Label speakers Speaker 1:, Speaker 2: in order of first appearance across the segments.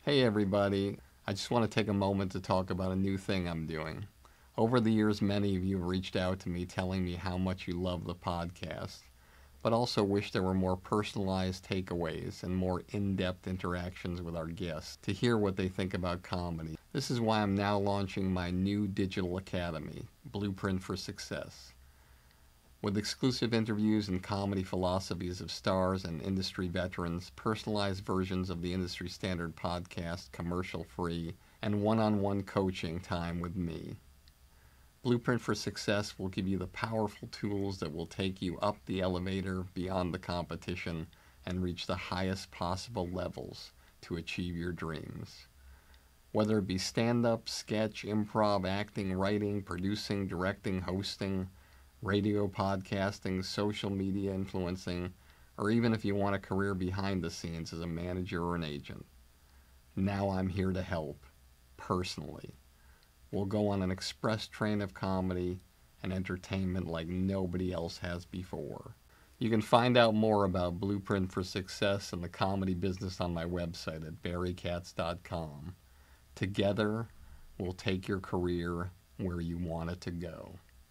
Speaker 1: Hey everybody, I just want to take a moment to talk about a new thing I'm doing. Over the years, many of you have reached out to me telling me how much you love the podcast, but also wish there were more personalized takeaways and more in-depth interactions with our guests to hear what they think about comedy. This is why I'm now launching my new digital academy, Blueprint for Success. With exclusive interviews and comedy philosophies of stars and industry veterans, personalized versions of the industry standard podcast, commercial-free, and one-on-one coaching time with me. Blueprint for Success will give you the powerful tools that will take you up the elevator beyond the competition and reach the highest possible levels to achieve your dreams. Whether it be stand-up, sketch, improv, acting, writing, producing, directing, hosting, radio podcasting, social media influencing, or even if you want a career behind the scenes as a manager or an agent. Now I'm here to help, personally. We'll go on an express train of comedy and entertainment like nobody else has before. You can find out more about Blueprint for Success and the comedy business on my website at barrykatz.com. Together, we'll take your career where you want it to go.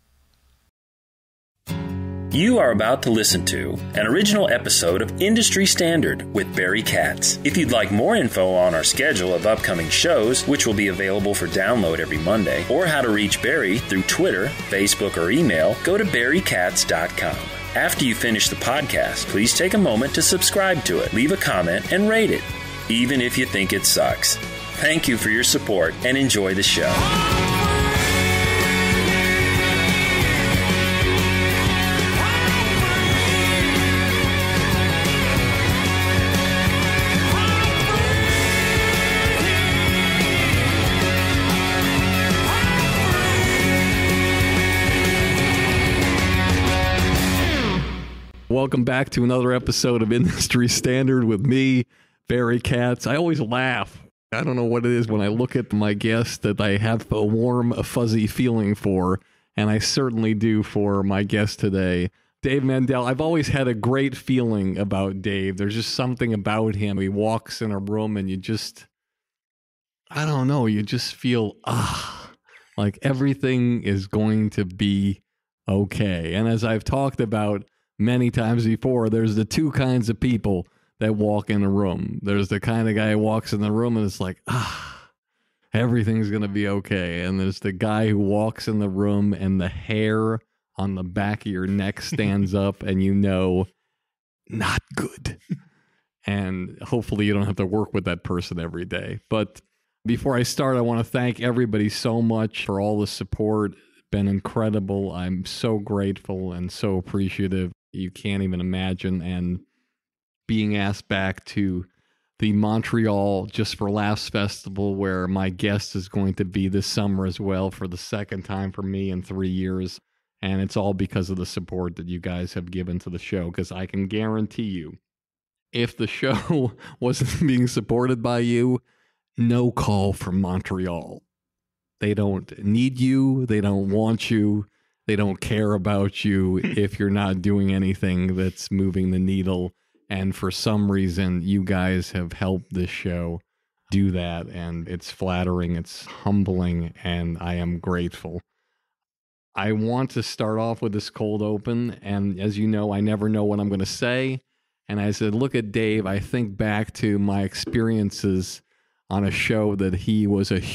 Speaker 2: You are about to listen to an original episode of Industry Standard with Barry Katz. If you'd like more info on our schedule of upcoming shows, which will be available for download every Monday, or how to reach Barry through Twitter, Facebook, or email, go to barrykatz.com. After you finish the podcast, please take a moment to subscribe to it, leave a comment, and rate it, even if you think it sucks. Thank you for your support and enjoy the show.
Speaker 3: Welcome back to another episode of Industry Standard with me, Barry Katz. I always laugh. I don't know what it is when I look at my guest that I have a warm, fuzzy feeling for, and I certainly do for my guest today, Dave Mandel. I've always had a great feeling about Dave. There's just something about him. He walks in a room and you just, I don't know, you just feel, like everything is going to be okay. And as I've talked about many times before, there's the two kinds of people that walk in a room. There's the kind of guy who walks in the room and it's like, everything's going to be okay. And there's the guy who walks in the room and the hair on the back of your neck stands up and you know, not good. And hopefully you don't have to work with that person every day. But before I start, I want to thank everybody so much for all the support. It's been incredible. I'm so grateful and so appreciative. You can't even imagine. And being asked back to the Montreal Just for Laughs Festival, where my guest is going to be this summer as well for the second time for me in 3 years. And it's all because of the support that you guys have given to the show, because I can guarantee you, if the show wasn't being supported by you, no call from Montreal. They don't need you. They don't want you. They don't care about you if you're not doing anything that's moving the needle. And for some reason, you guys have helped this show do that. And it's flattering, it's humbling, and I am grateful. I want to start off with this cold open. And as you know, I never know what I'm going to say. And I said, look at Dave. I think back to my experiences on a show that he was a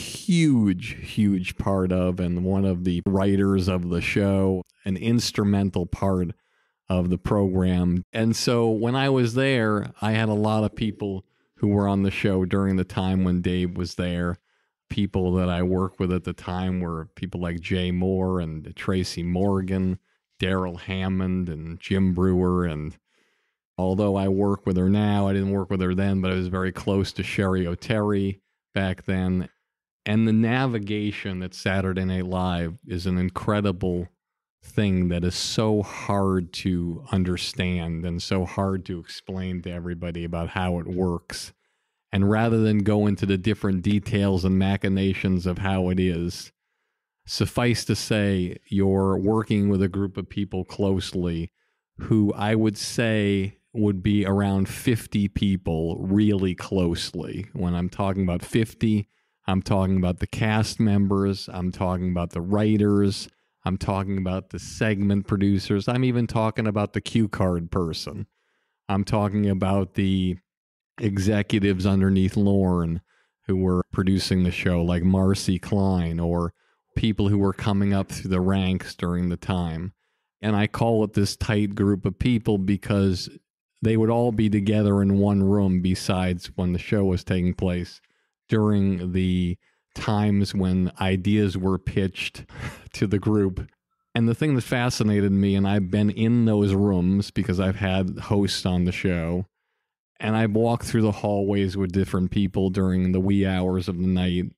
Speaker 3: huge part of, and one of the writers of the show, an instrumental part of the program. And so when I was there, I had a lot of people who were on the show during the time when Dave was there. People that I worked with at the time were people like Jay Moore and Tracy Morgan, Daryl Hammond and Jim Brewer. And although I work with her now, I didn't work with her then, but I was very close to Sherry O'Terry back then. And the navigation at Saturday Night Live is an incredible thing that is so hard to understand and so hard to explain to everybody about how it works. And rather than go into the different details and machinations of how it is, suffice to say, you're working with a group of people closely who I would say would be around 50 people really closely. When I'm talking about 50, I'm talking about the cast members, I'm talking about the writers, I'm talking about the segment producers, I'm even talking about the cue card person. I'm talking about the executives underneath Lorne who were producing the show, like Marcy Klein, or people who were coming up through the ranks during the time. And I call it this tight group of people because they would all be together in one room besides when the show was taking place during the times when ideas were pitched to the group. And the thing that fascinated me, and I've been in those rooms because I've had hosts on the show, and I've walked through the hallways with different people during the wee hours of the night.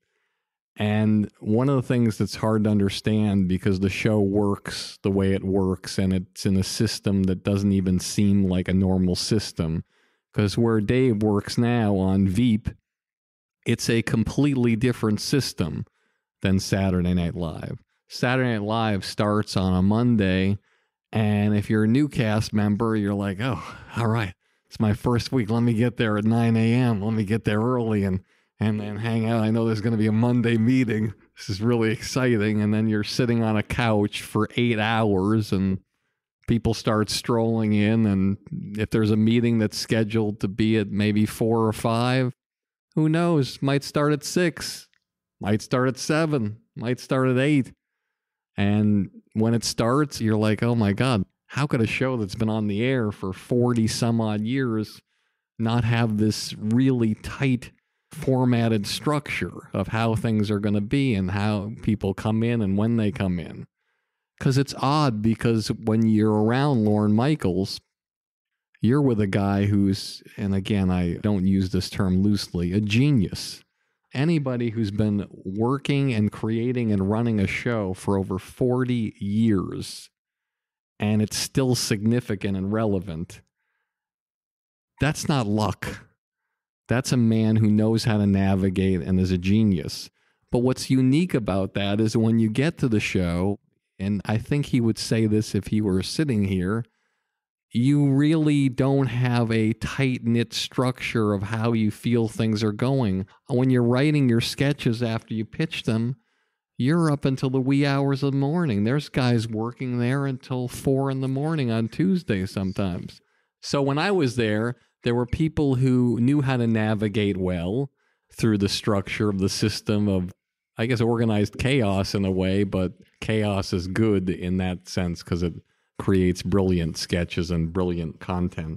Speaker 3: And one of the things that's hard to understand, because the show works the way it works, and it's in a system that doesn't even seem like a normal system, because where Dave works now on Veep, it's a completely different system than Saturday Night Live. Saturday Night Live starts on a Monday, and if you're a new cast member, you're like, oh, all right, it's my first week. Let me get there at 9 a.m. Let me get there early and hang out. I know there's going to be a Monday meeting. This is really exciting. And then you're sitting on a couch for 8 hours and people start strolling in. And if there's a meeting that's scheduled to be at maybe 4 or 5, who knows? Might start at 6, might start at 7, might start at 8. And when it starts, you're like, oh my God, how could a show that's been on the air for 40 some odd years not have this really tight formatted structure of how things are going to be and how people come in and when they come in? Because it's odd, because when you're around Lorne Michaels, you're with a guy who's, and again, I don't use this term loosely, a genius. Anybody who's been working and creating and running a show for over 40 years and it's still significant and relevant, that's not luck. That's a man who knows how to navigate and is a genius. But what's unique about that is when you get to the show, and I think he would say this if he were sitting here, you really don't have a tight-knit structure of how you feel things are going. When you're writing your sketches after you pitch them, you're up until the wee hours of the morning. There's guys working there until 4 in the morning on Tuesday sometimes. So when I was there were people who knew how to navigate well through the structure of the system of, I guess, organized chaos in a way, but chaos is good in that sense because it creates brilliant sketches and brilliant content.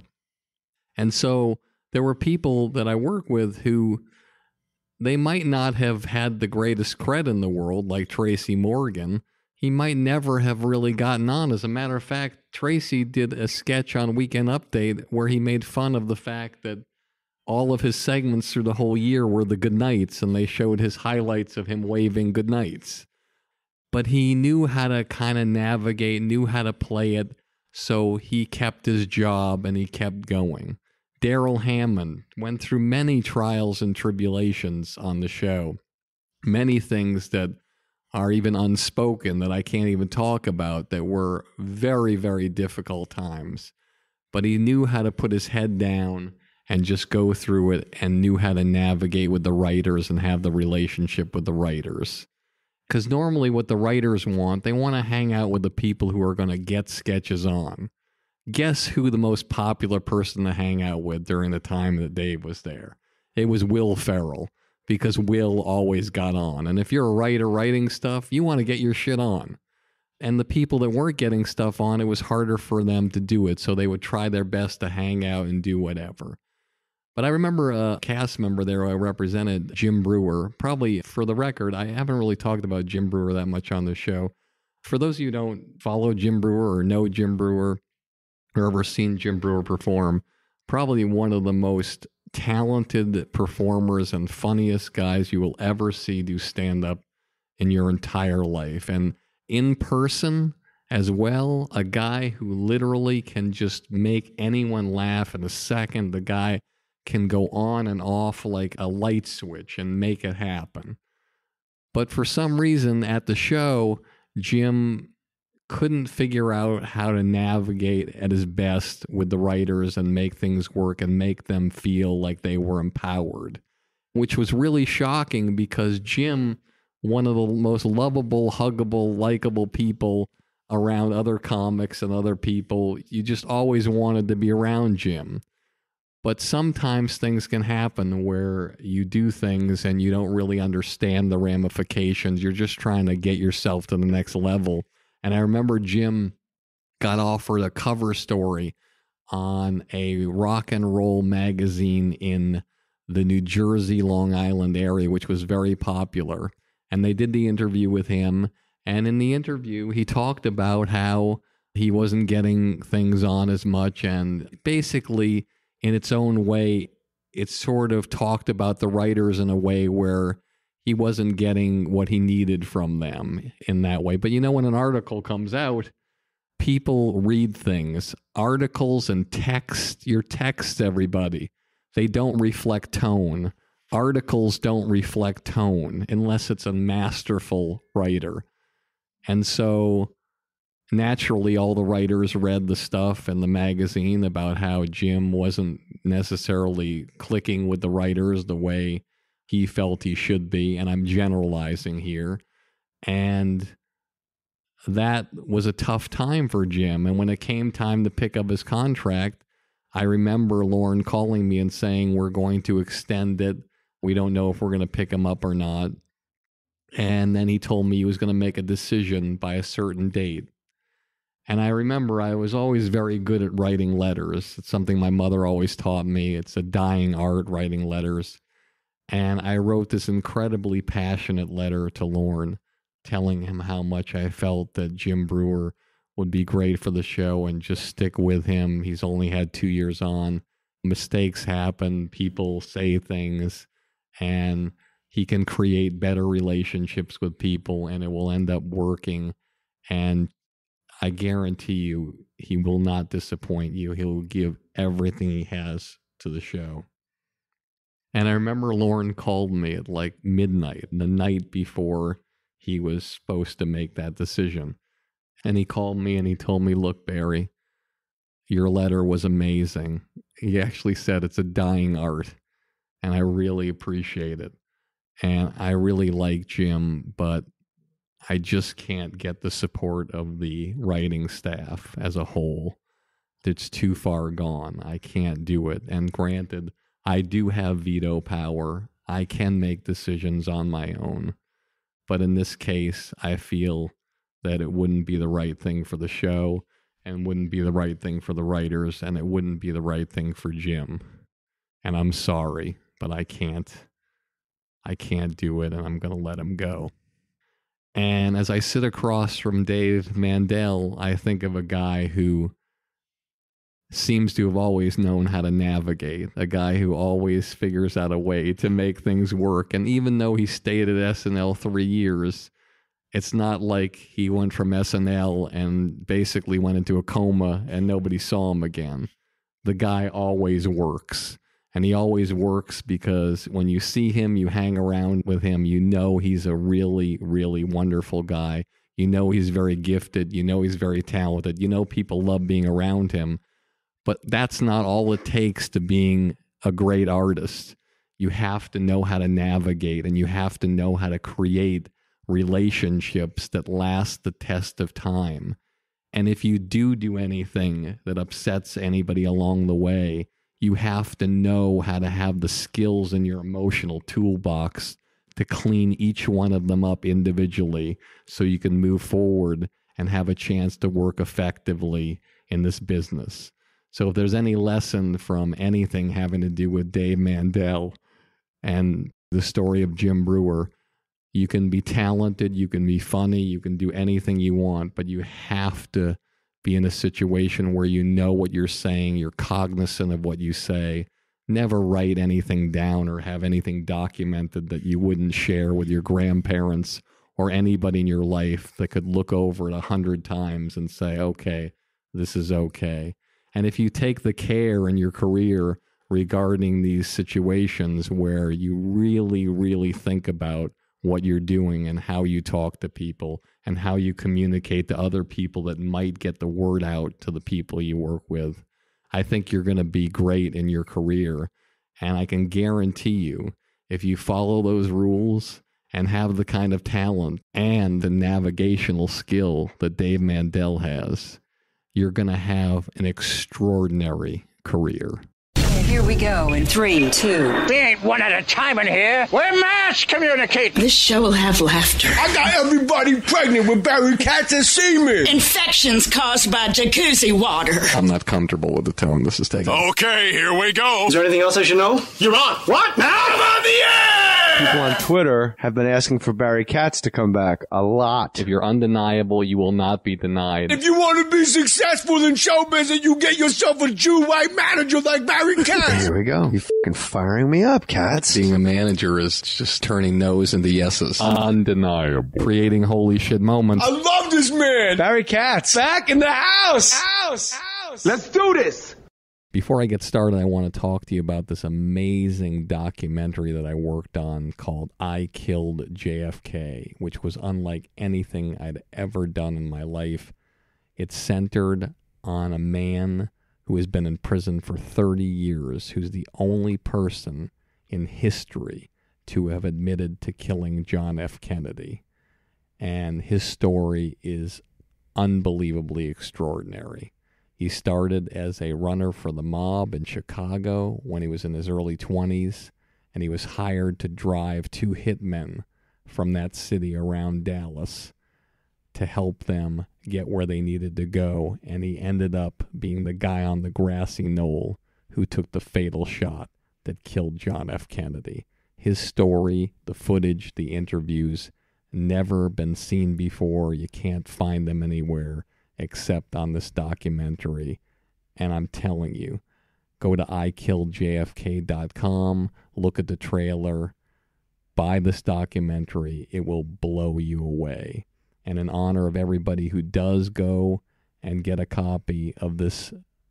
Speaker 3: And so there were people that I work with who, they might not have had the greatest cred in the world, like Tracy Morgan. He might never have really gotten on. As a matter of fact, Tracy did a sketch on Weekend Update where he made fun of the fact that all of his segments through the whole year were the goodnights, and they showed his highlights of him waving goodnights. But he knew how to kind of navigate, knew how to play it, so he kept his job and he kept going. Daryl Hammond went through many trials and tribulations on the show, many things that are even unspoken that I can't even talk about, that were very, very difficult times. But he knew how to put his head down and just go through it, and knew how to navigate with the writers and have the relationship with the writers. Because normally what the writers want, they want to hang out with the people who are going to get sketches on. Guess who the most popular person to hang out with during the time that Dave was there? It was Will Ferrell, because Will always got on. And if you're a writer writing stuff, you want to get your shit on. And the people that weren't getting stuff on, it was harder for them to do it, so they would try their best to hang out and do whatever. But I remember a cast member there I represented, Jim Brewer. Probably, for the record, I haven't really talked about Jim Brewer that much on the show. For those of you who don't follow Jim Brewer or know Jim Brewer, or ever seen Jim Brewer perform, probably one of the most talented performers and funniest guys you will ever see do stand-up in your entire life. And in person as well, a guy who literally can just make anyone laugh in a second. The guy can go on and off like a light switch and make it happen. But for some reason at the show, Jim couldn't figure out how to navigate at his best with the writers and make things work and make them feel like they were empowered, which was really shocking because Jim, one of the most lovable, huggable, likable people around other comics and other people, you just always wanted to be around Jim. But sometimes things can happen where you do things and you don't really understand the ramifications. You're just trying to get yourself to the next level. And I remember Jim got offered a cover story on a rock and roll magazine in the New Jersey, Long Island area, which was very popular. And they did the interview with him. And in the interview, he talked about how he wasn't getting things on as much. And basically, in its own way, it sort of talked about the writers in a way where he wasn't getting what he needed from them in that way. But when an article comes out, people read things. Articles and text, your texts, everybody, they don't reflect tone. Articles don't reflect tone unless it's a masterful writer. And so naturally, all the writers read the stuff in the magazine about how Jim wasn't necessarily clicking with the writers the way he felt he should be, and I'm generalizing here. And that was a tough time for Jim. And when it came time to pick up his contract, I remember Lorne calling me and saying, we're going to extend it. We don't know if we're going to pick him up or not. And then he told me he was going to make a decision by a certain date. And I remember I was always very good at writing letters. It's something my mother always taught me. It's a dying art, writing letters. And I wrote this incredibly passionate letter to Lorne, telling him how much I felt that Jim Breuer would be great for the show and just stick with him. He's only had 2 years on. Mistakes happen. People say things. And he can create better relationships with people, and it will end up working. And I guarantee you, he will not disappoint you. He'll give everything he has to the show. And I remember Lorne called me at like midnight, the night before he was supposed to make that decision. And he called me and he told me, look, Barry, your letter was amazing. He actually said it's a dying art, and I really appreciate it. And I really like Jim, but I just can't get the support of the writing staff as a whole. It's too far gone. I can't do it. And granted, I do have veto power. I can make decisions on my own. But in this case, I feel that it wouldn't be the right thing for the show, and wouldn't be the right thing for the writers, and it wouldn't be the right thing for Jim. And I'm sorry, but I can't do it, and I'm going to let him go. And as I sit across from Dave Mandel, I think of a guy who seems to have always known how to navigate, a guy who always figures out a way to make things work. And even though he stayed at SNL 3 years, it's not like he went from SNL and basically went into a coma and nobody saw him again. The guy always works. And he always works because when you see him, you hang around with him, you know he's a really, really wonderful guy. You know he's very gifted. You know he's very talented. You know people love being around him. But that's not all it takes to being a great artist. You have to know how to navigate, and you have to know how to create relationships that last the test of time. And if you do anything that upsets anybody along the way, you have to know how to have the skills in your emotional toolbox to clean each one of them up individually so you can move forward and have a chance to work effectively in this business. So if there's any lesson from anything having to do with Dave Mandel and the story of Jim Breuer, you can be talented, you can be funny, you can do anything you want, but you have to be in a situation where you know what you're saying, you're cognizant of what you say. Never write anything down or have anything documented that you wouldn't share with your grandparents or anybody in your life that could look over it 100 times and say, okay, this is okay. And if you take the care in your career regarding these situations where you really, really think about what you're doing and how you talk to people and how you communicate to other people that might get the word out to the people you work with. I think you're going to be great in your career. And I can guarantee you, if you follow those rules and have the kind of talent and the navigational skill that Dave Mandel has, you're going to have an extraordinary career.
Speaker 4: Here we go in 3, 2.
Speaker 5: We ain't one at a time in here. We're mass communicating.
Speaker 4: This show will have laughter.
Speaker 6: I got everybody pregnant with Barry Katz and semen.
Speaker 4: Infections caused by jacuzzi water.
Speaker 3: I'm not comfortable with the tone this is taking.
Speaker 7: Okay, here we go.
Speaker 6: Is there anything else I should know?
Speaker 7: You're on.
Speaker 6: What?
Speaker 7: Now I'm on the air!
Speaker 8: People on Twitter have been asking for Barry Katz to come back a lot.
Speaker 3: If you're undeniable, you will not be denied.
Speaker 6: If you want to be successful in show business, you get yourself a Jew white manager like Barry Katz.
Speaker 8: Here we go. You fucking firing me up, Katz.
Speaker 3: Being a manager is just turning no's into yeses. Undeniable. Creating holy shit moments.
Speaker 6: I love this man.
Speaker 8: Barry Katz.
Speaker 6: Back in the house. Let's do this.
Speaker 3: Before I get started, I want to talk to you about this amazing documentary that I worked on called I Killed JFK, which was unlike anything I'd ever done in my life. It's centered on a man who has been in prison for 30 years, who's the only person in history to have admitted to killing John F. Kennedy. And his story is unbelievably extraordinary. He started as a runner for the mob in Chicago when he was in his early 20s, and he was hired to drive 2 hitmen from that city around Dallas to help them get where they needed to go, and he ended up being the guy on the grassy knoll who took the fatal shot that killed John F. Kennedy. His story, the footage, the interviews, never been seen before. You can't find them anywhere except on this documentary. And I'm telling you, go to ikilljfk.com, look at the trailer, buy this documentary. It will blow you away. And in honor of everybody who does go and get a copy of this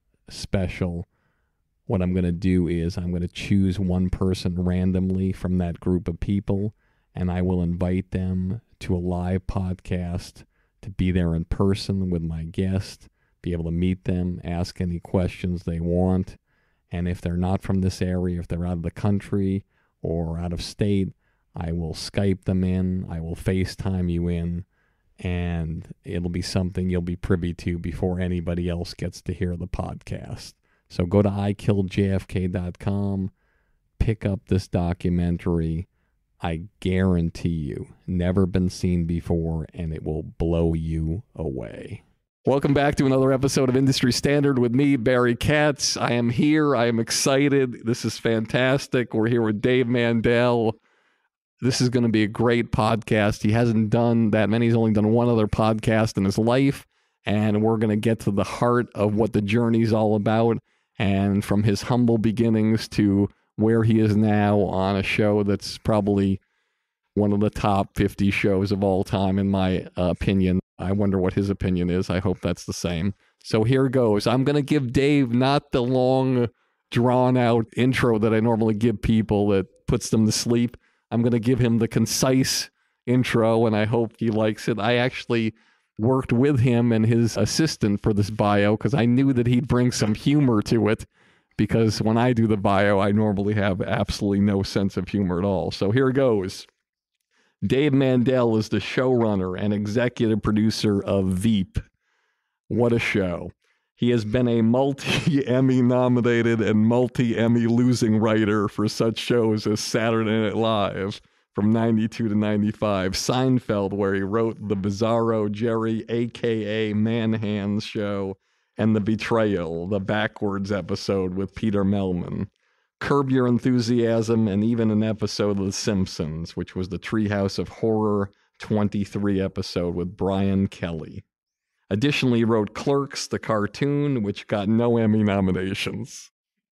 Speaker 3: special, what I'm going to do is I'm going to choose one person randomly from that group of people, and I will invite them to a live podcast to be there in person with my guest, be able to meet them, ask any questions they want. And if they're not from this area, if they're out of the country or out of state, I will Skype them in, I will FaceTime you in, and it'll be something you'll be privy to before anybody else gets to hear the podcast. So go to ikilljfk.com, pick up this documentary. I guarantee you, never been seen before, and it will blow you away. Welcome back to another episode of Industry Standard with me, Barry Katz. I am here. I am excited. This is fantastic. We're here with Dave Mandel. This is going to be a great podcast. He hasn't done that many. He's only done one other podcast in his life, and we're going to get to the heart of what the journey's all about, and from his humble beginnings to where he is now on a show that's probably one of the top 50 shows of all time, in my opinion. I wonder what his opinion is. I hope that's the same. So here goes. I'm going to give Dave not the long, drawn-out intro that I normally give people that puts them to sleep. I'm going to give him the concise intro, and I hope he likes it. I actually worked with him and his assistant for this bio because I knew that he'd bring some humor to it, because when I do the bio, I normally have absolutely no sense of humor at all. So here goes. Dave Mandel is the showrunner and executive producer of Veep. What a show. He has been a multi-Emmy nominated and multi-Emmy losing writer for such shows as Saturday Night Live from 92 to 95, Seinfeld, where he wrote the Bizarro Jerry, a.k.a. Manhands show, and the Betrayal, the backwards episode with Peter Mehlman, Curb Your Enthusiasm, and even an episode of The Simpsons, which was the Treehouse of Horror XXIII episode with Brian Kelley. Additionally, he wrote Clerks, the cartoon, which got no Emmy nominations.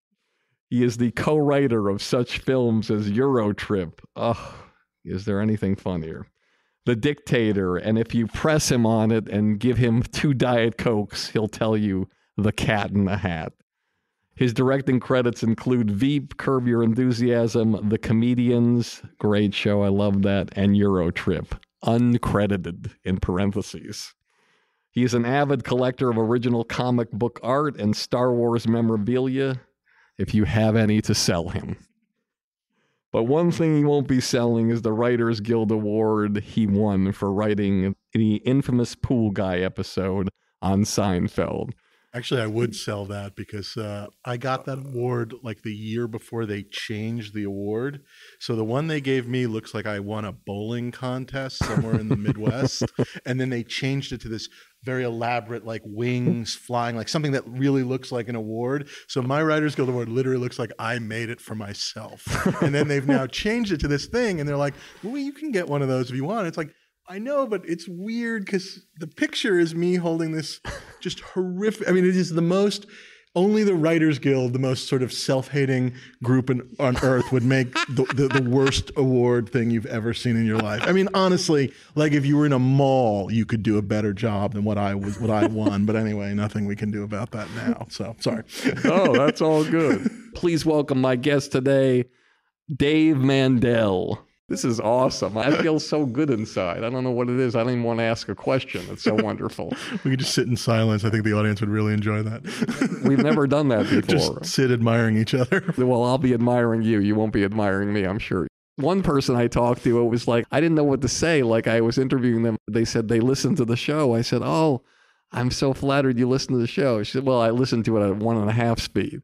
Speaker 3: He is the co-writer of such films as Eurotrip. Oh, is there anything funnier? The Dictator, and if you press him on it and give him 2 Diet Cokes, he'll tell you The Cat in the Hat. His directing credits include Veep, Curb Your Enthusiasm, The Comedians, great show, I love that, and Eurotrip, uncredited in parentheses. He is an avid collector of original comic book art and Star Wars memorabilia, if you have any to sell him. But one thing he won't be selling is the Writers Guild Award he won for writing the infamous Pool Guy episode on Seinfeld.
Speaker 9: Actually, I would sell that because I got that award like the year before they changed the award. So the one they gave me looks like I won a bowling contest somewhere in the Midwest. And then they changed it to this very elaborate, like wings flying, like something that really looks like an award. So my Writers Guild Award literally looks like I made it for myself. And then they've now changed it to this thing. And they're like, well, you can get one of those if you want. It's like, I know, but it's weird because the picture is me holding this just horrific. I mean, it is the most, only the Writers Guild, the most sort of self-hating group on earth would make the worst award thing you've ever seen in your life. I mean, honestly, like if you were in a mall, you could do a better job than what I won. But anyway, nothing we can do about that now. So sorry.
Speaker 3: Oh, that's all good. Please welcome my guest today, Dave Mandel. This is awesome. I feel so good inside. I don't know what it is. I don't even want to ask a question. It's so wonderful.
Speaker 9: We could just sit in silence. I think the audience would really enjoy that.
Speaker 3: We've never done that before.
Speaker 9: Just sit admiring each other.
Speaker 3: Well, I'll be admiring you. You won't be admiring me, I'm sure. One person I talked to, it was like, I didn't know what to say. Like I was interviewing them. They said they listened to the show. I said, oh, I'm so flattered you listened to the show. She said, well, I listened to it at 1.5 speed.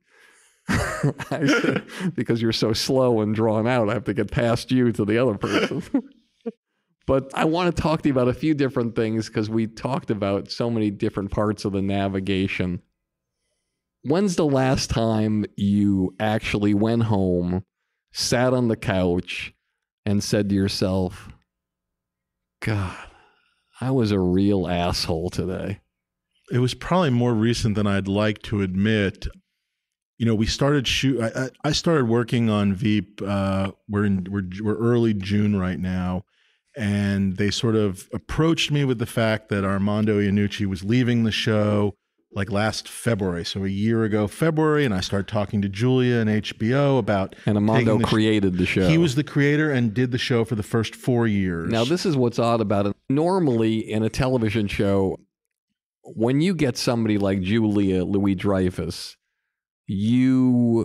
Speaker 3: I said, because you're so slow and drawn out, I have to get past you to the other person. But I want to talk to you about a few different things because we talked about so many different parts of the navigation. When's the last time you actually went home, sat on the couch, and said to yourself, God, I was a real asshole today?
Speaker 9: It was probably more recent than I'd like to admit. You know, we started I started working on Veep. We're early June right now, and they sort of approached me with the fact that Armando Iannucci was leaving the show like last February, so a year ago February, and I started talking to Julia and HBO about.
Speaker 3: And Armando created the show.
Speaker 9: He was the creator and did the show for the first 4 years.
Speaker 3: Now, this is what's odd about it. Normally, in a television show, when you get somebody like Julia Louis-Dreyfus, you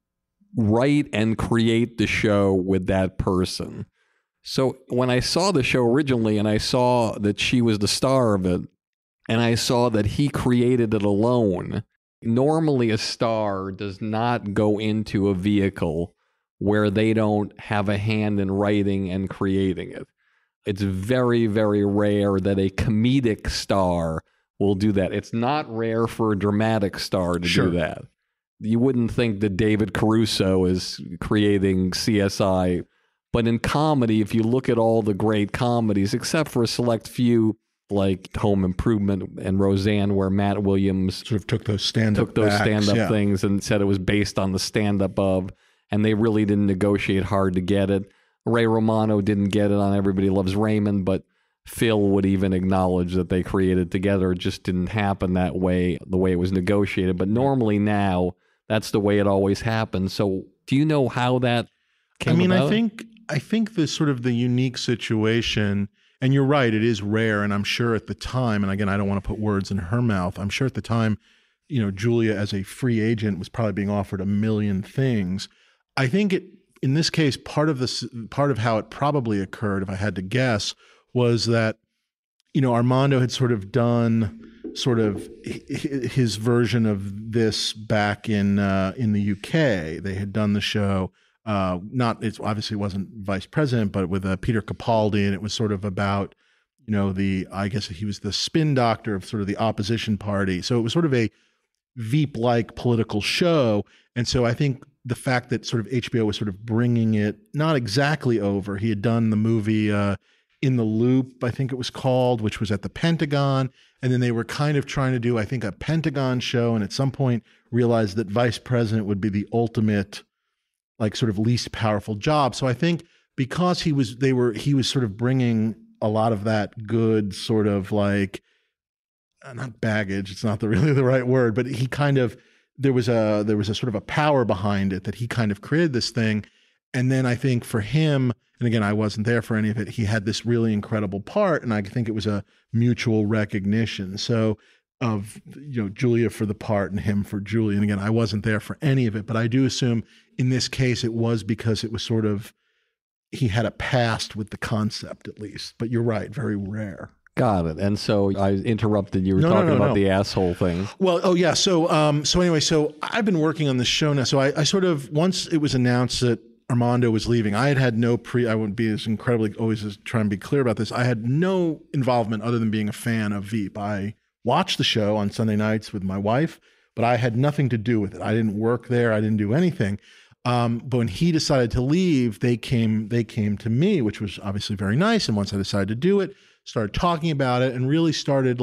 Speaker 3: write and create the show with that person. So when I saw the show originally and I saw that she was the star of it, and I saw that he created it alone, normally a star does not go into a vehicle where they don't have a hand in writing and creating it. It's very, very rare that a comedic star will do that. It's not rare for a dramatic star to do that. You wouldn't think that David Caruso is creating CSI. But in comedy, if you look at all the great comedies, except for a select few like Home Improvement and Roseanne, where Matt Williams
Speaker 9: sort of took those stand-up
Speaker 3: things and said it was based on the stand-up of, and they really didn't negotiate hard to get it. Ray Romano didn't get it on Everybody Loves Raymond, but Phil would even acknowledge that they created together. It just didn't happen that way, the way it was negotiated. But normally now, that's the way it always happens. So do you know how that came about?
Speaker 9: I think the sort of the unique situation, and you're right, it is rare, and I'm sure at the time, and again, I don't want to put words in her mouth, I'm sure at the time, you know, Julia as a free agent was probably being offered a million things. I think in this case, part of how it probably occurred, if I had to guess, was that, you know, Armando had sort of done sort of his version of this back in the UK. They had done the show, it obviously wasn't Vice President, but with Peter Capaldi, and it was sort of about, you know, I guess he was the spin doctor of sort of the opposition party. So it was sort of a Veep-like political show. And so I think the fact that sort of HBO was sort of bringing it not exactly over. He had done the movie In the Loop, I think it was called, which was at the Pentagon. And then they were kind of trying to do, I think, a Pentagon show, and at some point realized that Vice President would be the ultimate, like, sort of least powerful job. So I think because he was sort of bringing a lot of that good sort of like, not baggage, it's not really the right word, but he kind of, there was a sort of a power behind it that he kind of created this thing. And then I think for him, and again, I wasn't there for any of it, he had this really incredible part, and I think it was a mutual recognition. So of, Julia for the part and him for Julie. And again, I wasn't there for any of it, but I do assume in this case it was because it was sort of, he had a past with the concept at least. But you're right, very rare.
Speaker 3: Got it. And so I interrupted. You were talking about the asshole thing.
Speaker 9: Well, oh yeah. So anyway, so I've been working on this show now. So I sort of, once it was announced that Armando was leaving, I had no I wouldn't be as incredibly, always as trying to be clear about this. I had no involvement other than being a fan of Veep. I watched the show on Sunday nights with my wife, but I had nothing to do with it. I didn't work there. I didn't do anything. But when he decided to leave, they came to me, which was obviously very nice. And once I decided to do it, started talking about it and really started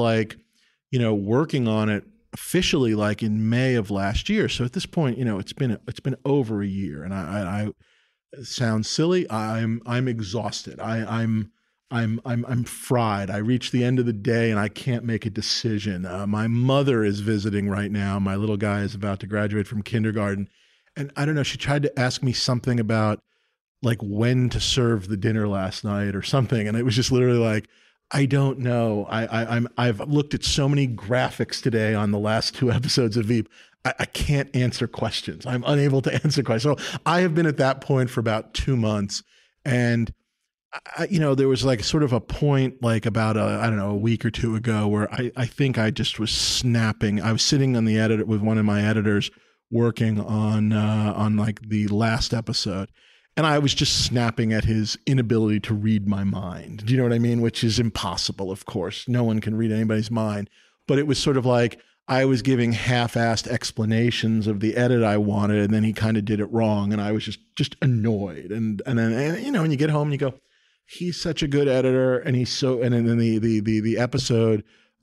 Speaker 9: working on it officially like in May of last year. So at this point, it's been over a year, and I it sounds silly. I'm exhausted. I'm fried. I reached the end of the day and I can't make a decision. My mother is visiting right now. My little guy is about to graduate from kindergarten. And I don't know, she tried to ask me something about like when to serve the dinner last night or something. And it was just literally like, I don't know. I've looked at so many graphics today on the last 2 episodes of Veep. I can't answer questions. I'm unable to answer questions. So I have been at that point for about 2 months. And there was like sort of a point like about a week or 2 ago where I think I just was snapping. I was sitting on the edit with one of my editors working on like the last episode. And I was just snapping at his inability to read my mind. Do you know what I mean? Which is impossible, of course. No one can read anybody's mind. But it was sort of like I was giving half-assed explanations of the edit I wanted, and then he kind of did it wrong, and I was just annoyed. And then when you get home and you go, he's such a good editor, and he's so. And then the episode,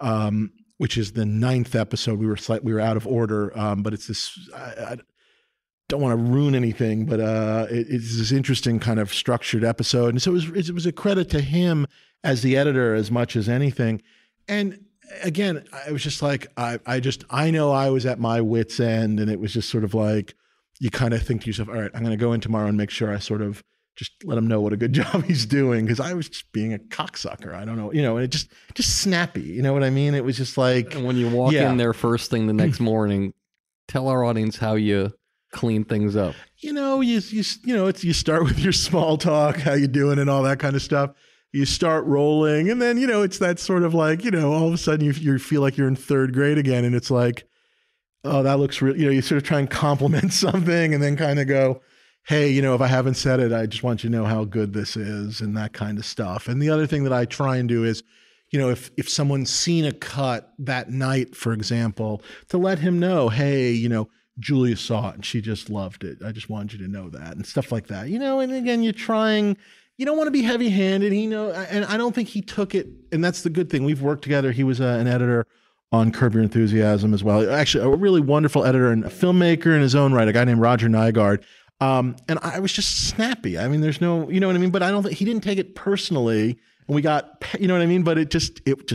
Speaker 9: which is the 9th episode, we were out of order, but it's this. I don't want to ruin anything, but it's this interesting kind of structured episode, and so it was a credit to him as the editor as much as anything. And again, I was just like, I know I was at my wit's end, and it was just sort of like you kind of think to yourself, all right, I'm going to go in tomorrow and make sure I sort of just let him know what a good job he's doing, because I was just being a cocksucker. I don't know, and it just snappy. You know what I mean? It was just like,
Speaker 3: and when you walk in there first thing the next morning, tell our audience how you clean things up.
Speaker 9: You start with your small talk, how you doing, and all that kind of stuff. You start rolling, and then it's that sort of like all of a sudden you feel like you're in 3rd grade again, and it's like, oh, that looks real. You sort of try and compliment something, and then kind of go, hey, if I haven't said it, I just want you to know how good this is, and that kind of stuff. And the other thing that I try and do is, if someone's seen a cut that night, for example, to let him know, hey, Julia saw it and she just loved it. I just wanted you to know that, and stuff like that. And again, you're trying. You don't want to be heavy-handed, and I don't think he took it. And that's the good thing. We've worked together. He was an editor on Curb Your Enthusiasm as well. Actually, a really wonderful editor and a filmmaker in his own right, a guy named Roger Nygaard. And I was just snappy. I mean, there's no, you know what I mean? But I don't think he didn't take it personally. And we got, you know what I mean? But it's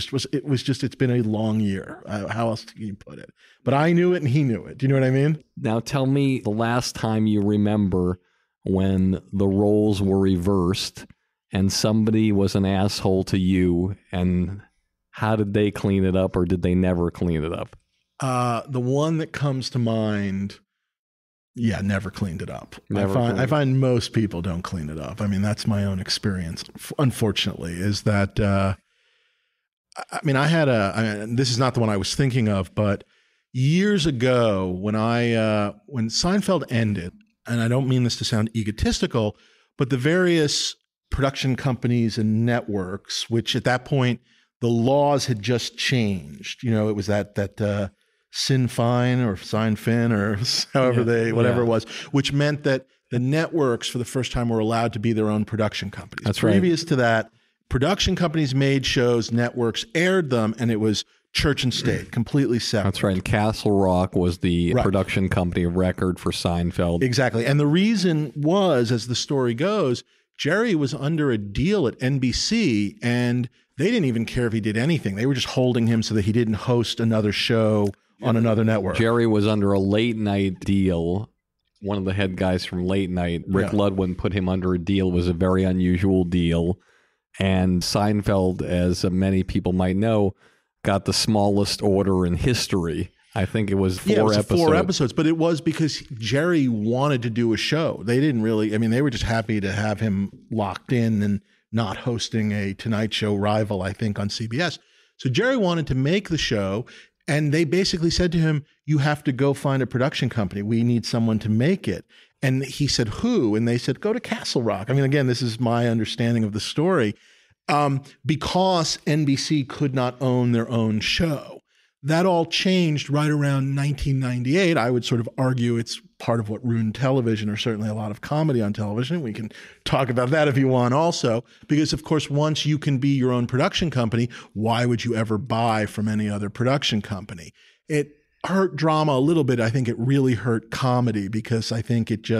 Speaker 9: been a long year. How else can you put it? But I knew it and he knew it. Do you know what I mean?
Speaker 3: Now tell me the last time you remember when the roles were reversed and somebody was an asshole to you, and how did they clean it up, or did they never clean it up?
Speaker 9: The one that comes to mind, never cleaned it up. I find most people don't clean it up. I mean, that's my own experience, unfortunately, is that, this is not the one I was thinking of, but years ago when when Seinfeld ended, and I don't mean this to sound egotistical, but the various production companies and networks, which at that point, the laws had just changed. It was that Sin-Fin or Sign-Fin or however whatever it was, which meant that the networks for the first time were allowed to be their own production companies.
Speaker 3: That's
Speaker 9: Previous to that, production companies made shows, networks aired them, and it was church and state, completely separate.
Speaker 3: That's right. And Castle Rock was the production company of record for Seinfeld.
Speaker 9: Exactly. And the reason was, as the story goes, Jerry was under a deal at NBC, and they didn't even care if he did anything. They were just holding him so that he didn't host another show on another network.
Speaker 3: Jerry was under a late night deal. One of the head guys from late night, Rick Ludwin, put him under a deal. It was a very unusual deal. And Seinfeld, as many people might know, got the smallest order in history. I think it was 4 episodes.
Speaker 9: 4 episodes, but it was because Jerry wanted to do a show. They didn't really, they were just happy to have him locked in and not hosting a Tonight Show rival, I think, on CBS. So Jerry wanted to make the show, and they basically said to him, you have to go find a production company. We need someone to make it. And he said, who? And they said, go to Castle Rock. Again, this is my understanding of the story. Because NBC could not own their own show. That all changed right around 1998. I would sort of argue it's part of what ruined television, or certainly a lot of comedy on television. We can talk about that if you want also, because of course, once you can be your own production company, why would you ever buy from any other production company? It hurt drama a little bit. I think it really hurt comedy because I think it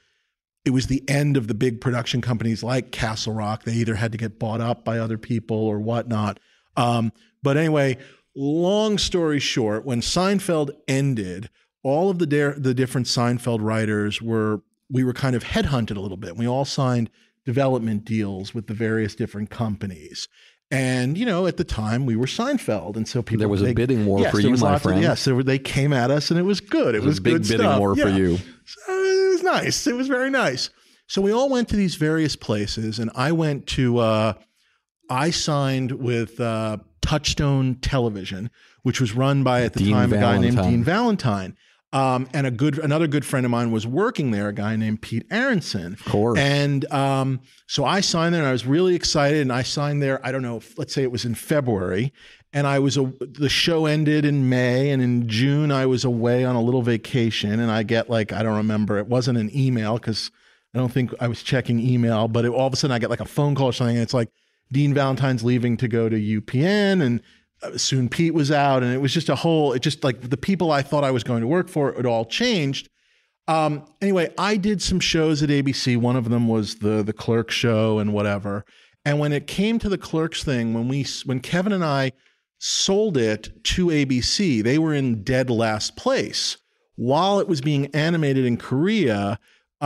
Speaker 9: was the end of the big production companies like Castle Rock. They either had to get bought up by other people or whatnot. But anyway, long story short, when Seinfeld ended, all of the different Seinfeld writers we were kind of headhunted a little bit. We all signed development deals with the various different companies. And, at the time we were Seinfeld. And so people,
Speaker 3: there was a bidding war for you, my friend.
Speaker 9: Yes, they came at us and it was good. It was
Speaker 3: a big
Speaker 9: good
Speaker 3: bidding
Speaker 9: stuff.
Speaker 3: war for you.
Speaker 9: So it was nice. It was very nice. So we all went to these various places, and I went to, I signed with Touchstone Television, which was run by, at the time, a guy named Dean Valentine. And another good friend of mine was working there, a guy named Pete Aronson.
Speaker 3: Of course.
Speaker 9: And so I signed there, and I was really excited. And I signed there, I don't know, let's say it was in February. And the show ended in May, and in June I was away on a little vacation. And I get I don't remember, it wasn't an email because I don't think I was checking email, but all of a sudden I get a phone call or something, and it's Dean Valentine's leaving to go to UPN, and soon Pete was out, and it was just the people I thought I was going to work for, it all changed. Anyway, I did some shows at ABC. One of them was the Clerks show and whatever. And when it came to the Clerks thing, when Kevin and I sold it to ABC, they were in dead last place. While it was being animated in Korea,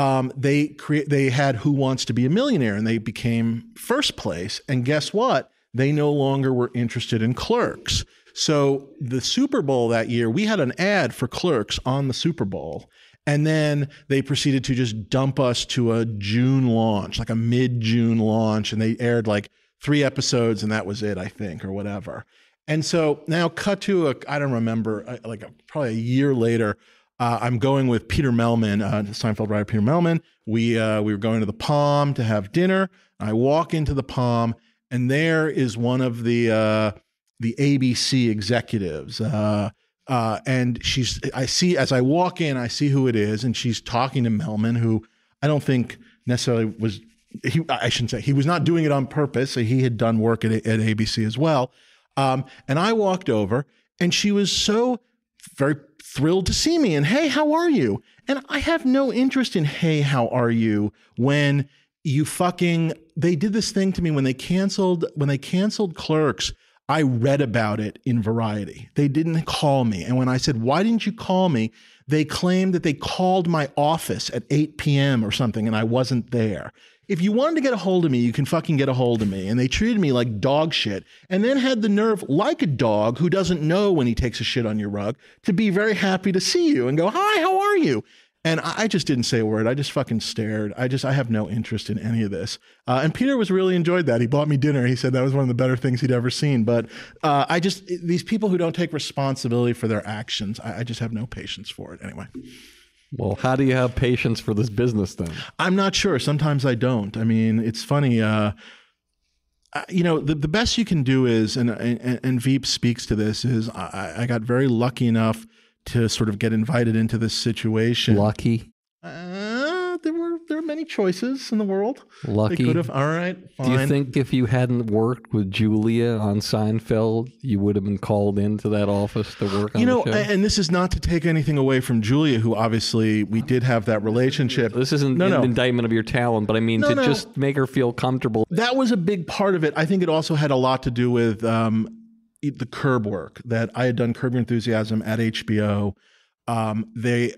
Speaker 9: they had Who Wants to Be a Millionaire, and they became first place. And guess what? They no longer were interested in Clerks. So the Super Bowl that year, we had an ad for Clerks on the Super Bowl. And then they proceeded to just dump us to a June launch, a mid-June launch. And they aired 3 episodes, and that was it, I think, or whatever. And so now cut to I don't remember, probably a year later, I'm going with Peter Mehlman, Seinfeld writer Peter Mehlman. We were going to the Palm to have dinner. I walk into the Palm, and there is one of the ABC executives. And as I walk in, I see who it is, and she's talking to Mehlman, who I don't think necessarily I shouldn't say, he was not doing it on purpose. He had done work at ABC as well. And I walked over, and she was so very thrilled to see me, and hey, how are you? And I have no interest in hey, how are you when they did this thing to me when they canceled Clerks. I read about it in Variety. They didn't call me. And when I said, why didn't you call me? They claimed that they called my office at 8 p.m. or something, and I wasn't there. If you wanted to get a hold of me, you can fucking get a hold of me. And they treated me like dog shit, and then had the nerve, like a dog who doesn't know when he takes a shit on your rug, to be very happy to see you and go, hi, how are you? And I just didn't say a word. I just fucking stared. I have no interest in any of this. And Peter really enjoyed that. He bought me dinner. He said that was one of the better things he'd ever seen. But these people who don't take responsibility for their actions, I just have no patience for it. Anyway.
Speaker 3: Well, how do you have patience for this business then?
Speaker 9: I'm not sure. Sometimes I don't. I mean, it's funny. The best you can do is, and Veep speaks to this, is I got very lucky enough to sort of get invited into this situation.
Speaker 3: Lucky?
Speaker 9: There are many choices in the world.
Speaker 3: Lucky?
Speaker 9: They could have. All right, fine.
Speaker 3: Do you think if you hadn't worked with Julia on Seinfeld, you would have been called into that office to work on the show?
Speaker 9: And this is not to take anything away from Julia, who obviously we did have that relationship.
Speaker 3: This isn't an indictment of your talent, but I mean just make her feel comfortable.
Speaker 9: That was a big part of it. I think it also had a lot to do with the Curb work, that I had done Curb Your Enthusiasm at HBO. They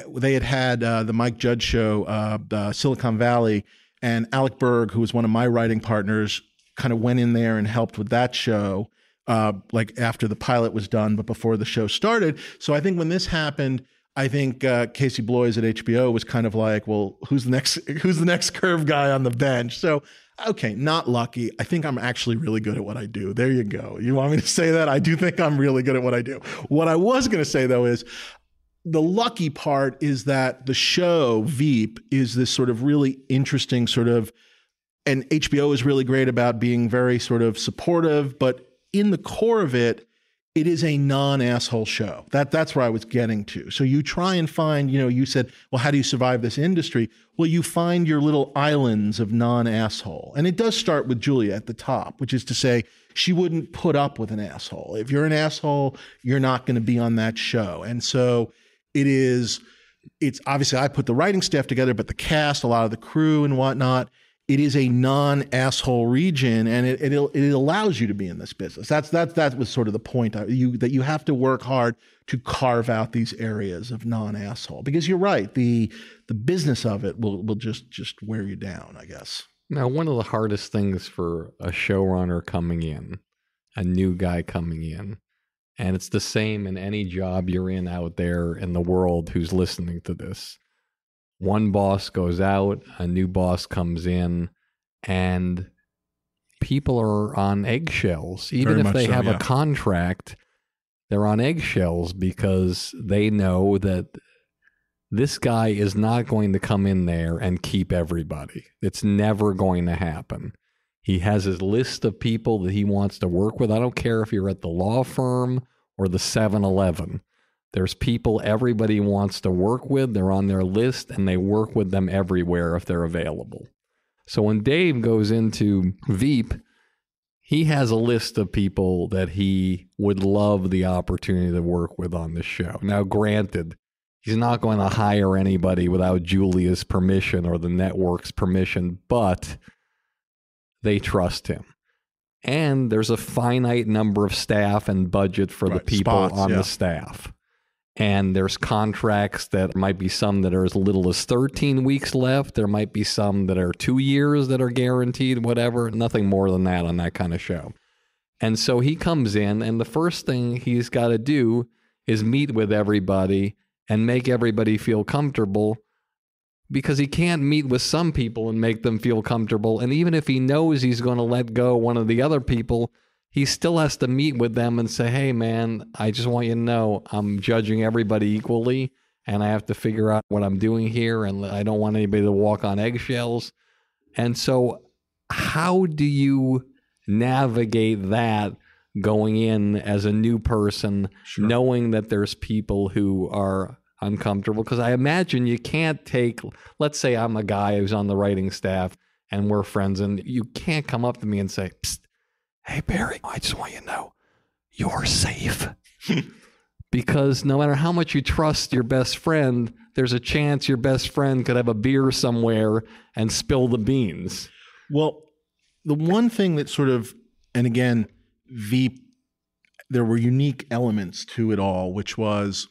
Speaker 9: had the Mike Judge show, Silicon Valley, and Alec Berg, who was one of my writing partners, kind of went in there and helped with that show, like after the pilot was done, but before the show started. So I think when this happened, I think Casey Bloys at HBO was kind of like, well, who's the next Curve guy on the bench? So, okay, not lucky. I think I'm actually really good at what I do. There you go. You want me to say that? I do think I'm really good at what I do. What I was going to say, though, is the lucky part is that the show, Veep, is this sort of really interesting sort of, and HBO is really great about being very sort of supportive, but in the core of it, it is a non-asshole show. That's where I was getting to. So you try and find, you said, well, how do you survive this industry? Well, you find your little islands of non-asshole. And it does start with Julia at the top, which is to say she wouldn't put up with an asshole. If you're an asshole, you're not going to be on that show. And so it's obviously I put the writing staff together, but the cast, a lot of the crew and whatnot, it is a non-asshole region, and it allows you to be in this business. That was sort of the point, that you have to work hard to carve out these areas of non-asshole, because you're right, the business of it will just wear you down, I guess.
Speaker 3: Now, one of the hardest things for a showrunner coming in, a new guy coming in, and it's the same in any job you're in out there in the world who's listening to this. One boss goes out, a new boss comes in, and people are on eggshells. Even if they have a contract, they're on eggshells because they know that this guy is not going to come in there and keep everybody. It's never going to happen. He has his list of people that he wants to work with. I don't care if you're at the law firm or the 7-Eleven. There's people everybody wants to work with. They're on their list, and they work with them everywhere if they're available. So when Dave goes into Veep, he has a list of people that he would love the opportunity to work with on the show. Now, granted, he's not going to hire anybody without Julia's permission or the network's permission, but they trust him. And there's a finite number of staff and budget for the people on the staff. And there's contracts that might be some that are as little as 13 weeks left. There might be some that are 2 years that are guaranteed, whatever. Nothing more than that on that kind of show. And so he comes in, and the first thing he's got to do is meet with everybody and make everybody feel comfortable, because he can't meet with some people and make them feel comfortable. And even if he knows he's going to let go one of the other people, he still has to meet with them and say, hey, man, I just want you to know I'm judging everybody equally, and I have to figure out what I'm doing here, and I don't want anybody to walk on eggshells. And so how do you navigate that going in as a new person, knowing that there's people who are uncomfortable? Because I imagine you can't take, let's say I'm a guy who's on the writing staff and we're friends, and you can't come up to me and say, psst, hey, Barry, I just want you to know you're safe. Because no matter how much you trust your best friend, there's a chance your best friend could have a beer somewhere and spill the beans.
Speaker 9: Well, the one thing that sort of, and again, Veep, there were unique elements to it all, which was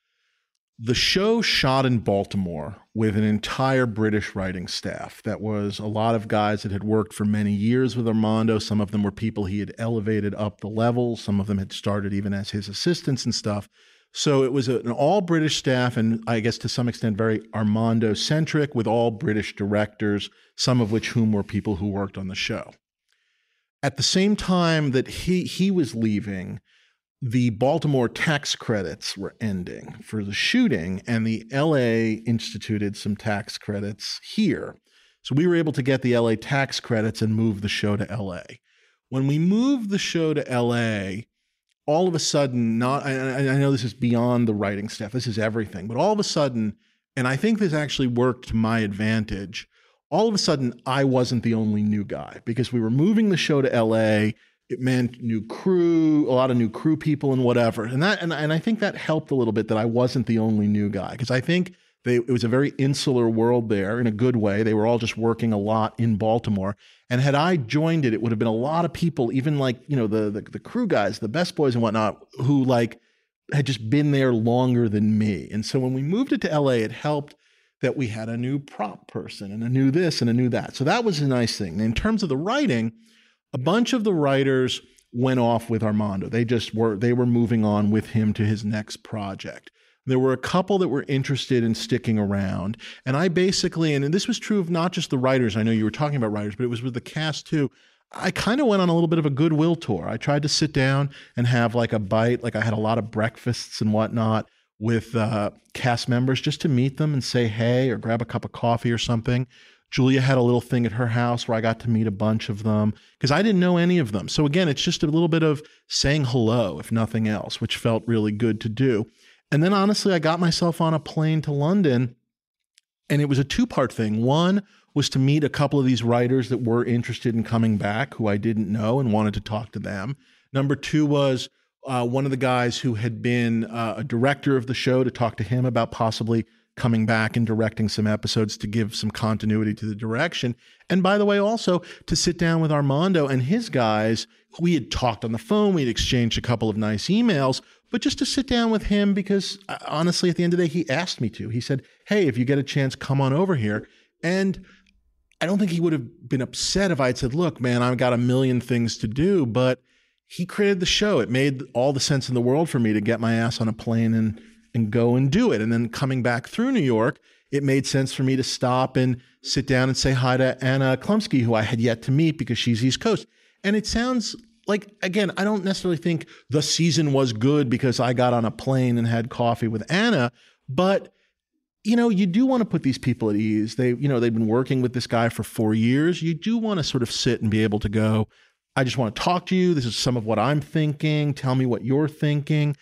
Speaker 9: the show shot in Baltimore with an entire British writing staff. That was a lot of guys that had worked for many years with Armando. Some of them were people he had elevated up the level. Some of them had started even as his assistants and stuff. So it was an all British staff, and I guess to some extent very Armando-centric, with all British directors, some of whom were people who worked on the show. At the same time that he was leaving, the Baltimore tax credits were ending for the shooting, and the LA instituted some tax credits here. So we were able to get the LA tax credits and move the show to LA. When we moved the show to LA, all of a sudden, I know this is beyond the writing staff, this is everything, but all of a sudden, and I think this actually worked to my advantage, all of a sudden I wasn't the only new guy, because we were moving the show to LA. It meant new crew, a lot of new crew people and whatever. And I think that helped a little bit, that I wasn't the only new guy, because I think It was a very insular world there in a good way. They were all just working a lot in Baltimore. And had I joined it, it would have been a lot of people, even like, the crew guys, the best boys and whatnot, who like had just been there longer than me. And so when we moved it to LA, it helped that we had a new prop person and a new this and a new that. So that was a nice thing. And in terms of the writing, a bunch of the writers went off with Armando. They were moving on with him to his next project. There were a couple that were interested in sticking around. And I basically, and this was true of not just the writers, I know you were talking about writers, but it was with the cast too. I kind of went on a little bit of a goodwill tour. I tried to sit down and have like a bite, like I had a lot of breakfasts and whatnot with cast members just to meet them and say hey or grab a cup of coffee or something. Julia had a little thing at her house where I got to meet a bunch of them because I didn't know any of them. So again, it's just a little bit of saying hello, if nothing else, which felt really good to do. And then honestly, I got myself on a plane to London, and it was a two-part thing. One was to meet a couple of these writers that were interested in coming back, who I didn't know and wanted to talk to them. Number two was one of the guys who had been a director of the show, to talk to him about possibly coming back and directing some episodes to give some continuity to the direction. And by the way, also to sit down with Armando and his guys. We had talked on the phone, we had exchanged a couple of nice emails, but just to sit down with him because honestly, at the end of the day, he asked me to. He said, hey, if you get a chance, come on over here. And I don't think he would have been upset if I had said, look, man, I've got a million things to do, but he created the show. It made all the sense in the world for me to get my ass on a plane and go and do it. And then coming back through New York, it made sense for me to stop and sit down and say hi to Anna Klumsky, who I had yet to meet because she's East Coast. And it sounds like, again, I don't necessarily think the season was good because I got on a plane and had coffee with Anna, but you do want to put these people at ease. They've been working with this guy for 4 years. You do want to sort of sit and be able to go, I just want to talk to you. This is some of what I'm thinking. Tell me what you're thinking.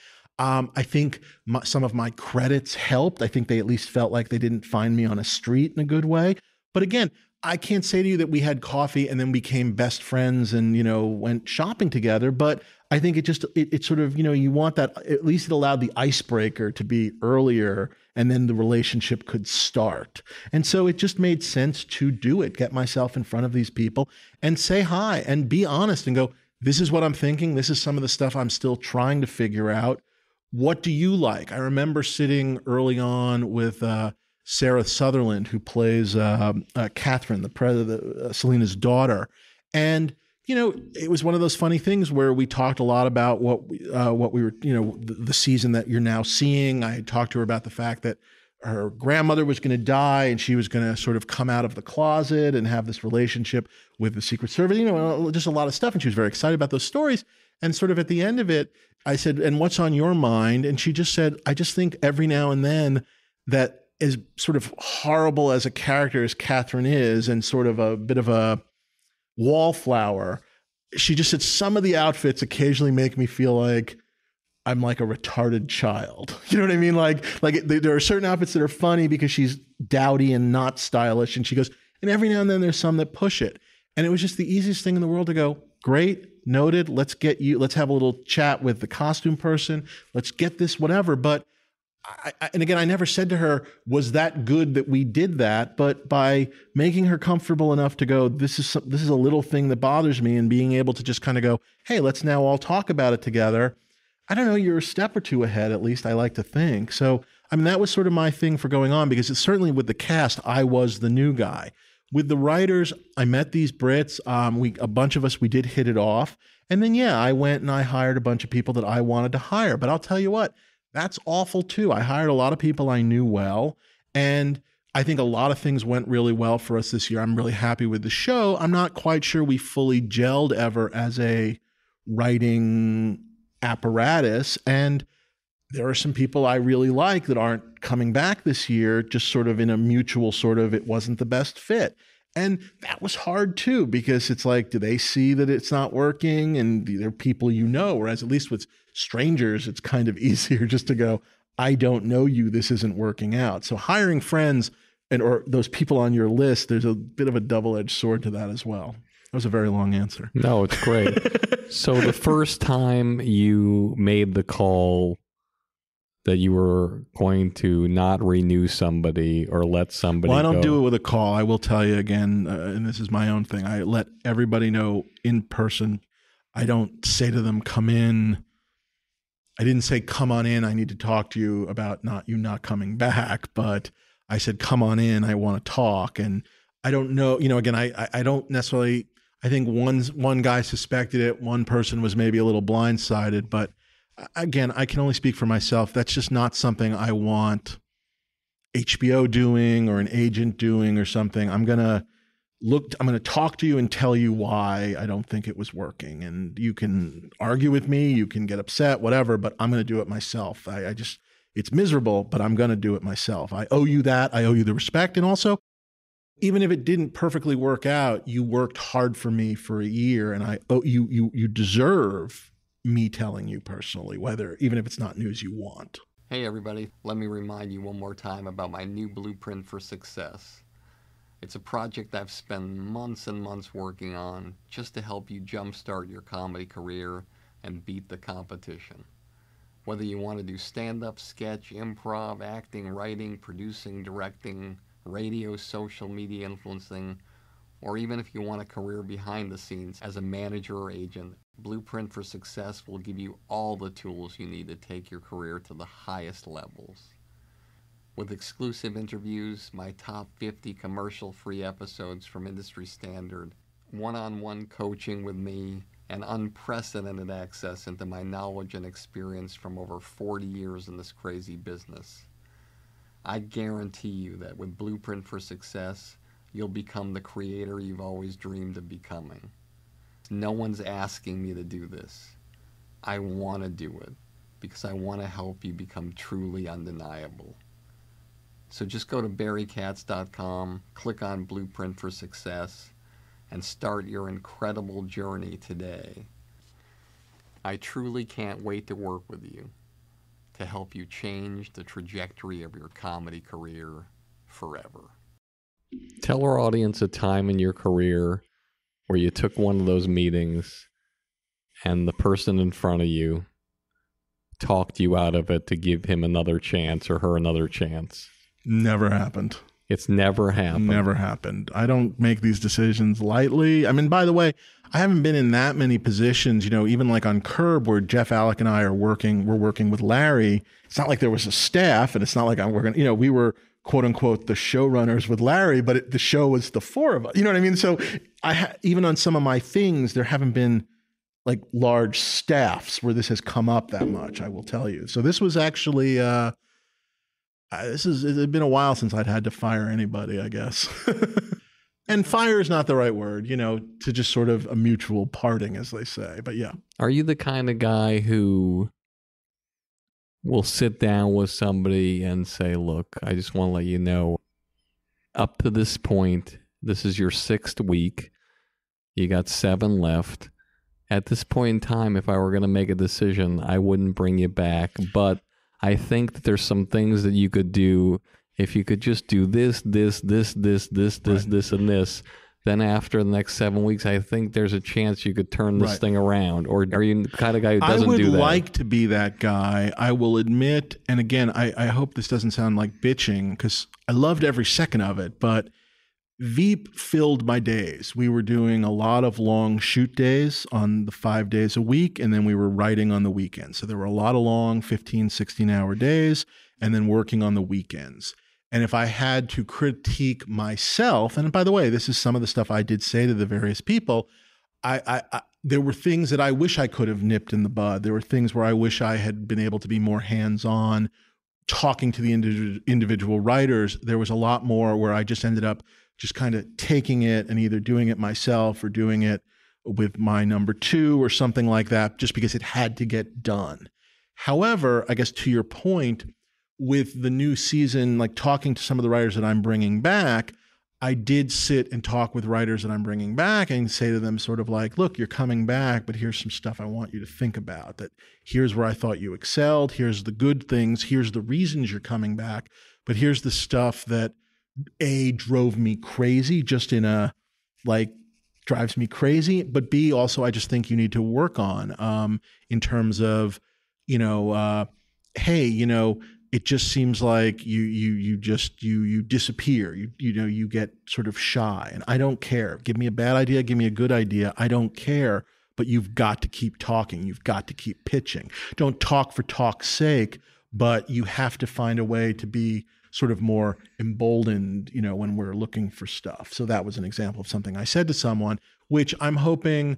Speaker 9: I think some of my credits helped. I think they at least felt like they didn't find me on a street in a good way. But again, I can't say to you that we had coffee and then became best friends and, went shopping together. But I think it sort of, you want that, at least it allowed the icebreaker to be earlier and then the relationship could start. And so it just made sense to do it, get myself in front of these people and say hi and be honest and go, this is what I'm thinking. This is some of the stuff I'm still trying to figure out. What do you like? I remember sitting early on with Sarah Sutherland, who plays Catherine, Selena's daughter. And, it was one of those funny things where we talked a lot about what we were, the season that you're now seeing. I had talked to her about the fact that her grandmother was going to die and she was going to sort of come out of the closet and have this relationship with the Secret Service, just a lot of stuff. And she was very excited about those stories. And sort of at the end of it, I said, and what's on your mind? And she just said, I just think every now and then that as sort of horrible as a character as Catherine is and sort of a bit of a wallflower, she just said some of the outfits occasionally make me feel like I'm like a retarded child. You know what I mean? Like there are certain outfits that are funny because she's dowdy and not stylish. And she goes, and every now and then there's some that push it. And it was just the easiest thing in the world to go, great, noted. Let's have a little chat with the costume person. Let's get this, whatever. But and again, I never said to her, was that good that we did that? But by making her comfortable enough to go, this is a little thing that bothers me, and being able to just kind of go, hey, let's now all talk about it together. I don't know, you're a step or two ahead, at least I like to think. So, I mean, that was sort of my thing for going on, because it's certainly with the cast, I was the new guy. With the writers, I met these Brits. A bunch of us, we did hit it off. And then, I went and I hired a bunch of people that I wanted to hire. But I'll tell you what, that's awful too. I hired a lot of people I knew well, and I think a lot of things went really well for us this year. I'm really happy with the show. I'm not quite sure we fully gelled ever as a writing apparatus, and there are some people I really like that aren't coming back this year, just sort of in a mutual sort of, it wasn't the best fit. And that was hard too, because it's like, do they see that it's not working? And they're people whereas at least with strangers, it's kind of easier just to go, I don't know you, this isn't working out. So hiring friends or those people on your list, there's a bit of a double-edged sword to that as well. That was a very long answer.
Speaker 3: No, it's great. So the first time you made the call that you were going to not renew somebody or let somebody
Speaker 9: Well, I don't
Speaker 3: go?
Speaker 9: do it with a call. I will tell you again, and this is my own thing. I let everybody know in person. I don't say to them, come in. I didn't say, come on in. I need to talk to you about not coming back. But I said, come on in. I want to talk. And I don't know, again, I don't necessarily, I think one guy suspected it. One person was maybe a little blindsided, but again, I can only speak for myself. That's just not something I want HBO doing or an agent doing or something. I'm going to talk to you and tell you why I don't think it was working. And you can argue with me, you can get upset, whatever, but I'm going to do it myself. It's miserable, but I'm going to do it myself. I owe you that. I owe you the respect. And also, even if it didn't perfectly work out, you worked hard for me for a year, and I owe you deserve me telling you personally, even if it's not news you want.
Speaker 1: Hey everybody, let me remind you one more time about my new Blueprint for Success. It's a project I've spent months and months working on just to help you jumpstart your comedy career and beat the competition. Whether you want to do stand-up, sketch, improv, acting, writing, producing, directing, radio, social media influencing, or even if you want a career behind the scenes as a manager or agent, Blueprint for Success will give you all the tools you need to take your career to the highest levels. With exclusive interviews, my top 50 commercial-free episodes from industry standard, one-on-one coaching with me, and unprecedented access into my knowledge and experience from over 40 years in this crazy business. I guarantee you that with Blueprint for Success, you'll become the creator you've always dreamed of becoming. No one's asking me to do this. I want to do it because I want to help you become truly undeniable. So just go to barrykatz.com, click on Blueprint for Success, and start your incredible journey today. I truly can't wait to work with you to help you change the trajectory of your comedy career forever.
Speaker 3: Tell our audience a time in your career where you took one of those meetings and the person in front of you talked you out of it to give him another chance or her another chance.
Speaker 9: Never happened.
Speaker 3: It's never happened.
Speaker 9: Never happened. I don't make these decisions lightly. I mean, by the way, I haven't been in that many positions, even like on Curb where Jeff Alec and I we're working with Larry. It's not like there was a staff, and it's not like I'm working, we were quote unquote the showrunners with Larry, but the show was the four of us. You know what I mean? So even on some of my things, there haven't been like large staffs where this has come up that much, I will tell you. So this was actually, it's been a while since I'd had to fire anybody, I guess. And fire is not the right word, to just sort of a mutual parting, as they say. But yeah.
Speaker 3: Are you the kind of guy who will sit down with somebody and say, look, I just want to let you know, up to this point, this is your 6th week. You got 7 left. At this point in time, if I were going to make a decision, I wouldn't bring you back. But I think that there's some things that you could do. If you could just do this, and this, then after the next 7 weeks, I think there's a chance you could turn this thing around. Or are you the kind of guy who doesn't do that?
Speaker 9: I would like to be that guy. I will admit, and again, I hope this doesn't sound like bitching, because I loved every second of it, but Veep filled my days. We were doing a lot of long shoot days on the 5 days a week, and then we were writing on the weekends. So there were a lot of long 15, 16-hour days, and then working on the weekends. And if I had to critique myself, and by the way, this is some of the stuff I did say to the various people, there were things that I wish I could have nipped in the bud. There were things where I wish I had been able to be more hands-on, talking to the individual writers. There was a lot more where I just ended up just kind of taking it and either doing it myself or doing it with my number 2 or something like that, just because it had to get done. However, I guess to your point, with the new season, like talking to some of the writers that I'm bringing back, I did sit and talk with writers that I'm bringing back and say to them sort of like, look, you're coming back, but here's some stuff I want you to think about. That here's where I thought you excelled. Here's the good things. Here's the reasons you're coming back. But here's the stuff that A, drove me crazy, just in a like drives me crazy. But B, also I just think you need to work on in terms of, hey, it just seems like you disappear. You get sort of shy, and I don't care. Give me a bad idea, give me a good idea. I don't care, but you've got to keep talking. You've got to keep pitching. Don't talk for talk's sake, but you have to find a way to be sort of more emboldened, when we're looking for stuff. So that was an example of something I said to someone, which I'm hoping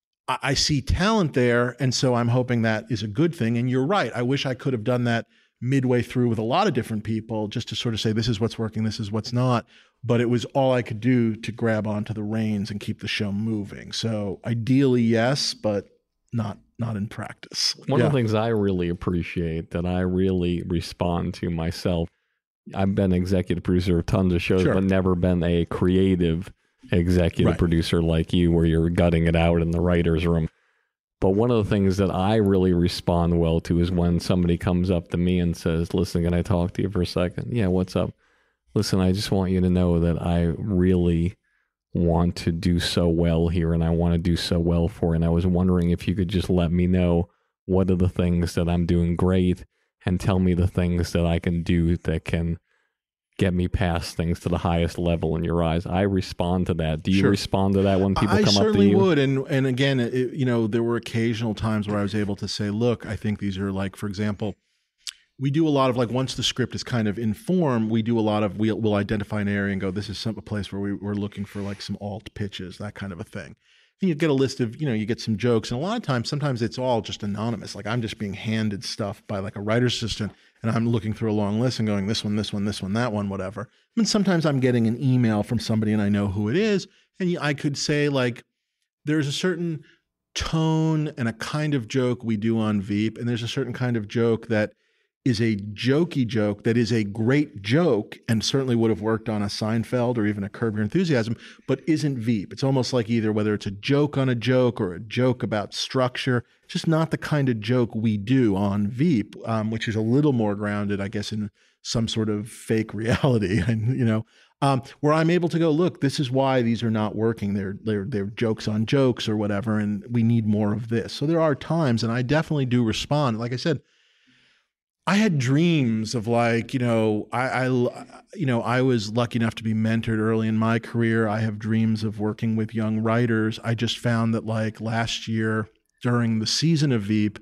Speaker 9: I see talent there. And so I'm hoping that is a good thing. And you're right. I wish I could have done that midway through with a lot of different people just to sort of say, this is what's working, this is what's not. But it was all I could do to grab onto the reins and keep the show moving. So ideally, yes, but not in practice.
Speaker 3: One of the things I really appreciate that I really respond to myself, I've been executive producer of tons of shows, but never been a creative executive producer like you, where you're gutting it out in the writer's room. But one of the things that I really respond well to is when somebody comes up to me and says, listen, can I talk to you for a second? Yeah, what's up? Listen, I just want you to know that I really want to do so well here, and I want to do so well for it. And I was wondering if you could just let me know what are the things that I'm doing great, and tell me the things that I can do that can get me past things to the highest level in your eyes. I respond to that. Do you respond to that when people come up to you? I
Speaker 9: certainly would. And again, there were occasional times where I was able to say, look, I think these are for example, we do a lot of once the script is kind of in form, we do a lot of, we'll identify an area and go, this is a place where we're looking for some alt pitches, that kind of a thing. And you get a list of, you get some jokes. And a lot of times, sometimes it's all just anonymous. I'm just being handed stuff by a writer's assistant, and I'm looking through a long list and going, this one, this one, this one, that one, whatever. And sometimes I'm getting an email from somebody and I know who it is. And I could say there's a certain tone and a kind of joke we do on Veep. And there's a certain kind of joke that is a jokey joke that is a great joke and certainly would have worked on a Seinfeld or even a Curb Your Enthusiasm, but isn't Veep. It's almost like either whether it's a joke on a joke or a joke about structure, just not the kind of joke we do on Veep, which is a little more grounded, I guess, in some sort of fake reality, and where I'm able to go, look, this is why these are not working. They're jokes on jokes or whatever, and we need more of this. So there are times, and I definitely do respond. Like I said, I had dreams of I was lucky enough to be mentored early in my career. I have dreams of working with young writers. I just found that last year during the season of Veep,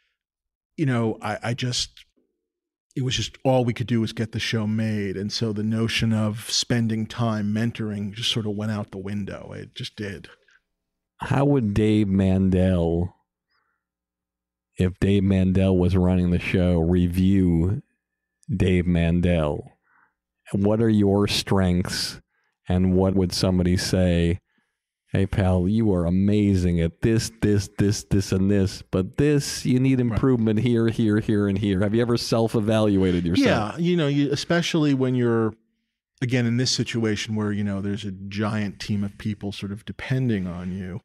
Speaker 9: it was just all we could do was get the show made. And so the notion of spending time mentoring just sort of went out the window. It just did.
Speaker 3: How would Dave Mandel, if Dave Mandel was running the show, review Dave Mandel? What are your strengths, and what would somebody say? Hey, pal, you are amazing at this, and this, but this, you need improvement here, and here. Have you ever self-evaluated yourself?
Speaker 9: Yeah, especially when you're, again, in this situation where, there's a giant team of people sort of depending on you.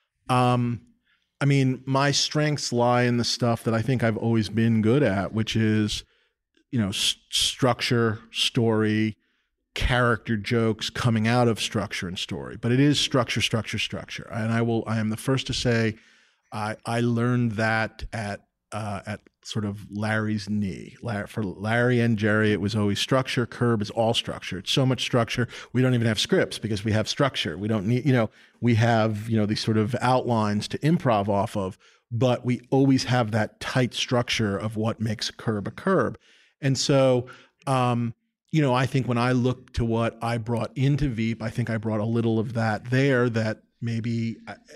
Speaker 9: I mean, my strengths lie in the stuff that I think I've always been good at, which is, structure, story, character jokes coming out of structure and story. But it is structure. And I am the first to say I learned that at sort of Larry's knee. For Larry and Jerry, it was always structure. Curb is all structure. It's so much structure. We don't even have scripts because we have structure. We don't need, we have, these sort of outlines to improv off of, but we always have that tight structure of what makes a curb. And so, I think when I look to what I brought into Veep, I think I brought a little of that there, that maybe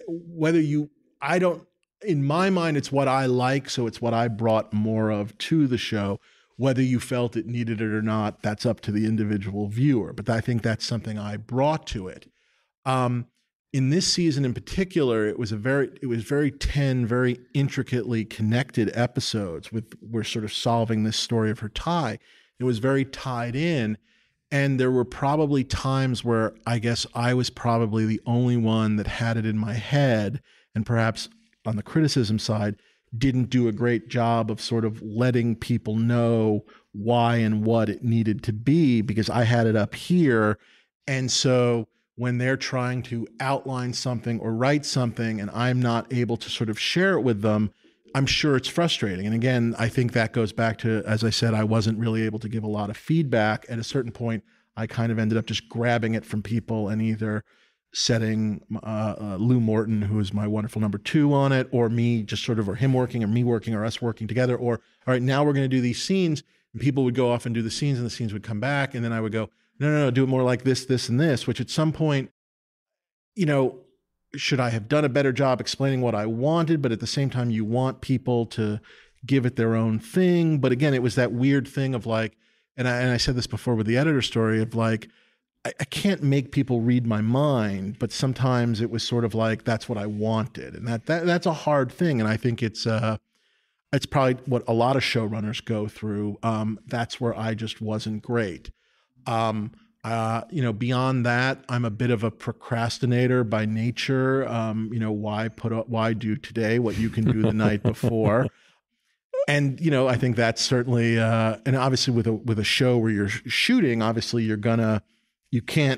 Speaker 9: in my mind, it's what I like. So it's what I brought more of to the show. Whether you felt it needed it or not, that's up to the individual viewer. But I think that's something I brought to it. In this season in particular, it was very 10 very intricately connected episodes. We're sort of solving this story of her tie. It was very tied in. And there were probably times where I guess I was probably the only one that had it in my head, and perhaps on the criticism side, didn't do a great job of sort of letting people know why and what it needed to be, because I had it up here. And so when they're trying to outline something or write something and I'm not able to sort of share it with them, I'm sure it's frustrating. And again, I think that goes back to, as I said, I wasn't really able to give a lot of feedback. At a certain point, I kind of ended up just grabbing it from people and either setting Lou Morton, who is my wonderful number 2, on it, or me just sort of, or him working, or me working, or us working together, or, all right, now we're going to do these scenes. And people would go off and do the scenes, and the scenes would come back. And then I would go, no, do it more like this, this, and this, which at some point, you know, should I have done a better job explaining what I wanted? But at the same time, you want people to give it their own thing. But again, it was that weird thing of like, and I said this before with the editor story of like, I can't make people read my mind, but sometimes it was sort of like, that's what I wanted. And that's a hard thing. And I think it's probably what a lot of showrunners go through. That's where I just wasn't great. You know, beyond that, I'm a bit of a procrastinator by nature. You know, why do today what you can do the night before? And, you know, I think that's certainly, and obviously with a show where you're shooting, obviously you can't,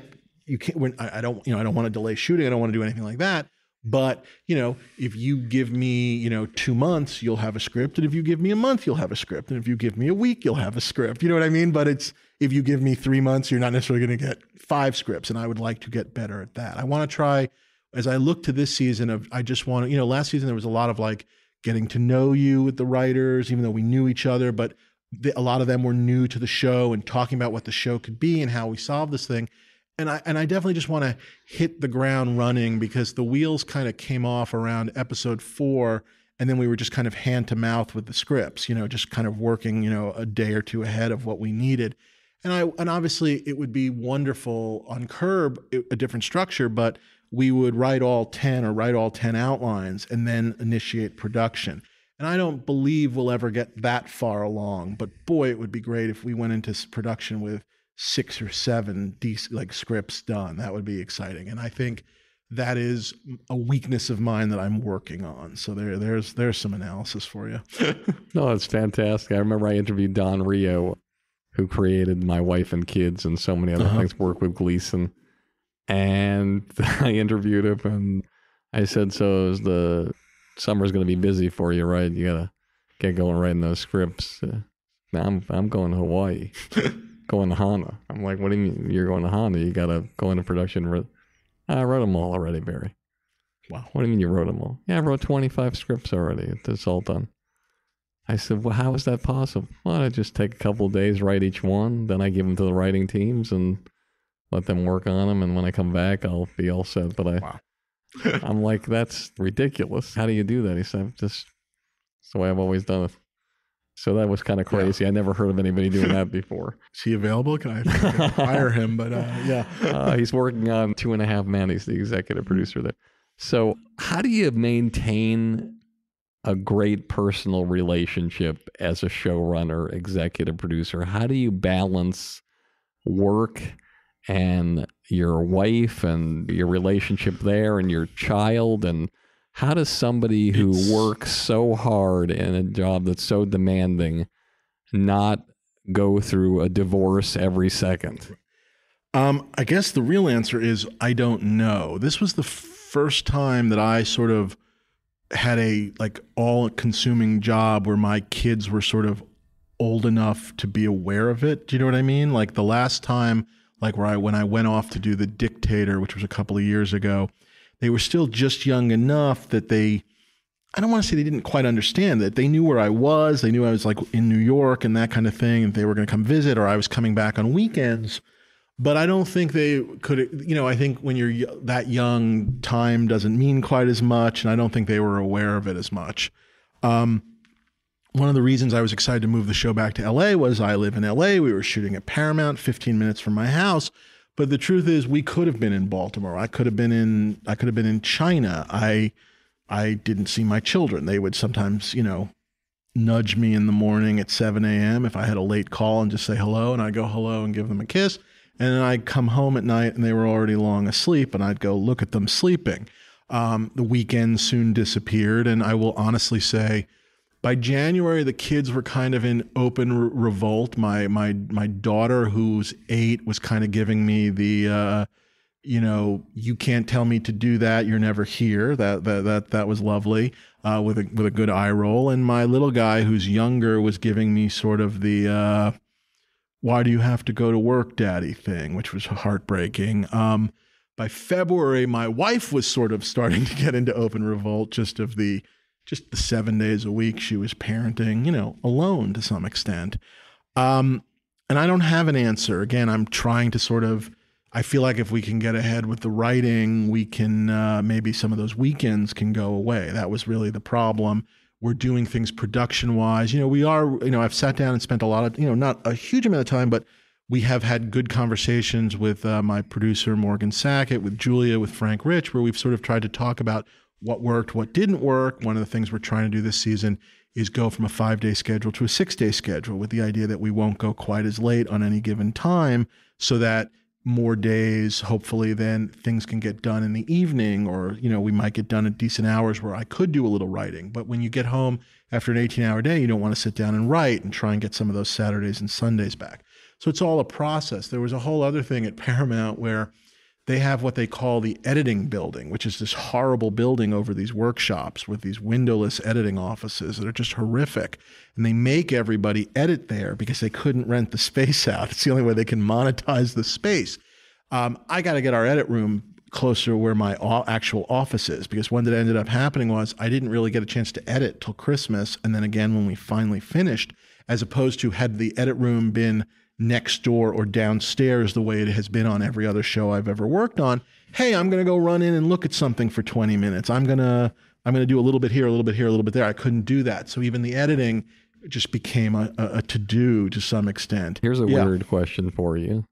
Speaker 9: I don't want to delay shooting. I don't want to do anything like that. But, you know, if you give me, you know, 2 months, you'll have a script. And if you give me a month, you'll have a script. And if you give me a week, you'll have a script. You know what I mean? But if you give me 3 months, you're not necessarily going to get 5 scripts. And I would like to get better at that. I want to try, as I look to this season I just want to, you know, last season there was a lot of like getting to know you with the writers, even though we knew each other, but a lot of them were new to the show and talking about what the show could be and how we solve this thing. And I definitely just want to hit the ground running because the wheels kind of came off around episode 4, and then we were just kind of hand to mouth with the scripts, you know, just kind of working, you know, a day or 2 ahead of what we needed. And obviously it would be wonderful on Curb, a different structure, but we would write all 10 outlines and then initiate production. And I don't believe we'll ever get that far along, but boy, it would be great if we went into production with 6 or 7 like scripts done. That would be exciting. And I think that is a weakness of mine that I'm working on. So there's some analysis for you.
Speaker 3: No, it's fantastic. I remember I interviewed Don Rio, who created My Wife and Kids and so many other things, worked with Gleason. And I interviewed him and I said, so the summer's going to be busy for you, right? You got to get going writing those scripts. Now I'm going to Hawaii. Going to Hana. I'm like, what do you mean you're going to Hana? You got to go into production. I wrote them all already, Barry.
Speaker 9: Wow.
Speaker 3: What do you mean you wrote them all? Yeah, I wrote 25 scripts already. It's all done. I said, well, how is that possible? Well, I just take a couple of days, write each one. Then I give them to the writing teams and let them work on them. And when I come back, I'll be all set. But
Speaker 9: wow.
Speaker 3: I'm like, that's ridiculous. How do you do that? He said, it's the way I've always done it. So that was kind of crazy. Yeah. I never heard of anybody doing that before.
Speaker 9: Is he available? Can I hire him? But yeah.
Speaker 3: He's working on 2.5 Men. He's the executive producer there. So how do you maintain a great personal relationship as a showrunner, executive producer? How do you balance work and your wife and your relationship there and your child? And how does somebody who works so hard in a job that's so demanding not go through a divorce every second?
Speaker 9: I guess the real answer is I don't know. This was the first time that I sort of had a like all-consuming job where my kids were sort of old enough to be aware of it. Do you know what I mean? Like the last time, like when I went off to do The Dictator, which was a couple of years ago, they were still just young enough that I don't want to say they didn't quite understand that. They knew where I was. They knew I was like in New York and that kind of thing. And they were going to come visit or I was coming back on weekends. But I don't think they could, you know, I think when you're that young, time doesn't mean quite as much. And I don't think they were aware of it as much. One of the reasons I was excited to move the show back to LA was I live in LA. We were shooting at Paramount, 15 minutes from my house. But the truth is we could have been in Baltimore. I could have been in China. I didn't see my children. They would sometimes, you know, nudge me in the morning at 7 a.m. if I had a late call and just say hello. And I'd go hello and give them a kiss. And then I'd come home at night and they were already long asleep and I'd go look at them sleeping. The weekend soon disappeared. And I will honestly say by January, the kids were kind of in open revolt. My daughter, who's 8, was kind of giving me the, you can't tell me to do that. You're never here. That was lovely, with a good eye roll. And my little guy, who's younger, was giving me sort of the why do you have to go to work, Daddy thing, which was heartbreaking. By February, my wife was sort of starting to get into open revolt, just the 7 days a week she was parenting, alone to some extent. And I don't have an answer. Again, I'm trying to I feel like if we can get ahead with the writing, we can, maybe some of those weekends can go away. That was really the problem. We're doing things production-wise. I've sat down and spent a lot of, not a huge amount of time, but we have had good conversations with my producer, Morgan Sackett, with Julia, with Frank Rich, where we've sort of tried to talk about what worked, what didn't work. One of the things we're trying to do this season is go from a 5-day schedule to a 6-day schedule, with the idea that we won't go quite as late on any given time, so that more days, hopefully, then things can get done in the evening, or, we might get done at decent hours where I could do a little writing. But when you get home after an 18-hour day, you don't want to sit down and write and try and get some of those Saturdays and Sundays back. So it's all a process. There was a whole other thing at Paramount where they have what they call the editing building, which is this horrible building over these workshops with these windowless editing offices that are just horrific. And they make everybody edit there because they couldn't rent the space out. It's the only way they can monetize the space. I got to get our edit room closer to where my actual office is, because what ended up happening was I didn't really get a chance to edit till Christmas. And then again, when we finally finished, as opposed to had the edit room been next door or downstairs the way it has been on every other show I've ever worked on. Hey, I'm going to go run in and look at something for 20 minutes. I'm going to do a little bit here, a little bit here, a little bit there. I couldn't do that. So even the editing just became a to-do to some extent.
Speaker 3: Here's a weird question for you.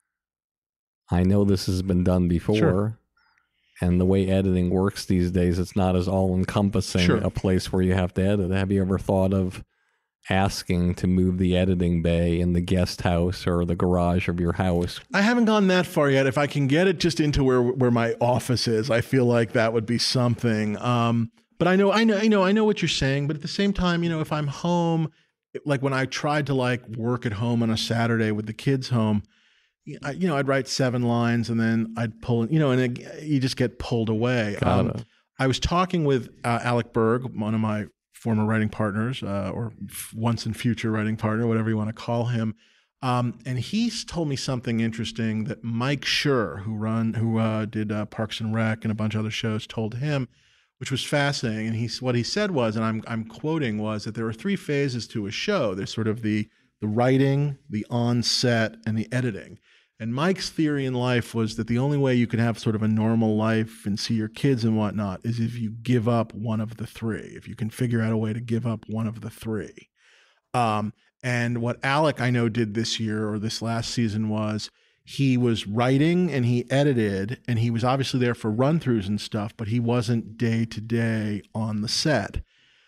Speaker 3: I know this has been done before. Sure. And the way editing works these days, it's not as all-encompassing a place where you have to edit. Have you ever thought of asking to move the editing bay in the guest house or the garage of your house?
Speaker 9: I haven't gone that far yet. If I can get it just into where my office is, I feel like that would be something. But I know what you're saying. But at the same time, if I'm home, like when I tried to work at home on a Saturday with the kids home, I'd write 7 lines and then I'd pull, and you just get pulled away. I was talking with Alec Berg, one of my former writing partners, or once and future writing partner, whatever you want to call him. And he's told me something interesting that Mike Schur, who did Parks and Rec and a bunch of other shows, told him, which was fascinating. And what he said was, and I'm quoting, was that there are 3 phases to a show. There's sort of the writing, the on-set, and the editing. And Mike's theory in life was that the only way you can have sort of a normal life and see your kids and whatnot is if you give up one of the 3, if you can figure out a way to give up one of the 3. And what Alec, I know, did this year or this last season was he was writing and he edited, and he was obviously there for run-throughs and stuff, but he wasn't day to day on the set.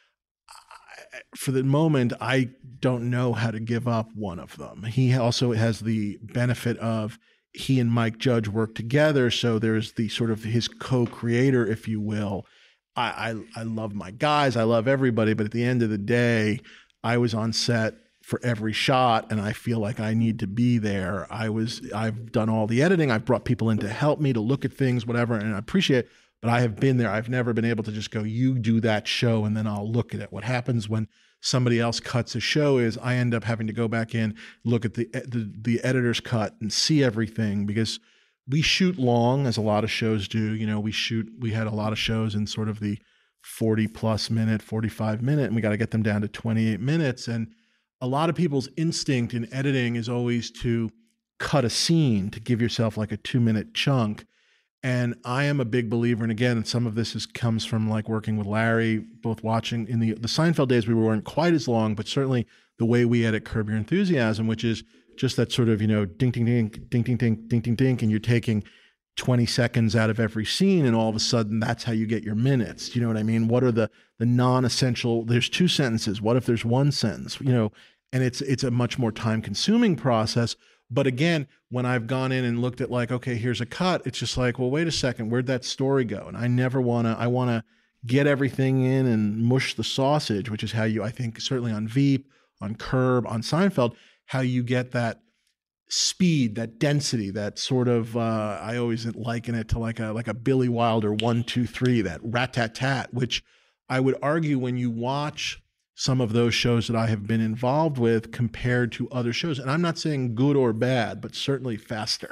Speaker 9: For the moment, I don't know how to give up one of them. He also has the benefit of he and Mike Judge work together, so there's the sort of his co-creator, if you will. I love my guys, I love everybody, but at the end of the day, I was on set for every shot, and I feel like I need to be there. I've done all the editing, I've brought people in to help me to look at things, whatever, and I appreciate it. But I have been there. I've never been able to just go, you do that show, and then I'll look at it. What happens when somebody else cuts a show is I end up having to go back in, look at the editor's cut and see everything, because we shoot long, as a lot of shows do. We had a lot of shows in sort of the 40+ minute, 45 minute, and we got to get them down to 28 minutes. And a lot of people's instinct in editing is always to cut a scene, to give yourself like a 2-minute chunk. And I am a big believer, and again, some of this comes from working with Larry, both watching in the Seinfeld days, we weren't quite as long, but certainly the way we edit Curb Your Enthusiasm, which is just that sort of, ding, ding, ding, ding, ding, ding, ding, ding, ding, and you're taking 20 seconds out of every scene, and all of a sudden that's how you get your minutes. Do you know what I mean? What are the non-essential, there's 2 sentences. What if there's 1 sentence? And it's a much more time-consuming process. But again, when I've gone in and looked at okay, here's a cut, it's just well, wait a second, where'd that story go? And I want to get everything in and mush the sausage, which is how I think, certainly on Veep, on Curb, on Seinfeld, how you get that speed, that density, that sort of, I always liken it to like a Billy Wilder 1, 2, 3, that rat-tat-tat, which I would argue when you watch some of those shows that I have been involved with compared to other shows, and I'm not saying good or bad, but certainly faster.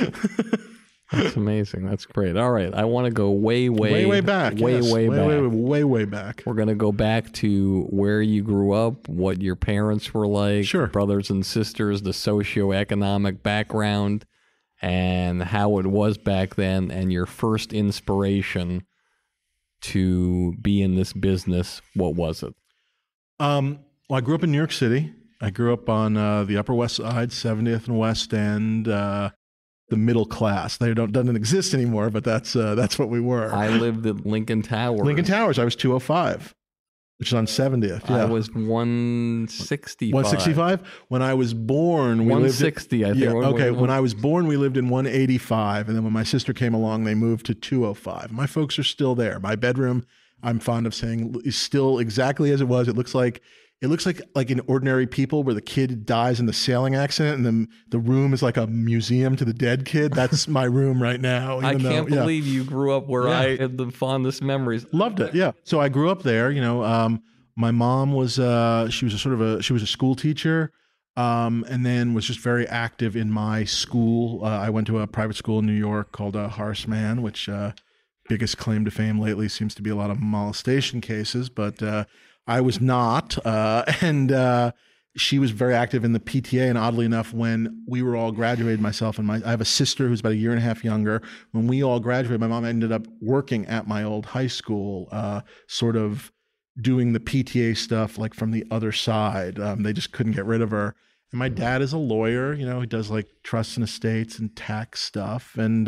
Speaker 3: That's amazing. That's great. All right. I want to go way back. Way back. We're going to go back to where you grew up, what your parents were like,
Speaker 9: sure,
Speaker 3: brothers and sisters, the socioeconomic background, and how it was back then, and your first inspiration to be in this business. What was it?
Speaker 9: Well, I grew up in New York City. I grew up on the Upper West Side, 70th and West End, the middle class. They doesn't exist anymore, but that's what we were.
Speaker 3: I lived at Lincoln Towers.
Speaker 9: Lincoln Towers. I was 205, which is on 70th. Yeah.
Speaker 3: I was 165.
Speaker 9: 165? When I was born, we
Speaker 3: 160,
Speaker 9: lived
Speaker 3: I think.
Speaker 9: Yeah, okay, when I was born, we lived in 185, and then when my sister came along, they moved to 205. My folks are still there. My bedroom, I'm fond of saying, is still exactly as it was. It looks like in Ordinary People, where the kid dies in the sailing accident, and then the room is like a museum to the dead kid. That's my room right now.
Speaker 3: I can't believe you grew up where I had the fondest memories.
Speaker 9: Loved it. Yeah. So I grew up there. My mom was she was a school teacher, and then was just very active in my school. I went to a private school in New York called Horace Mann, which biggest claim to fame lately seems to be a lot of molestation cases, but I was not, and she was very active in the PTA. And oddly enough, when we were all graduated, myself and I have a sister who's about a year and a half younger. When we all graduated, my mom ended up working at my old high school, sort of doing the PTA stuff like from the other side. They just couldn't get rid of her. And my dad is a lawyer. He does like trusts and estates and tax stuff. And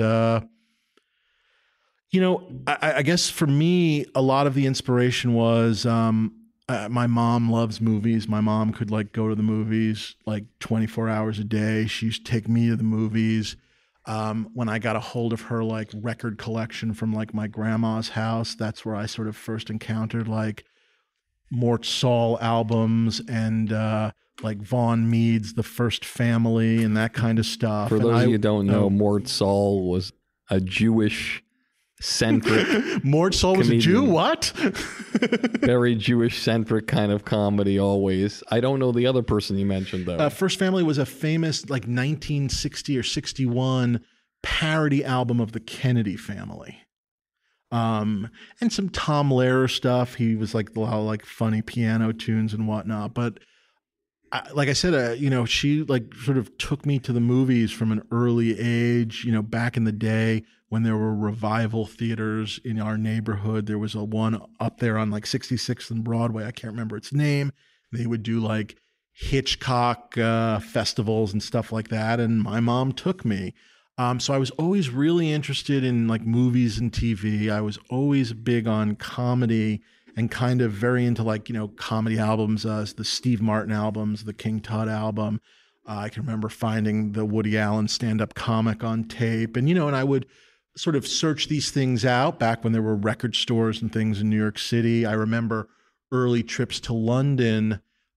Speaker 9: I guess for me, a lot of the inspiration was my mom loves movies. My mom could like go to the movies like 24 hours a day. She used to take me to the movies. When I got a hold of her like record collection from like my grandma's house, that's where I sort of first encountered like Mort Saul albums and like Vaughn Mead's The First Family and that kind of stuff.
Speaker 3: For those of you who don't know, Mort Saul was a Jewish centric.
Speaker 9: Mort Saul was a Jew? What?
Speaker 3: Very Jewish centric kind of comedy always. I don't know the other person you mentioned though.
Speaker 9: First Family was a famous like 1960 or 61 parody album of the Kennedy family. And some Tom Lehrer stuff. He was like a lot of like funny piano tunes and whatnot. But like I said, she like sort of took me to the movies from an early age. Back in the day when there were revival theaters in our neighborhood, there was a one up there on like 66th and Broadway. I can't remember its name. They would do like Hitchcock festivals and stuff like that. And my mom took me. So I was always really interested in like movies and TV. I was always big on comedy and kind of very into like, comedy albums, the Steve Martin albums, the King Tut album. I can remember finding the Woody Allen stand-up comic on tape. And, and I would sort of search these things out back when there were record stores and things in New York City. I remember early trips to London.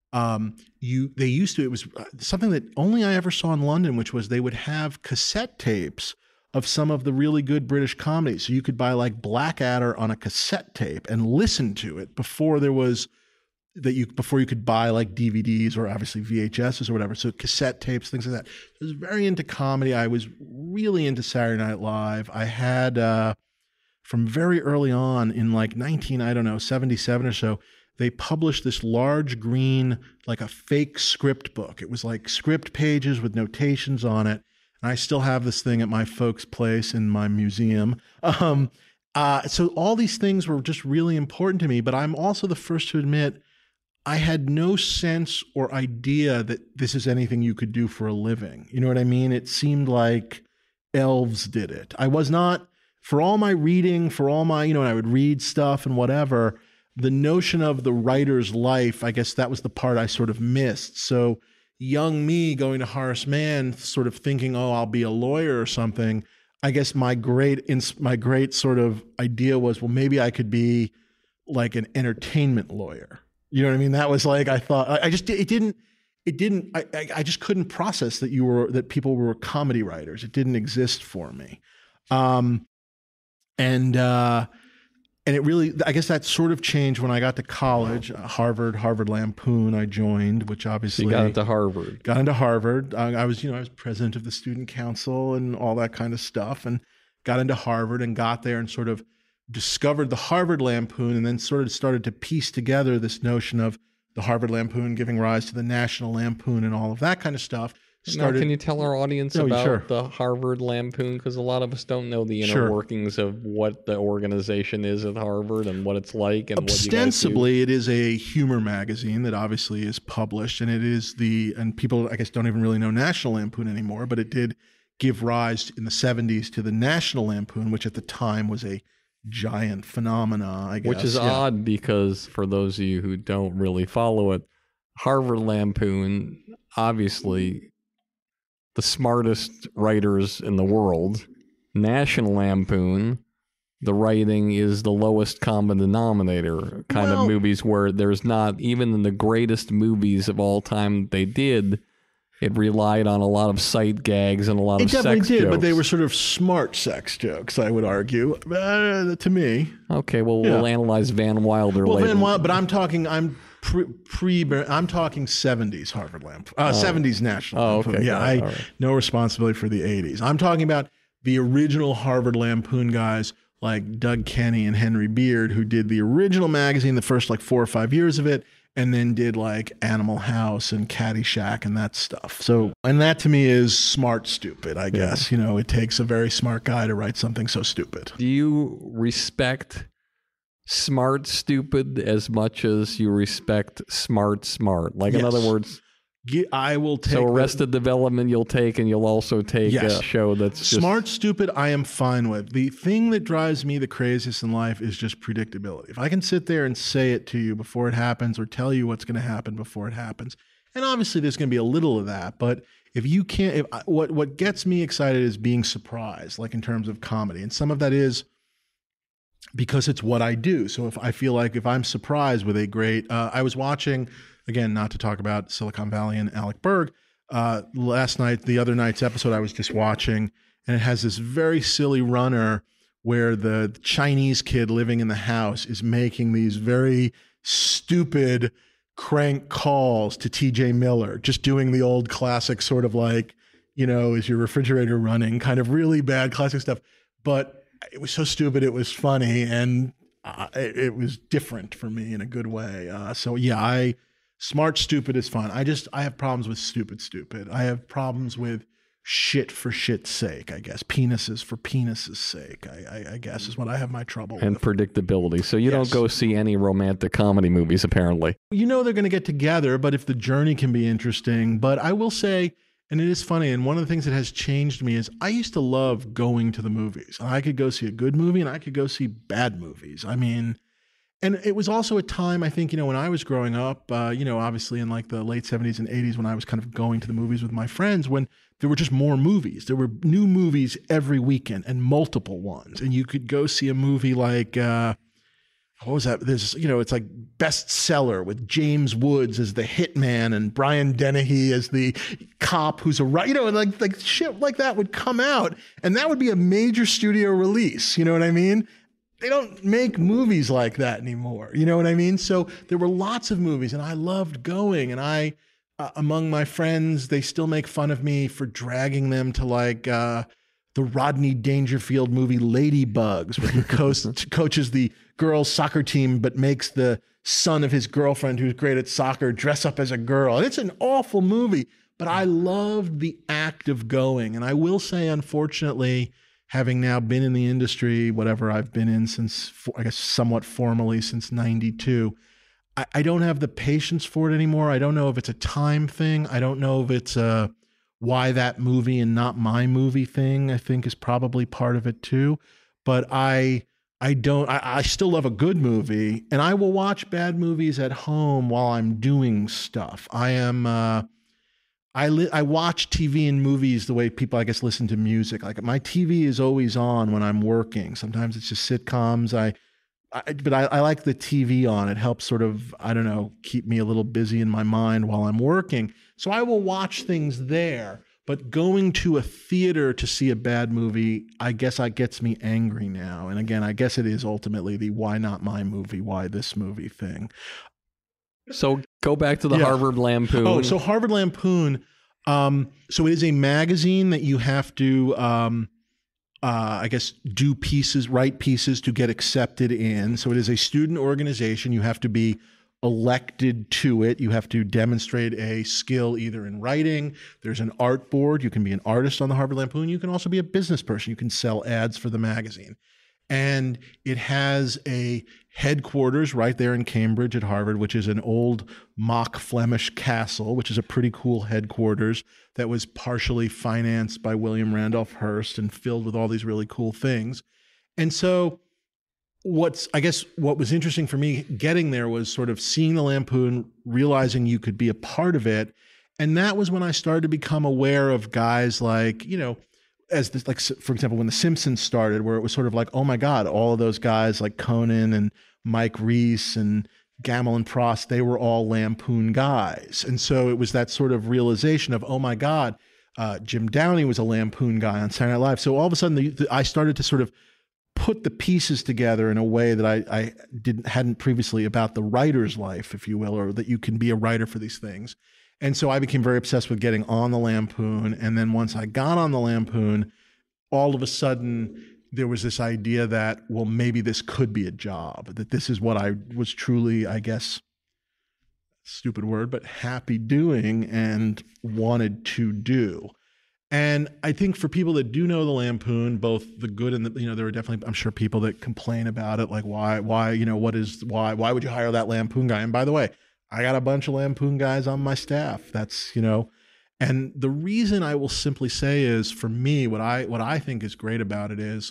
Speaker 9: It was something that only I ever saw in London, which was they would have cassette tapes of some of the really good British comedies. So you could buy like Blackadder on a cassette tape and listen to it before you could buy like DVDs or obviously VHSs or whatever. So cassette tapes, things like that. I was very into comedy. I was really into Saturday Night Live. I had, from very early on in like 77 or so, they published this large green, like a fake script book. It was like script pages with notations on it. And I still have this thing at my folks' place in my museum. So all these things were just really important to me, but I'm also the first to admit I had no sense or idea that this is anything you could do for a living. You know what I mean? It seemed like elves did it. I was not, for all my reading, for all my, and I would read stuff and whatever, the notion of the writer's life, I guess that was the part I sort of missed. So young me going to Horace Mann, sort of thinking, I'll be a lawyer or something. I guess my great sort of idea was, well, maybe I could be like an entertainment lawyer. You know what I mean? That was like, I thought, it it didn't. I just couldn't process that people were comedy writers. It didn't exist for me, and it really, I guess that sort of changed when I got to college. Harvard Lampoon I joined, which obviously
Speaker 3: you got into Harvard.
Speaker 9: Got into Harvard. I was president of the student council and all that kind of stuff, and got into Harvard and got there and sort of discovered the Harvard Lampoon, and then sort of started to piece together this notion of the Harvard Lampoon giving rise to the National Lampoon and all of that kind of stuff.
Speaker 3: Now, can you tell our audience about the Harvard Lampoon? Because a lot of us don't know the inner workings of what the organization is at Harvard and what it's like. And
Speaker 9: ostensibly, it is a humor magazine that obviously is published, and it is and people, I guess, don't even really know National Lampoon anymore, but it did give rise in the 70s to the National Lampoon, which at the time was a giant phenomena, I guess.
Speaker 3: Which is odd because for those of you who don't really follow it, Harvard Lampoon, obviously the smartest writers in the world. National Lampoon, the writing is the lowest common denominator kind of movies where there's not, even in the greatest movies of all time they did, it relied on a lot of sight gags and a lot of sex jokes. It definitely did,
Speaker 9: but they were sort of smart sex jokes, I would argue, to me.
Speaker 3: Okay, well, we'll analyze Van Wilder later.
Speaker 9: Van Wilder, but I'm talking 70s Harvard Lampoon, 70s National Lampoon.
Speaker 3: Okay.
Speaker 9: Yeah,
Speaker 3: right.
Speaker 9: No responsibility for the 80s. I'm talking about the original Harvard Lampoon guys like Doug Kenny and Henry Beard, who did the original magazine, the first 4 or 5 years of it, and then did Animal House and Caddyshack and that stuff. So, and that to me is smart stupid, I guess. It takes a very smart guy to write something so stupid.
Speaker 3: Do you respect smart stupid as much as you respect smart? In other words,
Speaker 9: I will take.
Speaker 3: So Arrested Development you'll take, and you'll also take a show that's just
Speaker 9: smart stupid. I am fine with. The thing that drives me the craziest in life is just predictability. If I can sit there and say it to you before it happens, or tell you what's going to happen before it happens, and obviously there's going to be a little of that, but if you can't, what gets me excited is being surprised, in terms of comedy, and some of that is because it's what I do. So if I feel like if I'm surprised with a great, I was watching. Again, not to talk about Silicon Valley and Alec Berg. The other night's episode I was just watching, and it has this very silly runner where the Chinese kid living in the house is making these very stupid crank calls to TJ Miller, just doing the old classic sort of is your refrigerator running, kind of really bad classic stuff. But it was so stupid, it was funny, and it was different for me in a good way. Smart stupid is fun. I have problems with stupid. I have problems with shit for shit's sake, I guess. Penises for penis's sake, I guess, is what I have my trouble with.
Speaker 3: And predictability. So you don't go see any romantic comedy movies, apparently.
Speaker 9: They're going to get together, but if the journey can be interesting. But I will say, and it is funny, and one of the things that has changed me is I used to love going to the movies. I could go see a good movie, and I could go see bad movies. And it was also a time, I think, when I was growing up, obviously in the late 70s and 80s, when I was kind of going to the movies with my friends, when there were just more movies. There were new movies every weekend and multiple ones. And you could go see a movie like, what was that? There's, it's like Bestseller with James Woods as the hitman and Brian Dennehy as the cop who's and shit like that would come out. And that would be a major studio release. You know what I mean? They don't make movies like that anymore. You know what I mean? So there were lots of movies, and I loved going. And among my friends, they still make fun of me for dragging them to the Rodney Dangerfield movie Ladybugs, where he coaches the girls' soccer team, but makes the son of his girlfriend, who's great at soccer, dress up as a girl. And it's an awful movie, but I loved the act of going. And I will say, unfortunately, having now been in the industry, whatever I've been in since, I guess, somewhat formally since 92, I don't have the patience for it anymore. I don't know if it's a time thing. I don't know if it's a why that movie and not my movie thing, I think is probably part of it too. But I still love a good movie, and I will watch bad movies at home while I'm doing stuff. I watch TV and movies the way people, I guess, listen to music. My TV is always on when I'm working. Sometimes it's just sitcoms. but I like the TV on. It helps sort of, I don't know, keep me a little busy in my mind while I'm working. So I will watch things there. But going to a theater to see a bad movie, I guess that gets me angry now. And again, I guess it is ultimately the why not my movie, why this movie thing.
Speaker 3: So go back to the Harvard Lampoon.
Speaker 9: Oh, so Harvard Lampoon. So it is a magazine that you have to, I guess, write pieces to get accepted in. So it is a student organization. You have to be elected to it. You have to demonstrate a skill either in writing. There's an art board. You can be an artist on the Harvard Lampoon. You can also be a business person. You can sell ads for the magazine. And it has a headquarters right there in Cambridge at Harvard, which is an old mock Flemish castle, which is a pretty cool headquarters that was partially financed by William Randolph Hearst and filled with all these really cool things. And so what was interesting for me getting there was sort of seeing the Lampoon, realizing you could be a part of it. And that was when I started to become aware of guys like, for example, when the Simpsons started, where it was sort of like, oh my God, all of those guys like Conan and Mike Reiss and Gamble and Prost, they were all Lampoon guys. And so it was that sort of realization of, oh my God, Jim Downey was a Lampoon guy on Saturday Night Live. So all of a sudden I started to sort of put the pieces together in a way that I hadn't previously about the writer's life, if you will, or that you can be a writer for these things. And so I became very obsessed with getting on the Lampoon. And then once I got on the Lampoon, all of a sudden there was this idea that, well, maybe this could be a job, that this is what I was truly, I guess, stupid word, but happy doing and wanted to do. And I think for people that do know the Lampoon, both the good and the, there are definitely, I'm sure, people that complain about it, like why would you hire that Lampoon guy? And by the way, I got a bunch of Lampoon guys on my staff. That's, and the reason I will simply say is, for me, what I think is great about it is,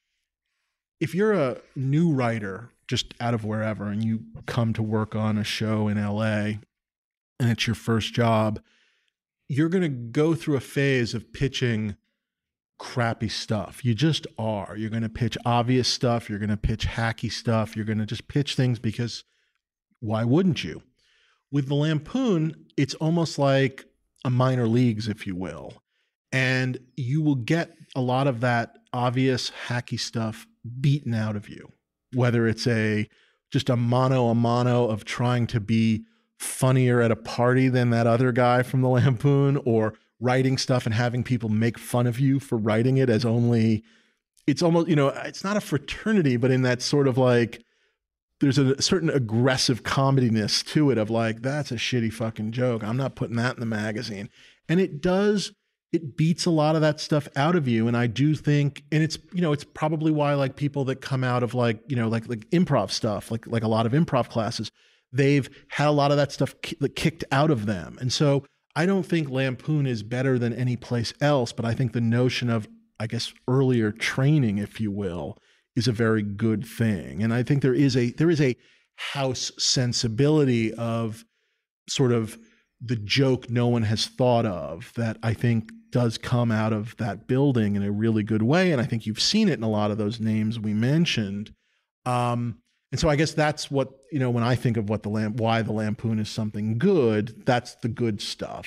Speaker 9: if you're a new writer just out of wherever and you come to work on a show in LA and it's your first job, you're going to go through a phase of pitching crappy stuff. You just are. You're going to pitch obvious stuff. You're going to pitch hacky stuff. You're going to just pitch things because why wouldn't you? With the Lampoon, it's almost like a minor leagues, if you will. And you will get a lot of that obvious hacky stuff beaten out of you, whether it's just a mano a mano of trying to be funnier at a party than that other guy from the Lampoon, or writing stuff and having people make fun of you for writing it as only, it's almost, it's not a fraternity, but in that sort of like, there's a certain aggressive comediness to it of like, that's a shitty fucking joke. I'm not putting that in the magazine. And it beats a lot of that stuff out of you. And I do think, and it's, it's probably why like people that come out of like improv stuff, like a lot of improv classes, they've had a lot of that stuff kicked out of them. And so I don't think Lampoon is better than any place else, but I think the notion of, I guess, earlier training, if you will, is a very good thing. And I think there is a house sensibility of sort of the joke no one has thought of that I think does come out of that building in a really good way. And I think you've seen it in a lot of those names we mentioned. And so I guess that's what, when I think of why the Lampoon is something good, that's the good stuff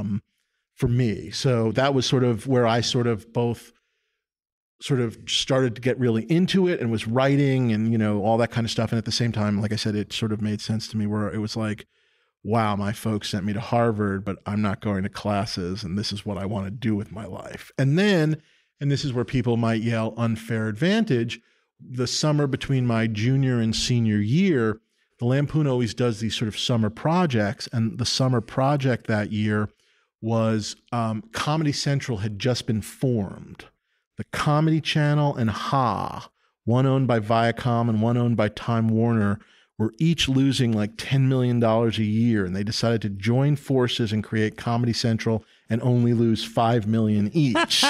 Speaker 9: for me. So that was sort of where I sort of both sort of started to get really into it and was writing and, all that kind of stuff. And at the same time, like I said, it sort of made sense to me where it was like, wow, my folks sent me to Harvard, but I'm not going to classes and this is what I want to do with my life. And then, and this is where people might yell unfair advantage, the summer between my junior and senior year, the Lampoon always does these sort of summer projects. And the summer project that year was Comedy Central had just been formed. The Comedy Channel and Ha, one owned by Viacom and one owned by Time Warner, were each losing like $10 million a year. And they decided to join forces and create Comedy Central and only lose $5 million each.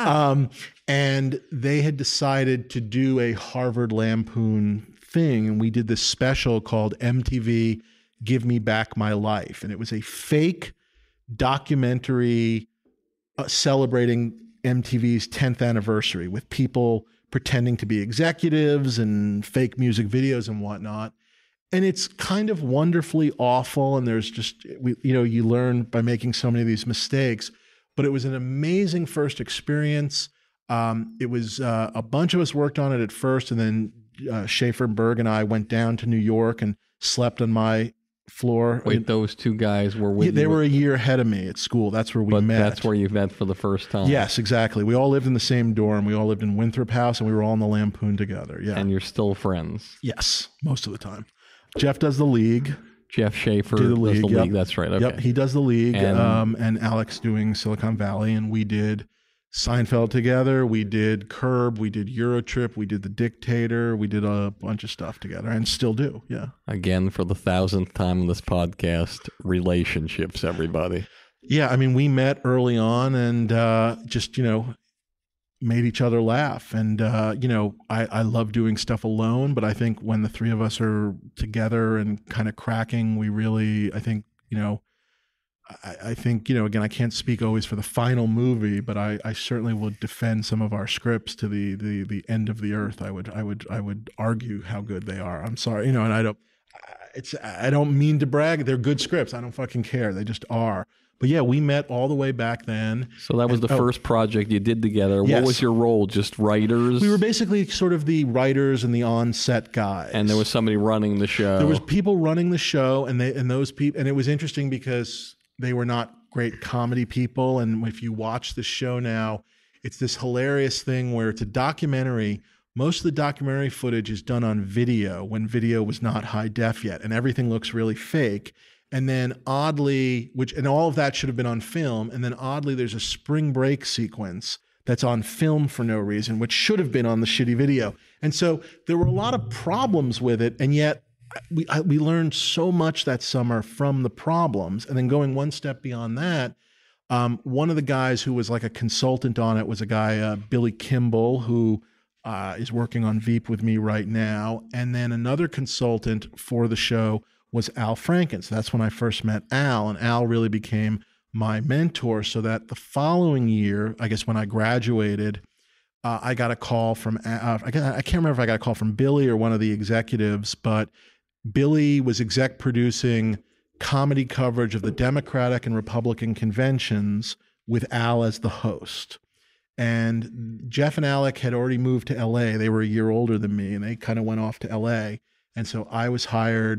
Speaker 9: And they had decided to do a Harvard Lampoon thing. And we did this special called MTV Give Me Back My Life. And it was a fake documentary celebrating MTV's 10th anniversary with people pretending to be executives and fake music videos and whatnot. And it's kind of wonderfully awful. And there's just, you learn by making so many of these mistakes. But it was an amazing first experience. It was a bunch of us worked on it at first, and then Schaefer Berg and I went down to New York and slept on my floor.
Speaker 3: Wait, those two guys were with you?
Speaker 9: They were a year ahead of me at school. That's where we met.
Speaker 3: That's where you met for the first time.
Speaker 9: Yes, exactly. We all lived in the same dorm. We all lived in Winthrop House, and we were all in the Lampoon together. Yeah.
Speaker 3: And you're still friends?
Speaker 9: Yes, most of the time. Jeff does the League.
Speaker 3: Jeff Schaefer does the League.
Speaker 9: Yep.
Speaker 3: That's right. Okay.
Speaker 9: Yep, he does the League. And Alex doing Silicon Valley, and we did Seinfeld together. We did Curb. We did Eurotrip. We did The Dictator. We did a bunch of stuff together, and still do. Yeah.
Speaker 3: Again, for the 1,000th time on this podcast, relationships, everybody.
Speaker 9: Yeah, I mean, we met early on and just, made each other laugh. And, I love doing stuff alone, but I think when the three of us are together and kind of cracking, we really, I think, again, I can't speak always for the final movie, but I certainly would defend some of our scripts to the end of the earth. I would argue how good they are. I'm sorry, and I don't mean to brag. They're good scripts. I don't fucking care. They just are. But yeah, we met all the way back then.
Speaker 3: So that was the first project you did together.
Speaker 9: Yes.
Speaker 3: What was your role? Just writers?
Speaker 9: We were basically sort of the writers and the on-set guys.
Speaker 3: And there was somebody running the show.
Speaker 9: There was people running the show, and those people, and it was interesting because they were not great comedy people. And if you watch the show now, it's this hilarious thing where it's a documentary. Most of the documentary footage is done on video when video was not high def yet, and everything looks really fake. And then oddly, and all of that should have been on film. And then oddly, there's a spring break sequence that's on film for no reason, which should have been on the shitty video. And so there were a lot of problems with it. And yet we learned so much that summer from the problems. And then going one step beyond that, one of the guys who was like a consultant on it was a guy, Billy Kimball, who is working on Veep with me right now. And then another consultant for the show was Al Franken. So that's when I first met Al, and Al really became my mentor, so that the following year, I guess when I graduated, I got a call from, I can't remember if I got a call from Billy or one of the executives, but Billy was exec producing comedy coverage of the Democratic and Republican conventions with Al as the host. And Jeff and Alec had already moved to LA. They were a year older than me, and they kind of went off to LA. And so I was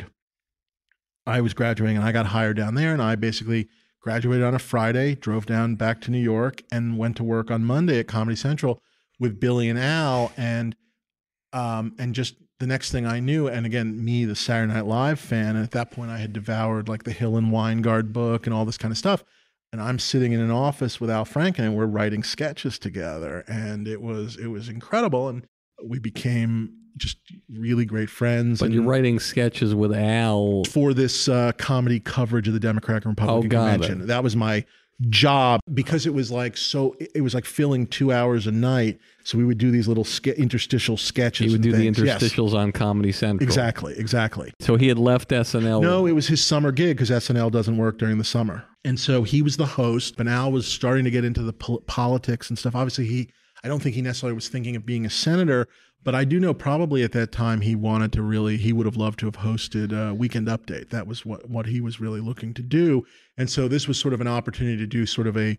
Speaker 9: graduating, and I got hired down there, and I basically graduated on a Friday, drove down back to New York, and went to work on Monday at Comedy Central with Billy and Al. And just the next thing I knew, and again, me, the Saturday Night Live fan, and at that point I had devoured like the Hill and Weingart book and all this kind of stuff. And I'm sitting in an office with Al Franken, and we're writing sketches together, and it was incredible, and we became just really great friends.
Speaker 3: But you're writing sketches with Al
Speaker 9: for this comedy coverage of the Democratic and Republican convention. That was my job, because it was like filling 2 hours a night. So we would do these little interstitial sketches.
Speaker 3: He would do
Speaker 9: things.
Speaker 3: the interstitials on Comedy Central.
Speaker 9: Exactly.
Speaker 3: So he had left SNL.
Speaker 9: No, it was his summer gig, because SNL doesn't work during the summer. And so he was the host, but Al was starting to get into the politics and stuff. Obviously, I don't think he necessarily was thinking of being a senator, but I do know probably at that time he would have loved to have hosted Weekend Update. That was what he was really looking to do. And so this was sort of an opportunity to do sort of a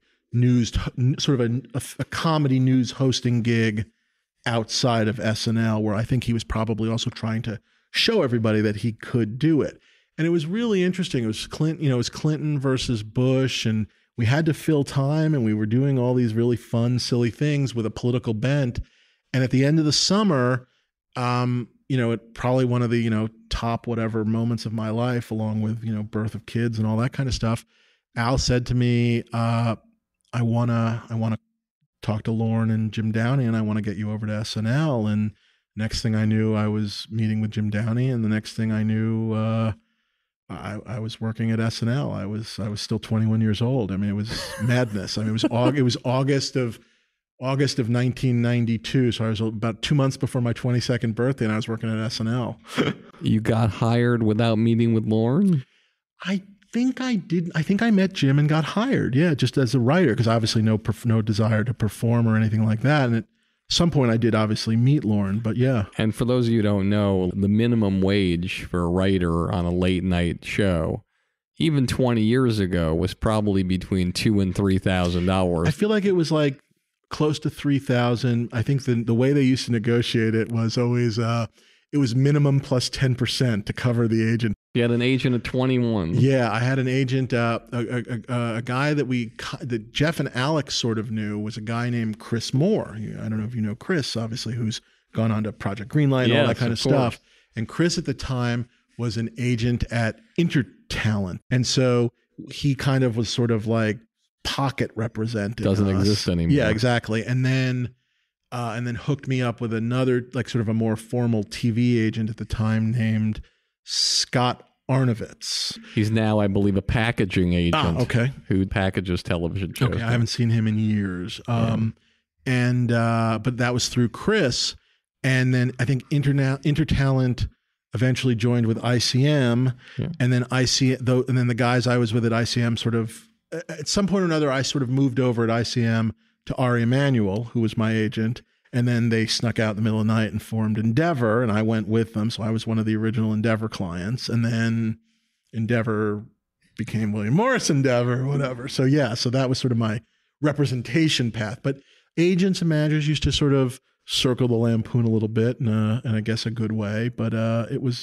Speaker 9: comedy news hosting gig outside of SNL, where I think he was probably also trying to show everybody that he could do it. And it was really interesting. It was Clinton versus Bush, and we had to fill time, and we were doing all these really fun, silly things with a political bent. And at the end of the summer, it probably one of the, top whatever moments of my life, along with, birth of kids and all that kind of stuff. Al said to me, I want to talk to Lorne and Jim Downey, and I want to get you over to SNL. And next thing I knew, I was meeting with Jim Downey, and the next thing I knew, I was working at SNL. I was still 21 years old. I mean, it was madness. I mean, it was August of 1992. So I was about 2 months before my 22nd birthday, and I was working at SNL.
Speaker 3: You got hired without meeting with Lorne?
Speaker 9: I think I did. I think I met Jim and got hired. Yeah, just as a writer, because obviously no desire to perform or anything like that. And it some point I did obviously meet Lorne, but yeah.
Speaker 3: And for those of you who don't know, the minimum wage for a writer on a late night show, even 20 years ago, was probably between $2,000 and $3,000.
Speaker 9: I feel like it was like close to 3,000. I think the way they used to negotiate it was always it was minimum plus 10% to cover the agent.
Speaker 3: You had an agent at 21.
Speaker 9: Yeah, I had an agent, a guy that Jeff and Alex sort of knew was a guy named Chris Moore. I don't know if you know Chris, obviously, who's gone on to Project Greenlight and all that kind of stuff. And Chris at the time was an agent at Intertalent. And so he kind of was sort of like pocket represented.
Speaker 3: Doesn't exist anymore.
Speaker 9: Yeah, exactly. And then hooked me up with another, like sort of a more formal TV agent at the time named Scott Arnovitz.
Speaker 3: He's now, I believe, a packaging agent.
Speaker 9: Okay.
Speaker 3: Who packages television shows.
Speaker 9: Okay, I haven't seen him in years. But that was through Chris. And then I think Intertalent eventually joined with ICM. Yeah. And then the guys I was with at ICM sort of, at some point or another, I sort of moved over at ICM to Ari Emanuel, who was my agent. And then they snuck out in the middle of the night and formed Endeavor, and I went with them. So I was one of the original Endeavor clients. And then Endeavor became William Morris Endeavor, whatever. So yeah, so that was sort of my representation path. But agents and managers used to sort of circle the lampoon a little bit in I guess a good way. But it was,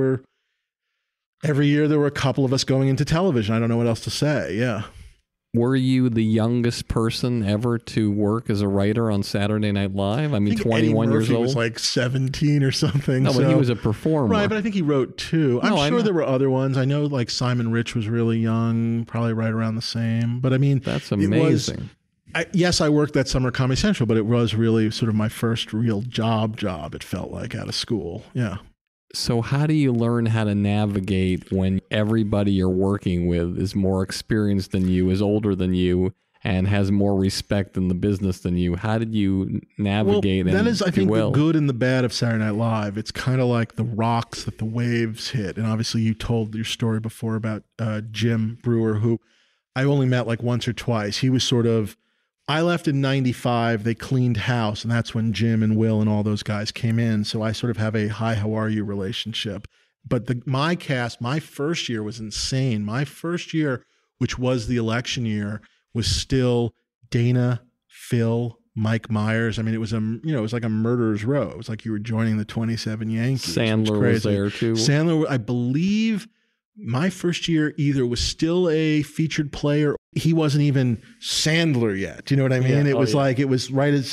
Speaker 9: every year there were a couple of us going into television. I don't know what else to say. Yeah.
Speaker 3: Were you the youngest person ever to work as a writer on Saturday Night Live? I mean, 21 years old?
Speaker 9: He was like 17 or something.
Speaker 3: No, but he was a performer.
Speaker 9: Right, but I think he wrote too. I'm sure there were other ones. I know like Simon Rich was really young, probably right around the same. But I mean,
Speaker 3: that's amazing.
Speaker 9: Yes, I worked that summer at Comedy Central, but it was really sort of my first real job, it felt like, out of school. Yeah.
Speaker 3: So how do you learn how to navigate when everybody you're working with is more experienced than you, is older than you, and has more respect in the business than you? How did you navigate?
Speaker 9: Well, that is, I think, the good and the bad of Saturday Night Live. It's kind of like the rocks that the waves hit. And obviously you told your story before about Jim Brewer, who I only met like once or twice. He was sort of, I left in 95, they cleaned house, and that's when Jim and Will and all those guys came in. So I sort of have a hi, how are you relationship. But my cast, my first year was insane. My first year, which was the election year, was still Dana, Phil, Mike Myers. I mean, it was it was like a murderer's row. It was like you were joining the 27 Yankees.
Speaker 3: Sandler was there too.
Speaker 9: Sandler, I believe my first year either was still a featured player. He wasn't even Sandler yet. Do you know what I mean?
Speaker 3: Yeah.
Speaker 9: It was like, it was right as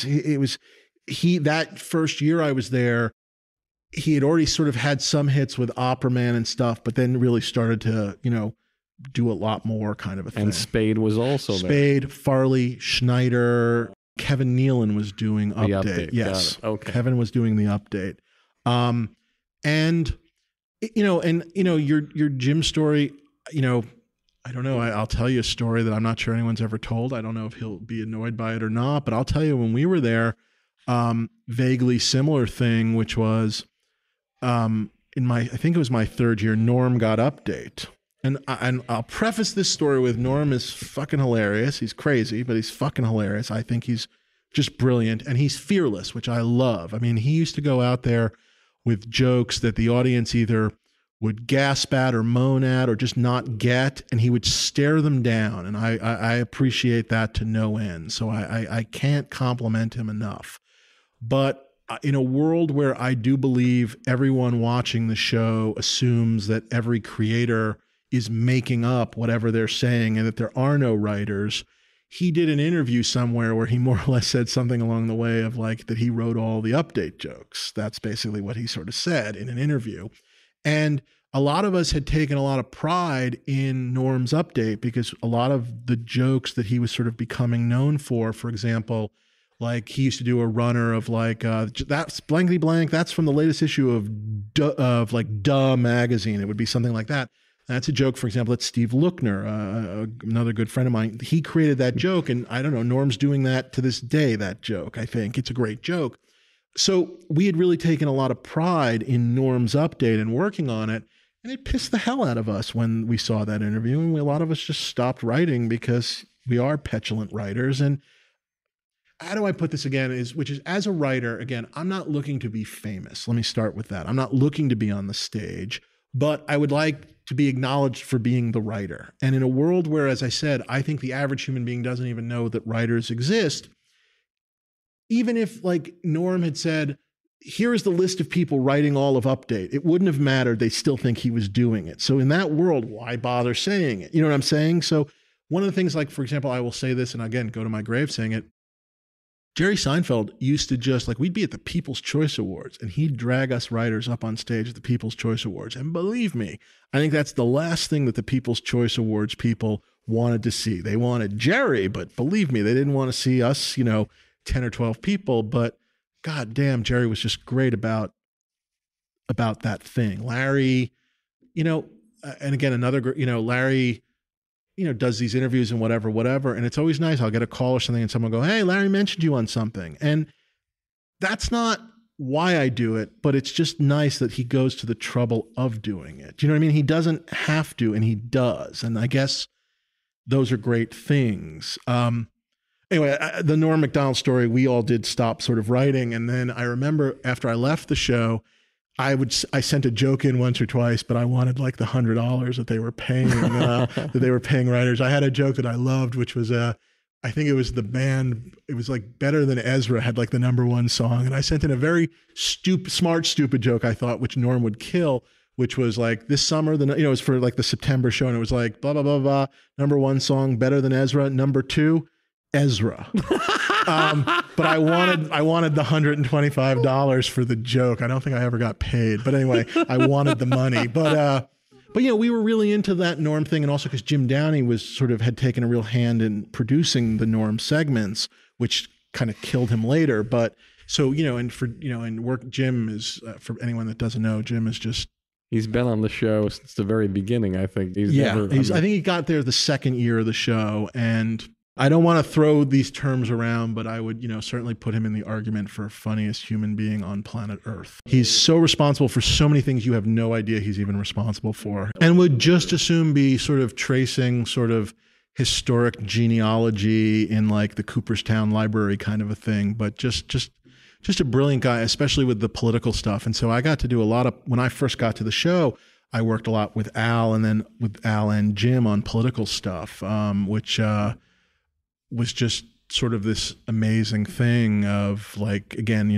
Speaker 9: that first year I was there, he had already sort of had some hits with Opera Man and stuff, but then really started to, do a lot more kind of a thing.
Speaker 3: And Spade was also there.
Speaker 9: Spade, Farley, Schneider, Kevin Nealon was doing update. Yes.
Speaker 3: Okay.
Speaker 9: Kevin was doing the update. Your Jim story, I don't know. I'll tell you a story that I'm not sure anyone's ever told. I don't know if he'll be annoyed by it or not, but I'll tell you when we were there, vaguely similar thing, which was I think it was my third year, Norm got update. And I'll preface this story with Norm is fucking hilarious. He's crazy, but he's fucking hilarious. I think he's just brilliant, and he's fearless, which I love. I mean, he used to go out there with jokes that the audience either would gasp at or moan at or just not get, and he would stare them down. And I appreciate that to no end. So I can't compliment him enough. But in a world where I do believe everyone watching the show assumes that every creator is making up whatever they're saying and that there are no writers, he did an interview somewhere where he more or less said something along the way of like that he wrote all the update jokes. That's basically what he sort of said in an interview. And a lot of us had taken a lot of pride in Norm's update because a lot of the jokes that he was sort of becoming known for example, like he used to do a runner of like, that's blankety blank. That's from the latest issue of like Duh magazine. It would be something like that. That's a joke, for example, that Steve Lookner, another good friend of mine, he created that joke. And I don't know, Norm's doing that to this day, that joke, I think. It's a great joke. So we had really taken a lot of pride in Norm's update and working on it. And it pissed the hell out of us when we saw that interview. And a lot of us just stopped writing because we are petulant writers. And how do I put this again, which is as a writer, again, I'm not looking to be famous. Let me start with that. I'm not looking to be on the stage, but I would like to be acknowledged for being the writer. And in a world where, as I said, I think the average human being doesn't even know that writers exist, even if like Norm had said, here is the list of people writing all of Update, it wouldn't have mattered. They still think he was doing it. So in that world, why bother saying it? You know what I'm saying? So one of the things, like, for example, I will say this, and again, go to my grave saying it, Jerry Seinfeld used to just, like, we'd be at the People's Choice Awards, and he'd drag us writers up on stage at the People's Choice Awards. And believe me, I think that's the last thing that the People's Choice Awards people wanted to see. They wanted Jerry, but believe me, they didn't want to see us, 10 or 12 people. But God damn, Jerry was just great about that thing. Larry, and again, Larry, does these interviews and whatever. And it's always nice. I'll get a call or something and someone will go, hey, Larry mentioned you on something. And that's not why I do it, but it's just nice that he goes to the trouble of doing it. Do you know what I mean? He doesn't have to, and he does. And I guess those are great things. Anyway, the Norm Macdonald story, we all did stop sort of writing. And then I remember after I left the show, I sent a joke in once or twice, but I wanted like the $100 that they were paying, writers. I had a joke that I loved, which was, I think it was the band, it was like Better Than Ezra had like the #1 song. And I sent in a very smart, stupid joke, I thought, which Norm would kill, which was like this summer, it was for like the September show. And it was like, blah, blah, blah, blah, #1 song, Better Than Ezra, #2, Ezra. But I wanted the $125 for the joke. I don't think I ever got paid, but anyway, I wanted the money. But we were really into that Norm thing, and also because Jim Downey had taken a real hand in producing the Norm segments, which kind of killed him later. But so Jim is for anyone that doesn't know, Jim is just.
Speaker 3: He's been on the show since the very beginning, I think.
Speaker 9: I think he got there the second year of the show, and I don't want to throw these terms around, but I would, certainly put him in the argument for funniest human being on planet Earth. He's so responsible for so many things you have no idea he's even responsible for, and would just assume be sort of tracing sort of historic genealogy in like the Cooperstown Library kind of a thing, but just a brilliant guy, especially with the political stuff. And so I got to do a lot of, when I first got to the show, I worked a lot with Al, and then with Al and Jim on political stuff, which was just sort of this amazing thing of like, again,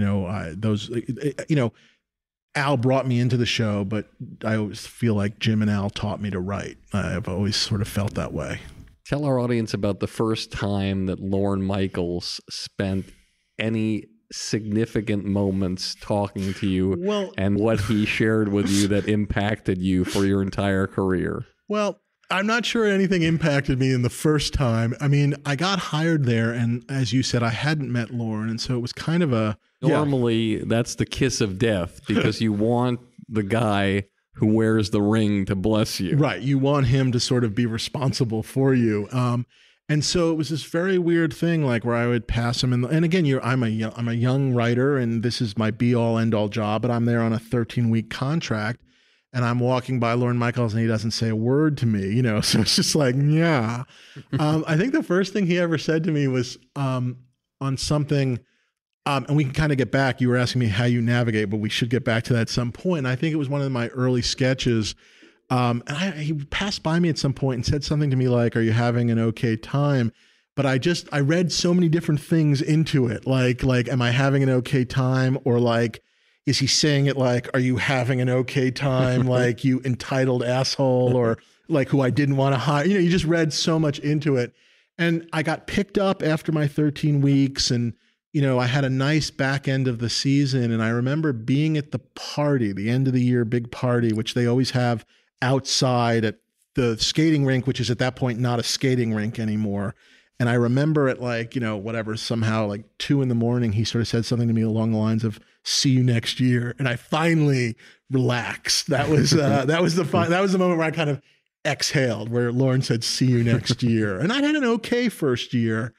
Speaker 9: Al brought me into the show, but I always feel like Jim and Al taught me to write. I've always sort of felt that way.
Speaker 3: Tell our audience about the first time that Lorne Michaels spent any significant moments talking to you, and what he shared with you that impacted you for your entire career.
Speaker 9: Well, I'm not sure anything impacted me in the first time. I mean, I got hired there, and as you said, I hadn't met Lorne, and so it was kind of
Speaker 3: Normally, that's the kiss of death, because you want the guy who wears the ring to bless you.
Speaker 9: Right. You want him to sort of be responsible for you. And so it was this very weird thing, like where I would pass him. And again, I'm a young writer, and this is my be-all, end-all job, but I'm there on a 13-week contract. And I'm walking by Lorne Michaels, and he doesn't say a word to me, so it's just like, yeah. I think the first thing he ever said to me was on something, and we can kind of get back. You were asking me how you navigate, but we should get back to that at some point. And I think it was one of my early sketches. And he passed by me at some point and said something to me like, are you having an okay time? But I read so many different things into it. Like, am I having an okay time? Or like, is he saying it like, are you having an okay time? Like, you entitled asshole, or like who I didn't want to hire. You just read so much into it. And I got picked up after my 13 weeks, and, I had a nice back end of the season. And I remember being at the party, the end of the year big party, which they always have outside at the skating rink, which is at that point not a skating rink anymore. And I remember at like, somehow like 2 a.m, he sort of said something to me along the lines of, see you next year. And I finally relaxed. That was the moment where I kind of exhaled, where Lorne said, see you next year. And I had an okay first year.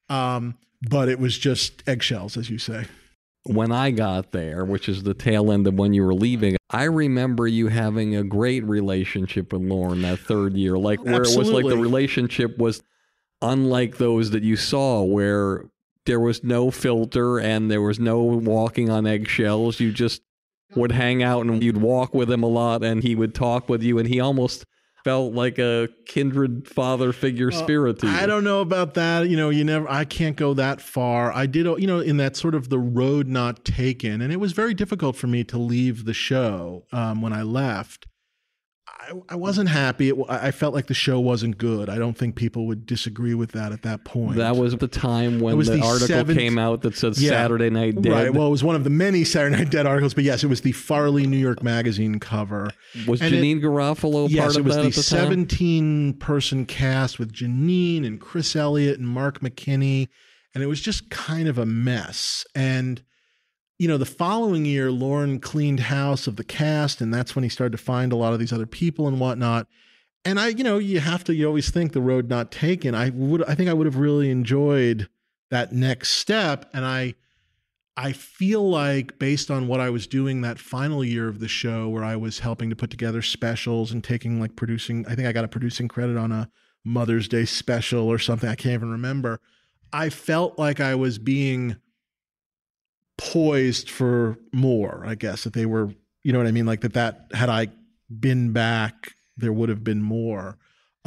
Speaker 9: But it was just eggshells, as you say.
Speaker 3: When I got there, which is the tail end of when you were leaving, I remember you having a great relationship with Lorne that third year, like where Absolutely. It was like the relationship was unlike those that you saw, where there was no filter and there was no walking on eggshells. You just would hang out and you'd walk with him a lot and he would talk with you and he almost felt like a kindred father figure spirit to you.
Speaker 9: I don't know about that. I can't go that far. I did, in that sort of the road not taken. And it was very difficult for me to leave the show when I left. I wasn't happy. I felt like the show wasn't good. I don't think people would disagree with that at that point.
Speaker 3: That was the time when the article came out that said Saturday Night Dead.
Speaker 9: Right. Well, it was one of the many Saturday Night Dead articles, but yes, it was the Farley New York Magazine cover.
Speaker 3: Was Janine Garofalo part of that at the time?
Speaker 9: Yes, it was the 17-person cast with Janine and Chris Elliott and Mark McKinney, and it was just kind of a mess. And the following year, Lorne cleaned house of the cast, and that's when he started to find a lot of these other people and whatnot. And you always think the road not taken. I think I would have really enjoyed that next step. And I feel like based on what I was doing that final year of the show, where I was helping to put together specials and taking producing, I think I got a producing credit on a Mother's Day special or something. I can't even remember. I felt like I was being poised for more, I guess, that they were, you know what I mean? Like that had I been back, there would have been more.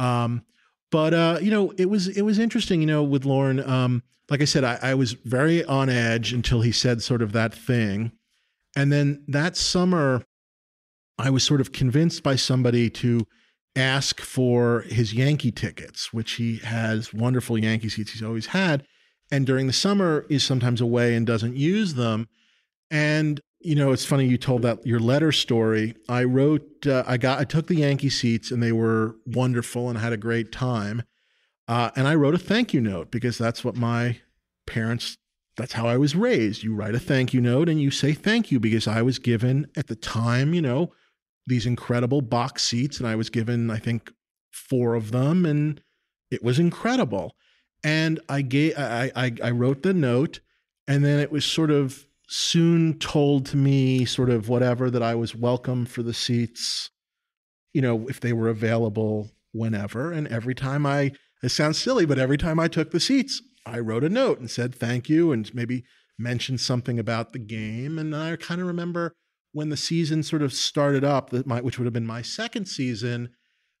Speaker 9: But it was interesting, with Lorne. Like I said, I was very on edge until he said sort of that thing. And then that summer, I was sort of convinced by somebody to ask for his Yankee tickets, which he has wonderful Yankee seats he's always had. And during the summer is sometimes away and doesn't use them. And, it's funny you told that your letter story. I wrote, I took the Yankee seats and they were wonderful and I had a great time. And I wrote a thank you note because that's what my parents, that's how I was raised. You write a thank you note and you say thank you because I was given at the time, these incredible box seats and I was given, I think, 4 of them and it was incredible. And I wrote the note and then it was sort of soon told to me sort of whatever that I was welcome for the seats, if they were available whenever. And every time it sounds silly, but every time I took the seats, I wrote a note and said thank you and maybe mentioned something about the game. And I kind of remember when the season sort of started up, which would have been my second season.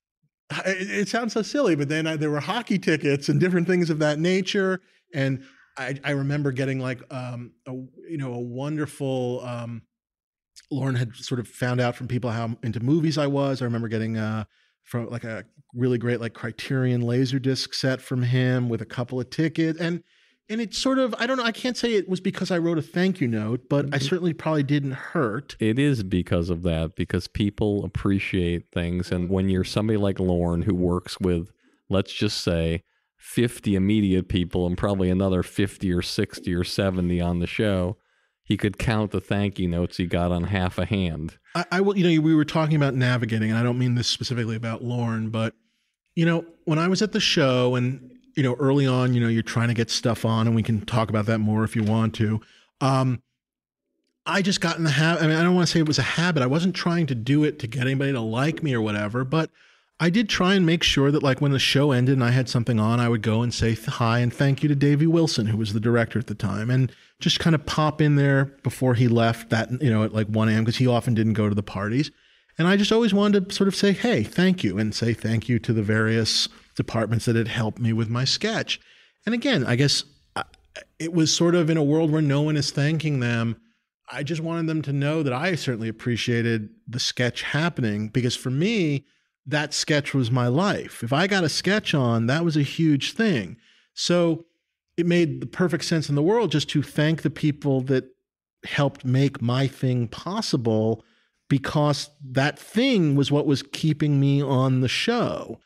Speaker 9: It sounds so silly, but then there were hockey tickets and different things of that nature. And I remember getting like, a wonderful, Lorne had sort of found out from people how into movies I was. I remember getting from like a really great like Criterion Laserdisc set from him with a couple of tickets. And it's sort of, I don't know, I can't say it was because I wrote a thank you note, but I certainly probably didn't hurt.
Speaker 3: It is because of that, because people appreciate things. And when you're somebody like Lorne who works with, let's just say, 50 immediate people and probably another 50 or 60 or 70 on the show, he could count the thank you notes he got on half a hand.
Speaker 9: I will, we were talking about navigating, and I don't mean this specifically about Lorne, but, when I was at the show and, early on, you're trying to get stuff on, and we can talk about that more if you want to. I just got in the habit. I mean, I don't want to say it was a habit. I wasn't trying to do it to get anybody to like me or whatever, but I did try and make sure that like when the show ended and I had something on, I would go and say hi and thank you to Davey Wilson, who was the director at the time, and just kind of pop in there before he left that, at like 1 a.m. because he often didn't go to the parties. And I just always wanted to sort of say, hey, thank you, and say thank you to the various departments that had helped me with my sketch. And again, I guess it was sort of in a world where no one is thanking them. I just wanted them to know that I certainly appreciated the sketch happening, because for me, that sketch was my life. If I got a sketch on, that was a huge thing. So it made the perfect sense in the world just to thank the people that helped make my thing possible, because that thing was what was keeping me on the show.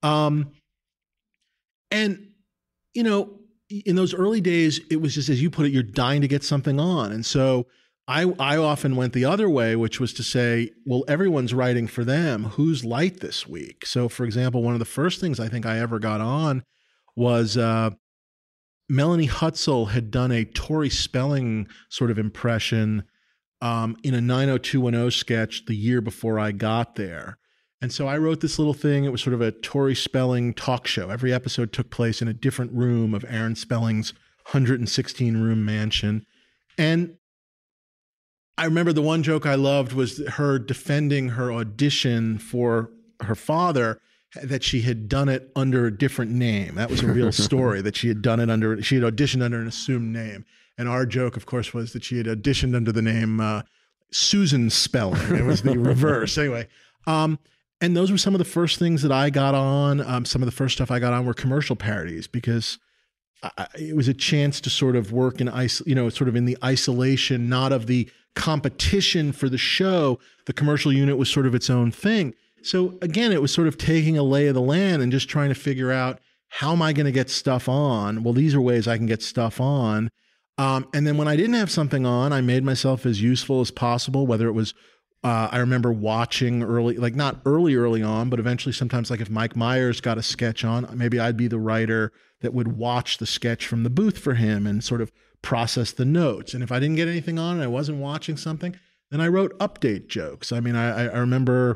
Speaker 9: And, in those early days, it was just, as you put it, you're dying to get something on. And so I often went the other way, which was to say, well, everyone's writing for them. Who's light this week? So, for example, one of the first things I think I ever got on was Melanie Hutzel had done a Tori Spelling sort of impression in a 90210 sketch the year before I got there. And so I wrote this little thing. It was sort of a Tori Spelling talk show. Every episode took place in a different room of Aaron Spelling's 116 room mansion. And I remember the one joke I loved was her defending her audition for her father, that she had done it under a different name. That was a real story, that she had auditioned under an assumed name. And our joke, of course, was that she had auditioned under the name Susan Spelling. It was the reverse. Anyway, and those were some of the first things that I got on. Some of the first stuff I got on were commercial parodies, because it was a chance to sort of work in sort of in the isolation, not of the competition for the show. The commercial unit was sort of its own thing. So again, it was sort of taking a lay of the land and just trying to figure out, how am I going to get stuff on? Well, these are ways I can get stuff on. And then when I didn't have something on, I made myself as useful as possible, whether it was, I remember watching early, like not early on, but eventually sometimes, like if Mike Myers got a sketch on, maybe I'd be the writer that would watch the sketch from the booth for him and sort of process the notes. And if I didn't get anything on and I wasn't watching something, then I wrote update jokes. I mean, I remember,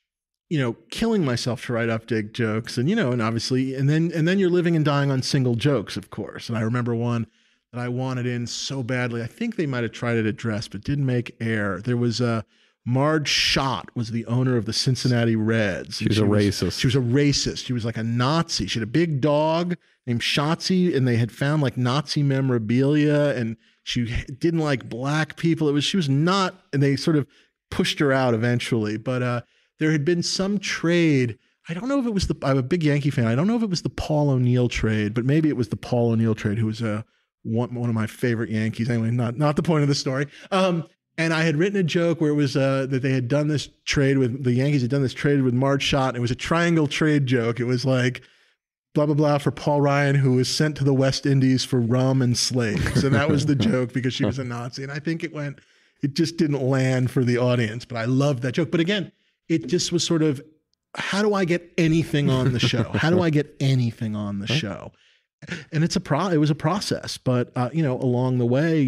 Speaker 9: killing myself to write update jokes, and, and obviously, and then you're living and dying on single jokes, of course. And I remember one that I wanted in so badly. I think they might have tried it at Dress, but didn't make air. There was Marge Schott was the owner of the Cincinnati Reds.
Speaker 3: She was a racist.
Speaker 9: She was a racist. She was like a Nazi. She had a big dog named Shotzi, and they had found like Nazi memorabilia, and she didn't like black people. She was not, and they sort of pushed her out eventually. But there had been some trade. I don't know if it was I'm a big Yankee fan. I don't know if it was the Paul O'Neill trade, but maybe it was the Paul O'Neill trade, who was one of my favorite Yankees. Anyway, not the point of the story. And I had written a joke where it was that they had done this trade with the Yankees had done this trade with Marge Schott. It was a triangle trade joke. It was like blah, blah, blah for Paul Ryan, who was sent to the West Indies for rum and slaves. And that was the joke, because she was a Nazi. And I think it just didn't land for the audience, but I loved that joke. But again, it just was sort of, how do I get anything on the show? How do I get anything on the show? And it was a process, but along the way,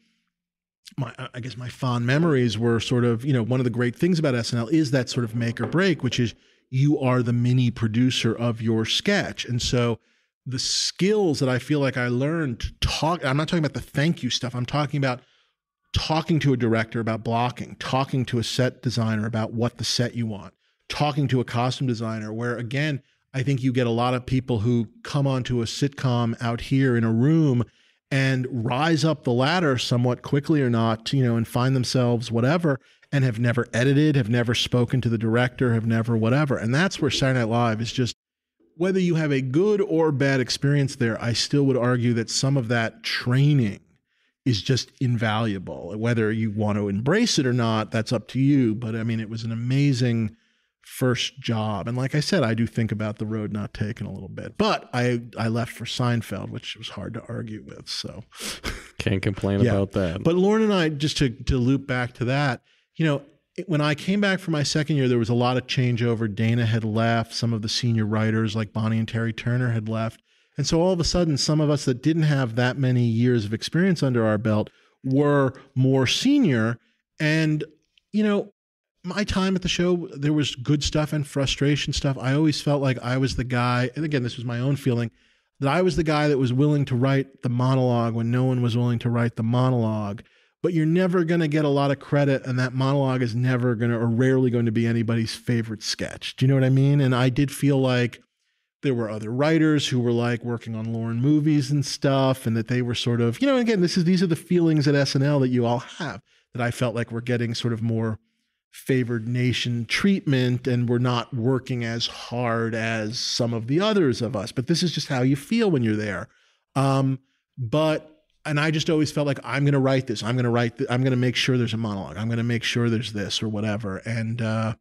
Speaker 9: I guess my fond memories were sort of, one of the great things about SNL is that sort of make or break, which is you are the mini producer of your sketch. And so the skills that I feel like I learned to talk, I'm not talking about the thank you stuff. I'm talking about talking to a director about blocking, talking to a set designer about what the set you want, talking to a costume designer, where again, I think you get a lot of people who come onto a sitcom out here in a room and rise up the ladder somewhat quickly or not, and find themselves whatever, and have never edited, have never spoken to the director, have never whatever. And that's where Saturday Night Live is just, whether you have a good or bad experience there, I still would argue that some of that training is just invaluable. Whether you want to embrace it or not, that's up to you. But I mean, it was an amazing first job. And like I said, I do think about the road not taken a little bit, but I left for Seinfeld, which was hard to argue with. So
Speaker 3: can't complain about that.
Speaker 9: But Lauren and I, just to loop back to that, when I came back for my second year, there was a lot of changeover. Dana had left. Some of the senior writers like Bonnie and Terry Turner had left. And so all of a sudden, some of us that didn't have that many years of experience under our belt were more senior. And, my time at the show, there was good stuff and frustration stuff. I always felt like I was the guy, and again, this was my own feeling, that I was the guy that was willing to write the monologue when no one was willing to write the monologue. But you're never going to get a lot of credit, and that monologue is never going to, or rarely going to be, anybody's favorite sketch. Do you know what I mean? And I did feel like there were other writers who were like working on Lauren movies and stuff, and that they were sort of, again, these are the feelings at SNL that you all have, that I felt like we're getting sort of more favored nation treatment, and we're not working as hard as some of the others of us. But this is just how you feel when you're there. And I just always felt like, I'm going to write this. I'm going to make sure there's a monologue. I'm going to make sure there's this or whatever. And,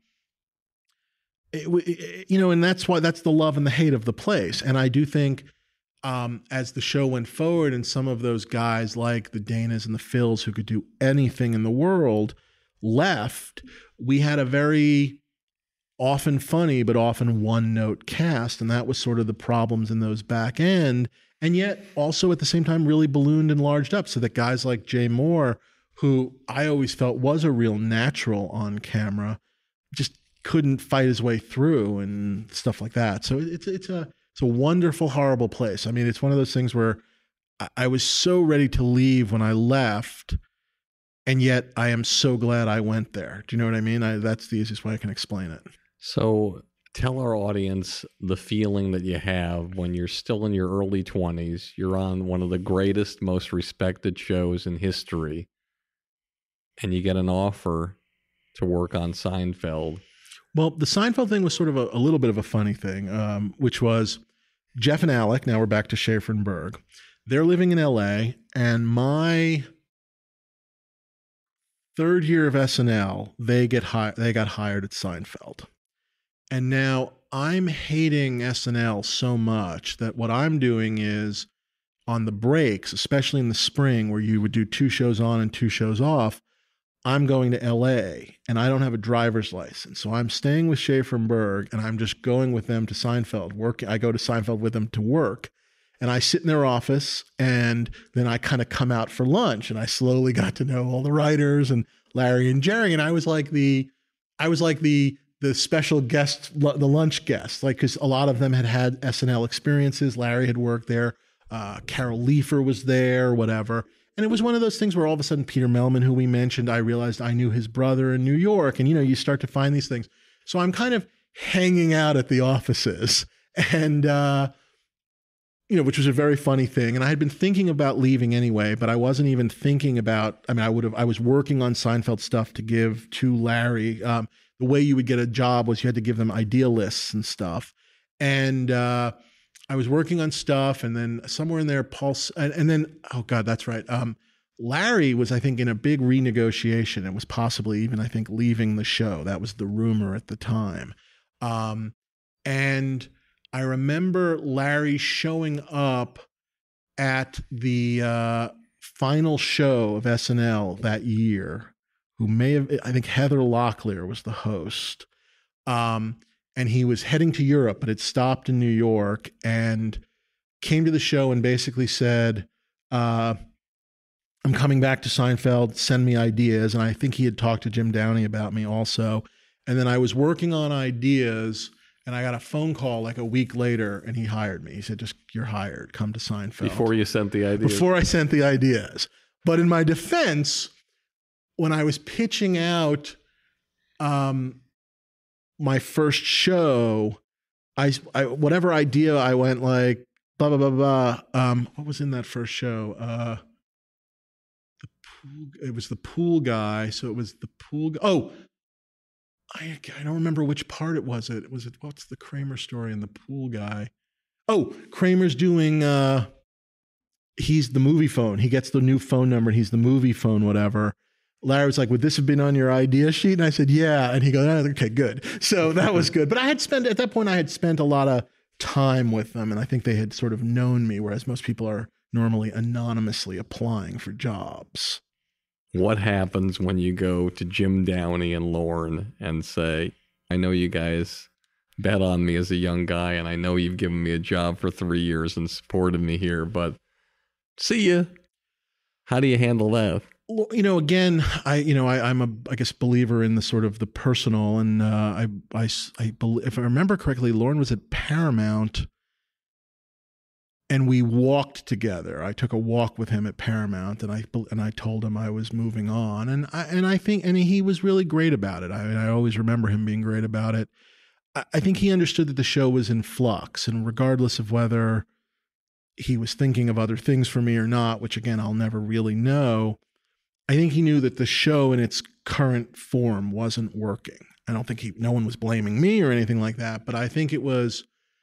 Speaker 9: and that's the love and the hate of the place. And I do think, as the show went forward, and some of those guys like the Danas and the Phils who could do anything in the world left, we had a very often funny but often one-note cast, and that was sort of the problems in those back end. And yet also at the same time really ballooned and enlarged up, so that guys like Jay Moore, who I always felt was a real natural on camera, just couldn't fight his way through and stuff like that. So it's a wonderful, horrible place. I mean, it's one of those things where I was so ready to leave when I left, and yet I am so glad I went there. Do you know what I mean? That's the easiest way I can explain it.
Speaker 3: So tell our audience the feeling that you have when you're still in your early 20s. You're on one of the greatest, most respected shows in history, and you get an offer to work on Seinfeld.
Speaker 9: Well, the Seinfeld thing was sort of a little bit of a funny thing, which was Jeff and Alec, now we're back to Schaefer and Berg, they're living in L.A., and my third year of SNL, they got hired at Seinfeld. And now I'm hating SNL so much that what I'm doing is on the breaks, especially in the spring where you would do 2 shows on and 2 shows off, I'm going to LA and I don't have a driver's license. So I'm staying with Schaefer and Berg and I'm just going with them to Seinfeld. I go to Seinfeld with them to work. And I sit in their office and then I kind of come out for lunch and I slowly got to know all the writers and Larry and Jerry. And I was like the special guest, the lunch guest, like, cause a lot of them had SNL experiences. Larry had worked there. Carol Leifer was there, whatever. And it was one of those things where all of a sudden Peter Mehlman, who we mentioned, I realized I knew his brother in New York. And, you start to find these things. So I'm kind of hanging out at the offices and, which was a very funny thing. And I had been thinking about leaving anyway, but I wasn't even thinking about, I was working on Seinfeld stuff to give to Larry. The way you would get a job was you had to give them idea lists and stuff. And, I was working on stuff, and then somewhere in there, and then, oh God, that's right. Larry was, I think, in a big renegotiation and was possibly even, I think, leaving the show. That was the rumor at the time. And I remember Larry showing up at the final show of SNL that year, who may have, I think Heather Locklear was the host. And he was heading to Europe, but had stopped in New York and came to the show and basically said, I'm coming back to Seinfeld, send me ideas. And I think he had talked to Jim Downey about me also. And then I was working on ideas and I got a phone call like a week later and he hired me. He said, you're hired, come to Seinfeld.
Speaker 3: Before you sent the ideas?
Speaker 9: Before I sent the ideas. But in my defense, when I was pitching out, my first show, I whatever idea I went like blah blah blah blah. What was in that first show? It was the pool guy. So it was the pool. Oh, I don't remember which part it was. What's the Kramer story and the pool guy? Oh, Kramer's doing. He's the movie phone. He gets the new phone number. And he's the movie phone. Whatever. Larry was like, would this have been on your idea sheet? And I said, yeah. And he goes, oh, okay, good. So that was good. But at that point, I had spent a lot of time with them. And I think they had sort of known me, whereas most people are normally anonymously applying for jobs.
Speaker 3: What happens when you go to Jim Downey and Lorne and say, I know you guys bet on me as a young guy, and I know you've given me a job for 3 years and supported me here, but see ya. How do you handle that?
Speaker 9: Again, I'm a, I guess, believer in the sort of the personal, and if I remember correctly, Lorne was at Paramount, and we walked together. I took a walk with him at Paramount, and I told him I was moving on, and I think he was really great about it. I always remember him being great about it. I think he understood that the show was in flux, and regardless of whether he was thinking of other things for me or not, which again I'll never really know. I think he knew that the show in its current form wasn't working. I don't think no one was blaming me or anything like that, but I think it was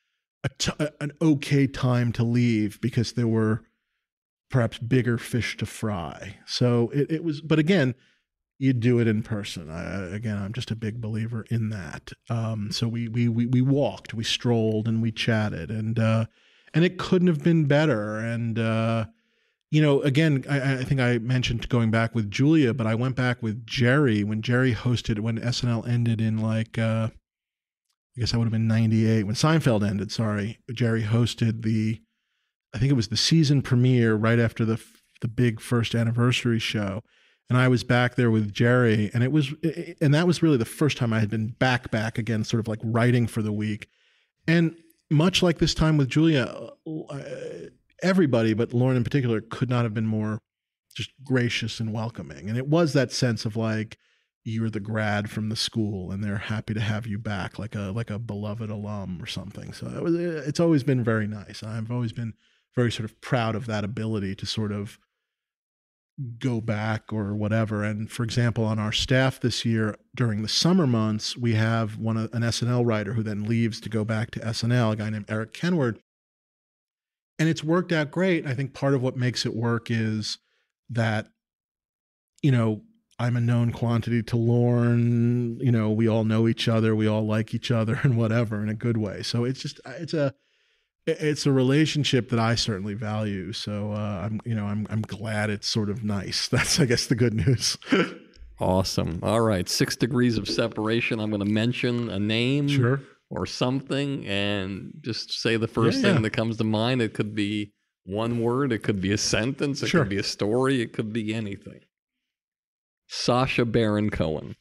Speaker 9: an okay time to leave because there were perhaps bigger fish to fry. So it was, but again, you do it in person. I'm just a big believer in that. So we walked, we strolled, and we chatted, and it couldn't have been better. And again, I think I mentioned going back with Julia, but I went back with Jerry when Jerry hosted, when SNL ended in I guess that would have been 98. When Seinfeld ended, sorry. Jerry hosted I think it was the season premiere right after the big first anniversary show. And I was back there with Jerry, and that was really the first time I had been back again, sort of like writing for the week. And much like this time with Julia, everybody, but Lauren in particular, could not have been more just gracious and welcoming. And it was that sense of like, you're the grad from the school and they're happy to have you back, like a beloved alum or something. So it's always been very nice. I've always been very sort of proud of that ability to sort of go back or whatever. And for example, on our staff this year during the summer months, we have an SNL writer who then leaves to go back to SNL, a guy named Eric Kenward. And it's worked out great. I think part of what makes it work is that, you know, I'm a known quantity to Lorne, you know, we all know each other, we all like each other and whatever in a good way. So it's just, it's a relationship that I certainly value. So I'm glad it's sort of nice. That's, I guess, the good news.
Speaker 3: Awesome. All right. 6 degrees of separation. I'm going to mention a name.
Speaker 9: Sure.
Speaker 3: Or something, and just say the first thing that comes to mind. It could be one word, it could be a sentence, it could be a story, it could be anything. Sacha Baron Cohen.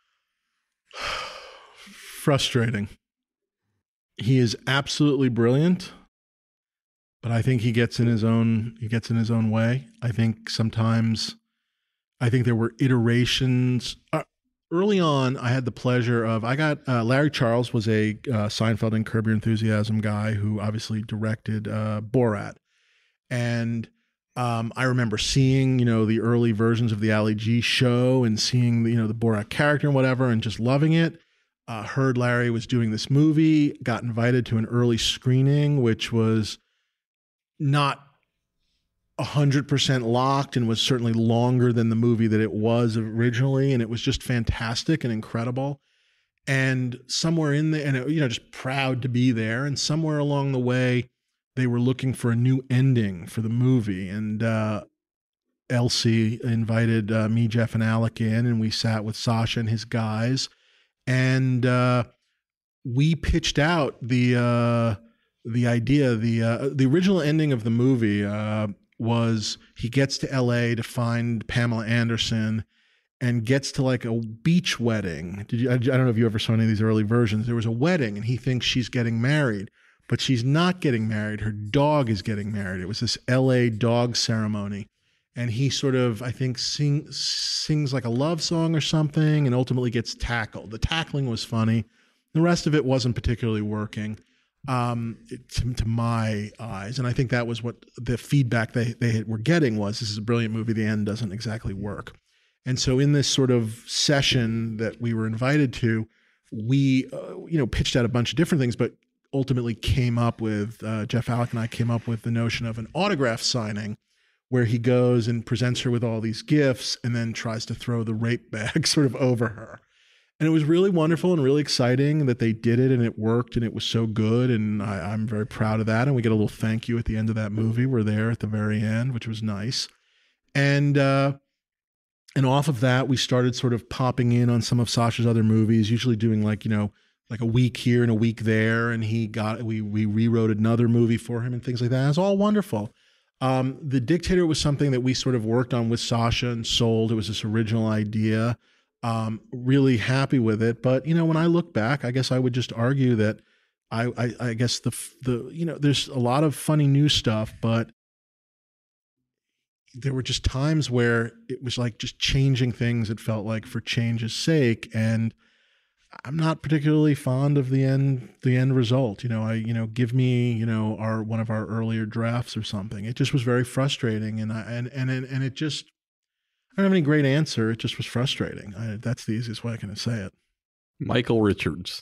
Speaker 9: Frustrating. He is absolutely brilliant, but I think he gets in his own way. I think sometimes there were iterations. Early on, I had the pleasure of, Larry Charles was a Seinfeld and Curb Your Enthusiasm guy who obviously directed Borat. And I remember seeing, you know, the early versions of the Ali G show and seeing, you know, the Borat character and whatever, and just loving it. Heard Larry was doing this movie, got invited to an early screening, which was not 100% locked and was certainly longer than the movie that it was originally. And it was just fantastic and incredible. And somewhere in there, and it, you know, just proud to be there. And somewhere along the way, they were looking for a new ending for the movie. And Elsie invited me, Jeff, and Alec in, and we sat with Sacha and his guys. And we pitched out the idea. The original ending of the movie was he gets to LA to find Pamela Anderson and gets to like a beach wedding. I don't know if you ever saw any of these early versions. There was a wedding and he thinks she's getting married, but she's not getting married. Her dog is getting married. It was this LA dog ceremony. And he sort of, I think, sings like a love song or something and ultimately gets tackled. The tackling was funny. The rest of it wasn't particularly working. To my eyes. And I think that was what the feedback they were getting was, this is a brilliant movie. The end doesn't exactly work. And so in this sort of session that we were invited to, we, pitched out a bunch of different things, but ultimately came up with, Jeff Alec and I came up with the notion of an autograph signing where he goes and presents her with all these gifts and then tries to throw the rape bag sort of over her. And it was really wonderful and really exciting that they did it and it worked and it was so good. And I'm very proud of that. And we get a little thank you at the end of that movie. We're there at the very end, which was nice. And off of that, we started sort of popping in on some of Sacha's other movies, usually doing like a week here and a week there. And we rewrote another movie for him and things like that. It was all wonderful. The Dictator was something that we sort of worked on with Sacha and sold. It was this original idea. Really happy with it. But, when I look back, I guess I would just argue that I guess there's a lot of funny new stuff, but there were just times where it was like just changing things. It felt like for change's sake. And I'm not particularly fond of the end result. Give me, one of our earlier drafts or something. It just was very frustrating. And it just, I don't have any great answer. It just was frustrating. That's the easiest way I can say it.
Speaker 3: Michael Richards.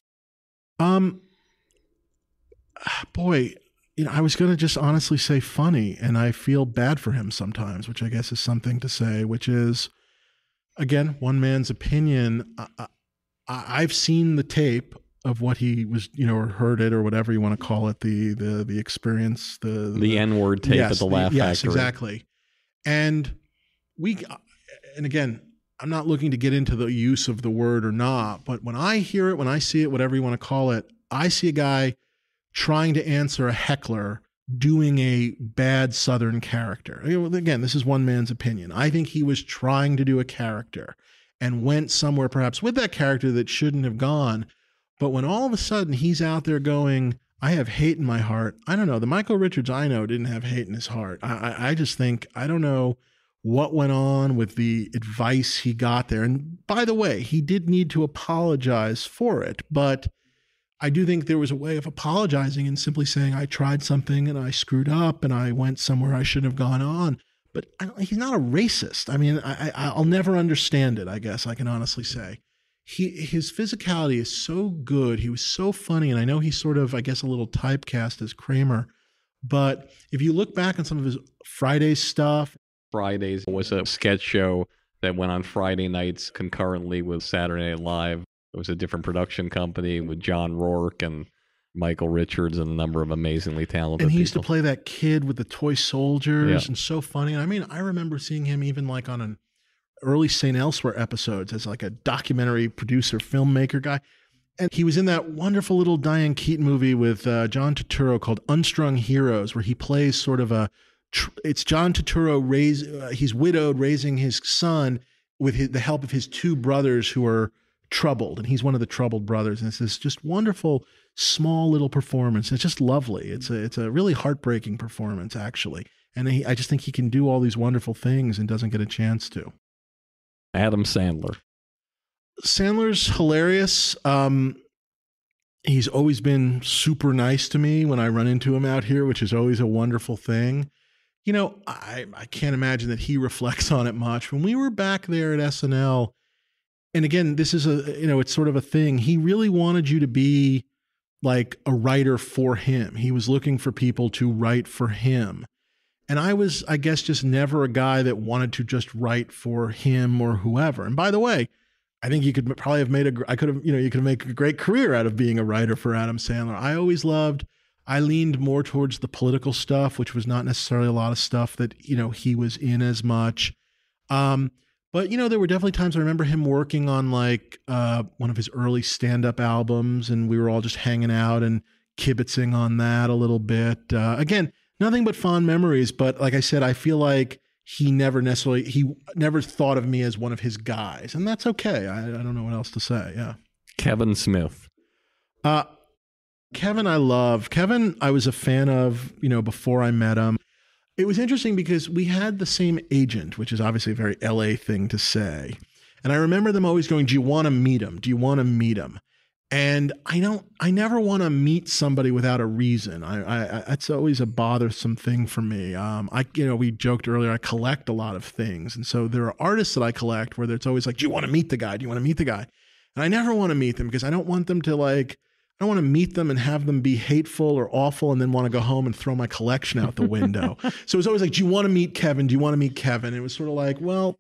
Speaker 9: Boy, I was going to just honestly say funny, and I feel bad for him sometimes, which I guess is something to say, which is, again, one man's opinion. I've seen the tape of what he was, or heard it or whatever you want to call it, the experience, the
Speaker 3: N-word tape at the Laugh Factory.
Speaker 9: Yes, exactly. And again, I'm not looking to get into the use of the word or not, but when I hear it, when I see it, whatever you want to call it, I see a guy trying to answer a heckler doing a bad Southern character. Again, this is one man's opinion. I think he was trying to do a character and went somewhere perhaps with that character that shouldn't have gone. But when all of a sudden he's out there going, I have hate in my heart. I don't know. The Michael Richards I know didn't have hate in his heart. I just think, I don't know what went on with the advice he got there. And by the way, he did need to apologize for it, but I do think there was a way of apologizing and simply saying, I tried something and I screwed up and I went somewhere I shouldn't have gone on. But he's not a racist. I mean, I'll never understand it, I guess I can honestly say. His physicality is so good. He was so funny. And I know he's sort of, I guess, a little typecast as Kramer. But if you look back on some of his Fridays stuff.
Speaker 3: Fridays was a sketch show that went on Friday nights concurrently with Saturday Night Live. It was a different production company with John Rourke and Michael Richards and a number of amazingly talented people.
Speaker 9: And he used to play that kid with the toy soldiers and so funny. I mean, I remember seeing him even like on an early St. Elsewhere episodes as like a documentary producer, filmmaker guy. And he was in that wonderful little Diane Keaton movie with John Turturro called Unstrung Heroes, where he plays sort of it's John Turturro, he's widowed, raising his son with the help of his two brothers who are troubled. And he's one of the troubled brothers. And it's this just wonderful, small little performance. It's just lovely. It's a really heartbreaking performance, actually. And I just think he can do all these wonderful things and doesn't get a chance to.
Speaker 3: Adam Sandler.
Speaker 9: Sandler's hilarious. He's always been super nice to me when I run into him out here, which is always a wonderful thing. You know, I can't imagine that he reflects on it much. When we were back there at SNL, and again, this is it's sort of a thing. He really wanted you to be like a writer for him. He was looking for people to write for him. And I was, I guess, just never a guy that wanted to just write for him or whoever. And by the way, I think you could probably have you could make a great career out of being a writer for Adam Sandler. I leaned more towards the political stuff, which was not necessarily a lot of stuff that, he was in as much. But, there were definitely times I remember him working on like one of his early stand-up albums, and we were all just hanging out and kibitzing on that a little bit. Again, nothing but fond memories. But like I said, I feel like he never thought of me as one of his guys. And that's okay. I don't know what else to say. Yeah.
Speaker 3: Kevin Smith.
Speaker 9: Kevin, I love. Kevin, I was a fan of, before I met him. It was interesting because we had the same agent, which is obviously a very LA thing to say. And I remember them always going, do you want to meet him? Do you want to meet him? And I never want to meet somebody without a reason. That's always a bothersome thing for me. We joked earlier, I collect a lot of things. And so there are artists that I collect where it's always like, do you want to meet the guy? Do you want to meet the guy? And I never want to meet them because I don't want them to I don't want to meet them and have them be hateful or awful and then want to go home and throw my collection out the window. So it was always like, do you want to meet Kevin? Do you want to meet Kevin? And it was sort of like, well,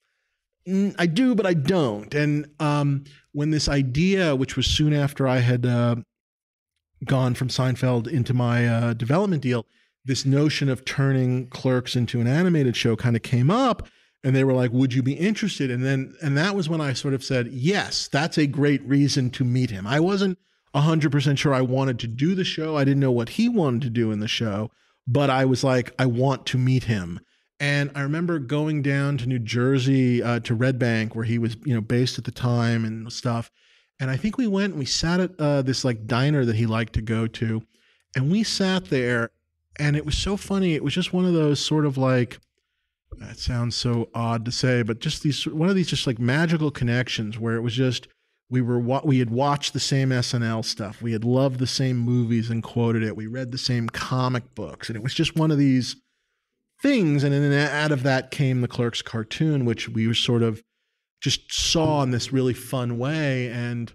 Speaker 9: I do, but I don't. And when this idea, which was soon after I had gone from Seinfeld into my development deal, this notion of turning Clerks into an animated show kind of came up, and they were like, would you be interested? And that was when I sort of said, yes, that's a great reason to meet him. I wasn't 100% sure I wanted to do the show. I didn't know what he wanted to do in the show, but I was like, I want to meet him. And I remember going down to New Jersey to Red Bank, where he was, based at the time and stuff. And I think we went and we sat at this like diner that he liked to go to, and we sat there, and it was so funny. It was just one of those sort of like, that sounds so odd to say, but just one of these just like magical connections where it was just, we had watched the same SNL stuff. We had loved the same movies and quoted it. We read the same comic books, and it was just one of these things. And then out of that came the Clerks cartoon, which we were sort of just saw in this really fun way. And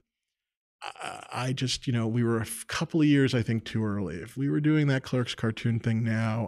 Speaker 9: I just, we were a couple of years, I think, too early. If we were doing that Clerks cartoon thing now,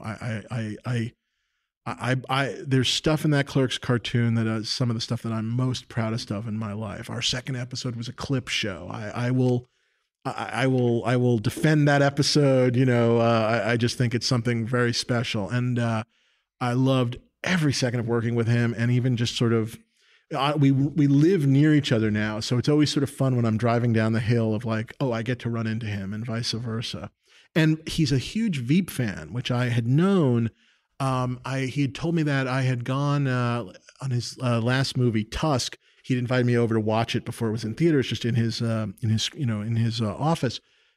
Speaker 9: there's stuff in that Clerks cartoon that is some of the stuff that I'm most proudest of in my life. Our second episode was a clip show. I will defend that episode. I just think it's something very special. And I loved every second of working with him, and even just sort of, we live near each other now. So it's always sort of fun when I'm driving down the hill of like, oh, I get to run into him, and vice versa. And he's a huge Veep fan, which I had known. He had told me that I had gone on his last movie, Tusk. He'd invited me over to watch it before it was in theaters, just in his office.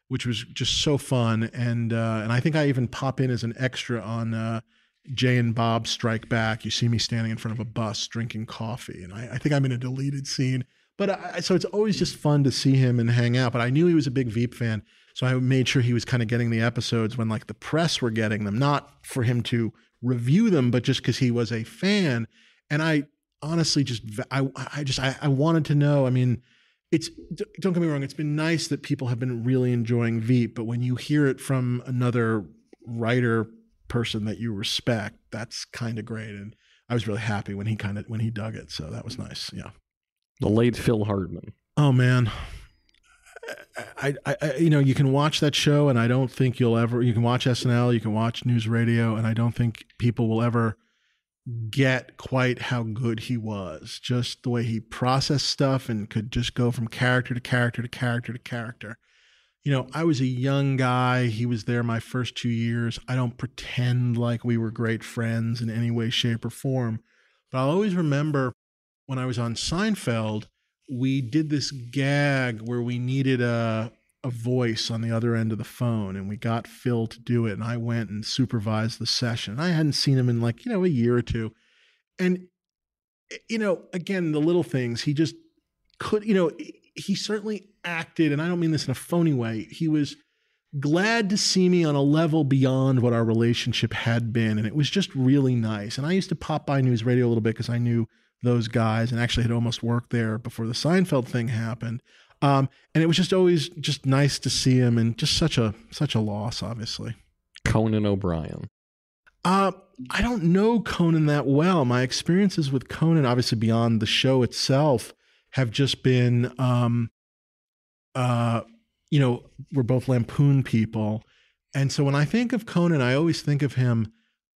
Speaker 9: which was just so fun. And I think I even pop in as an extra on Jay and Bob Strike Back. You see me standing in front of a bus drinking coffee, and I think I'm in a deleted scene. But so it's always just fun to see him and hang out. But I knew he was a big Veep fan, so I made sure he was kind of getting the episodes when like the press were getting them, not for him to review them, but just because he was a fan. And I honestly I wanted to know. I mean, don't get me wrong, it's been nice that people have been really enjoying Veep, but when you hear it from another writer person that you respect, that's kind of great. And I was really happy when he dug it. So that was nice. Yeah.
Speaker 3: The late Phil Hartman.
Speaker 9: Oh man. I you can watch that show, and I don't think you can watch SNL, you can watch News Radio, and I don't think people will ever get quite how good he was. Just the way he processed stuff and could just go from character to character to character to character. I was a young guy. He was there my first 2 years. I don't pretend like we were great friends in any way, shape, or form. But I'll always remember when I was on Seinfeld, we did this gag where we needed a voice on the other end of the phone, and we got Phil to do it, and I went and supervised the session. I hadn't seen him in a year or two. And, again, the little things, he just could, he certainly acted, and I don't mean this in a phony way, he was glad to see me on a level beyond what our relationship had been, and it was just really nice. And I used to pop by News Radio a little bit because I knew those guys and actually had almost worked there before the Seinfeld thing happened. And it was just always just nice to see him, and just such a loss, obviously.
Speaker 3: Conan O'Brien.
Speaker 9: I don't know Conan that well. My experiences with Conan, obviously beyond the show itself, have just been, we're both Lampoon people. And so when I think of Conan, I always think of him,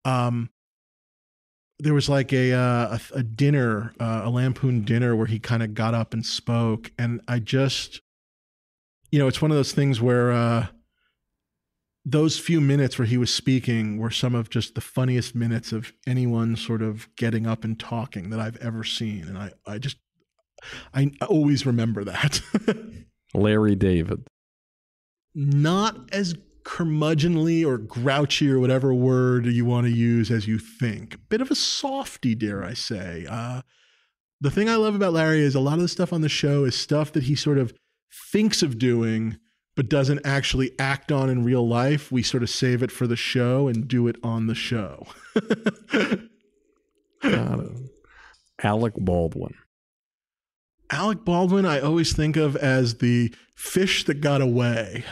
Speaker 9: there was like a dinner, a Lampoon dinner where he kind of got up and spoke. And I just, it's one of those things where those few minutes where he was speaking were some of just the funniest minutes of anyone sort of getting up and talking that I've ever seen. And I always remember that.
Speaker 3: Larry David. Not
Speaker 9: as curmudgeonly or grouchy or whatever word you want to use as you think. Bit of a softy, dare I say. The thing I love about Larry is a lot of the stuff on the show is stuff that he sort of thinks of doing but doesn't actually act on in real life. We sort of save it for the show and do it on the show.
Speaker 3: Alec Baldwin.
Speaker 9: Alec Baldwin, I always think of as the fish that got away.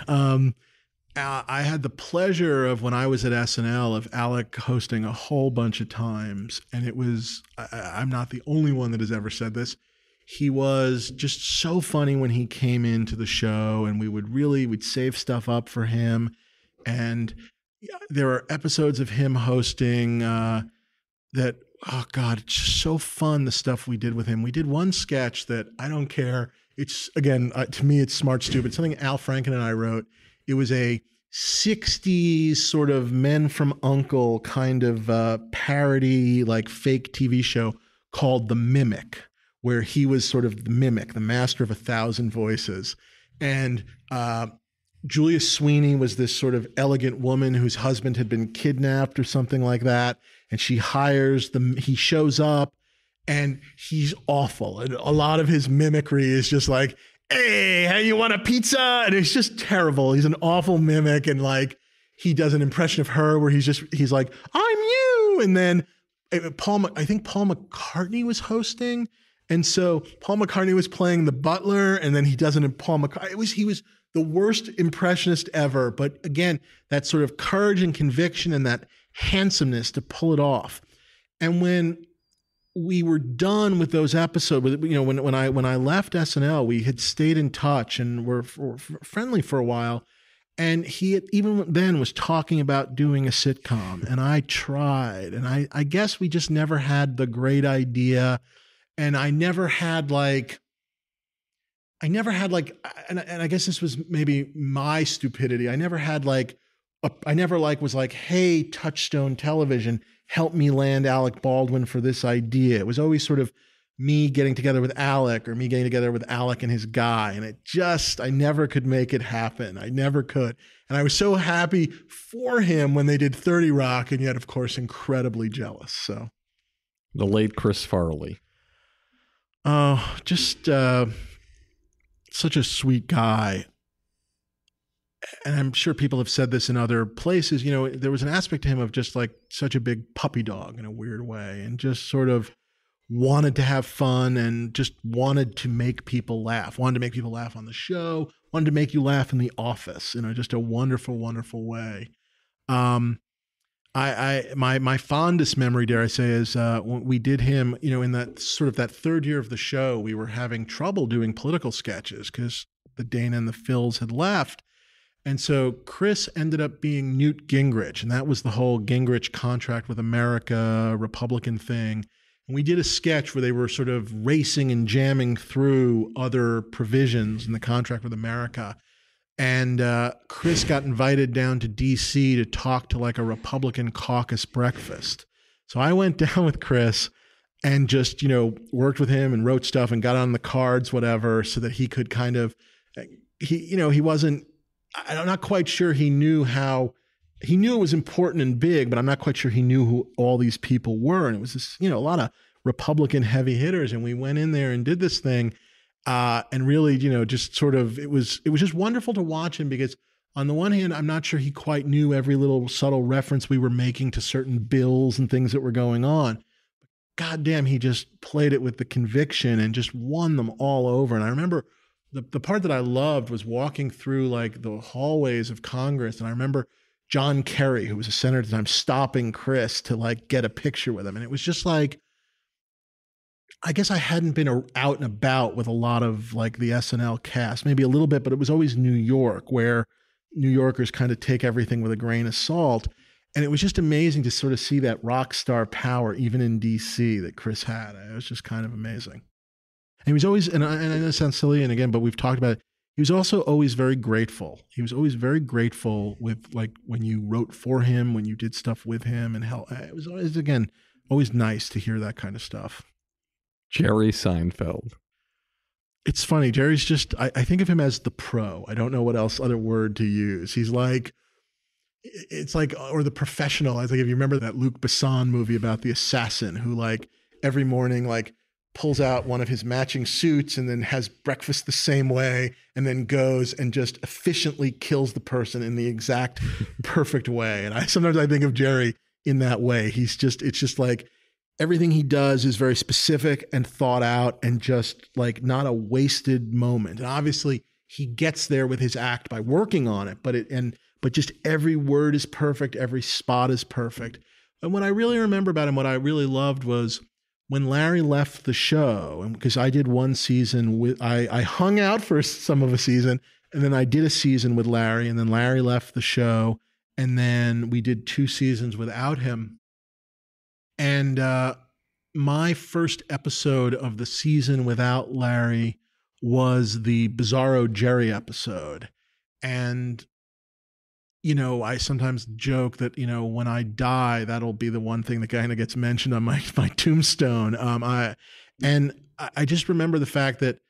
Speaker 9: I had the pleasure of, when I was at SNL, of Alec hosting a whole bunch of times. And it was, I'm not the only one that has ever said this. He was just so funny when he came into the show, and we'd save stuff up for him. And there are episodes of him hosting that, oh God, it's just so fun, the stuff we did with him. We did one sketch that I don't care. It's, again, to me, it's smart, stupid. Something Al Franken and I wrote. It was a 60s sort of Men from U.N.C.L.E. kind of parody, like fake TV show called The Mimic, where he was sort of the mimic, the master of 1,000 voices. And Julia Sweeney was this sort of elegant woman whose husband had been kidnapped or something like that. And she he shows up, and he's awful. And a lot of his mimicry is just like, hey, you want a pizza? And it's just terrible. He's an awful mimic. And like, he does an impression of her where he's like, I'm you. And then I think Paul McCartney was hosting. And so Paul McCartney was playing the butler, and then he does it in Paul McCartney. He was the worst impressionist ever. But again, that sort of courage and conviction and that handsomeness to pull it off. And when we were done with those episodes, when I left SNL, we had stayed in touch and were friendly for a while. And he even then was talking about doing a sitcom, and I tried, and I guess we just never had the great idea. And I never had like, and I guess this was maybe my stupidity. I never was like, hey, Touchstone Television, help me land Alec Baldwin for this idea. It was always sort of me getting together with Alec or me getting together with Alec and his guy. And I never could make it happen. I never could. And I was so happy for him when they did 30 Rock, and yet, of course, incredibly jealous. So,
Speaker 3: the late Chris Farley.
Speaker 9: Oh, just such a sweet guy. And I'm sure people have said this in other places. You know, there was an aspect to him of just like such a big puppy dog in a weird way, and just sort of wanted to have fun and just wanted to make people laugh, wanted to make people laugh on the show, wanted to make you laugh in the office, you know, just a wonderful, wonderful way. My fondest memory, dare I say, is when we did him, you know, in that sort of that third year of the show, we were having trouble doing political sketches because the Dana and the Phils had left. And so Chris ended up being Newt Gingrich, and that was the whole Gingrich contract with America, Republican thing. And we did a sketch where they were sort of racing and jamming through other provisions in the contract with America. And Chris got invited down to D.C. to talk to like a Republican caucus breakfast. So I went down with Chris and just, you know, worked with him and wrote stuff and got on the cards, whatever, so that he could kind of, he wasn't, I'm not quite sure he knew it was important and big, but I'm not quite sure he knew who all these people were. And it was this, you know, a lot of Republican heavy hitters. And we went in there and did this thing. And really, you know, just sort of, it was just wonderful to watch him, because on the one hand, I'm not sure he quite knew every little subtle reference we were making to certain bills and things that were going on. But goddamn, he just played it with the conviction and just won them all over. And I remember the part that I loved was walking through like the hallways of Congress. And I remember John Kerry, who was a senator at the time, stopping Chris to like get a picture with him. And it was just like, I guess I hadn't been out and about with a lot of like the SNL cast, maybe a little bit, but it was always New York, where New Yorkers kind of take everything with a grain of salt. And it was just amazing to sort of see that rock star power, even in DC, that Chris had. It was just kind of amazing. And he was always, and I know it sounds silly, and again, but we've talked about it. He was also always very grateful. He was always very grateful with like when you wrote for him, when you did stuff with him, and hell, it was always, again, always nice to hear that kind of stuff.
Speaker 3: Jerry Seinfeld.
Speaker 9: It's funny. Jerry's just, I think of him as the pro. I don't know what other word to use. He's like, it's like, or the professional. I think if you remember that Luc Besson movie about the assassin who like every morning, like pulls out one of his matching suits and then has breakfast the same way and then goes and just efficiently kills the person in the exact perfect way. And sometimes I think of Jerry in that way. It's just like, everything he does is very specific and thought out and just like not a wasted moment. And obviously he gets there with his act by working on it, but just every word is perfect. Every spot is perfect. And what I really remember about him, what I really loved was when Larry left the show, and because I did one season I hung out for some of a season, and then I did a season with Larry, and then Larry left the show, and then we did 2 seasons without him. And my first episode of the season without Larry was the Bizarro Jerry episode. And, you know, I sometimes joke that, you know, when I die, that'll be the one thing that kind of gets mentioned on my tombstone. I just remember the fact that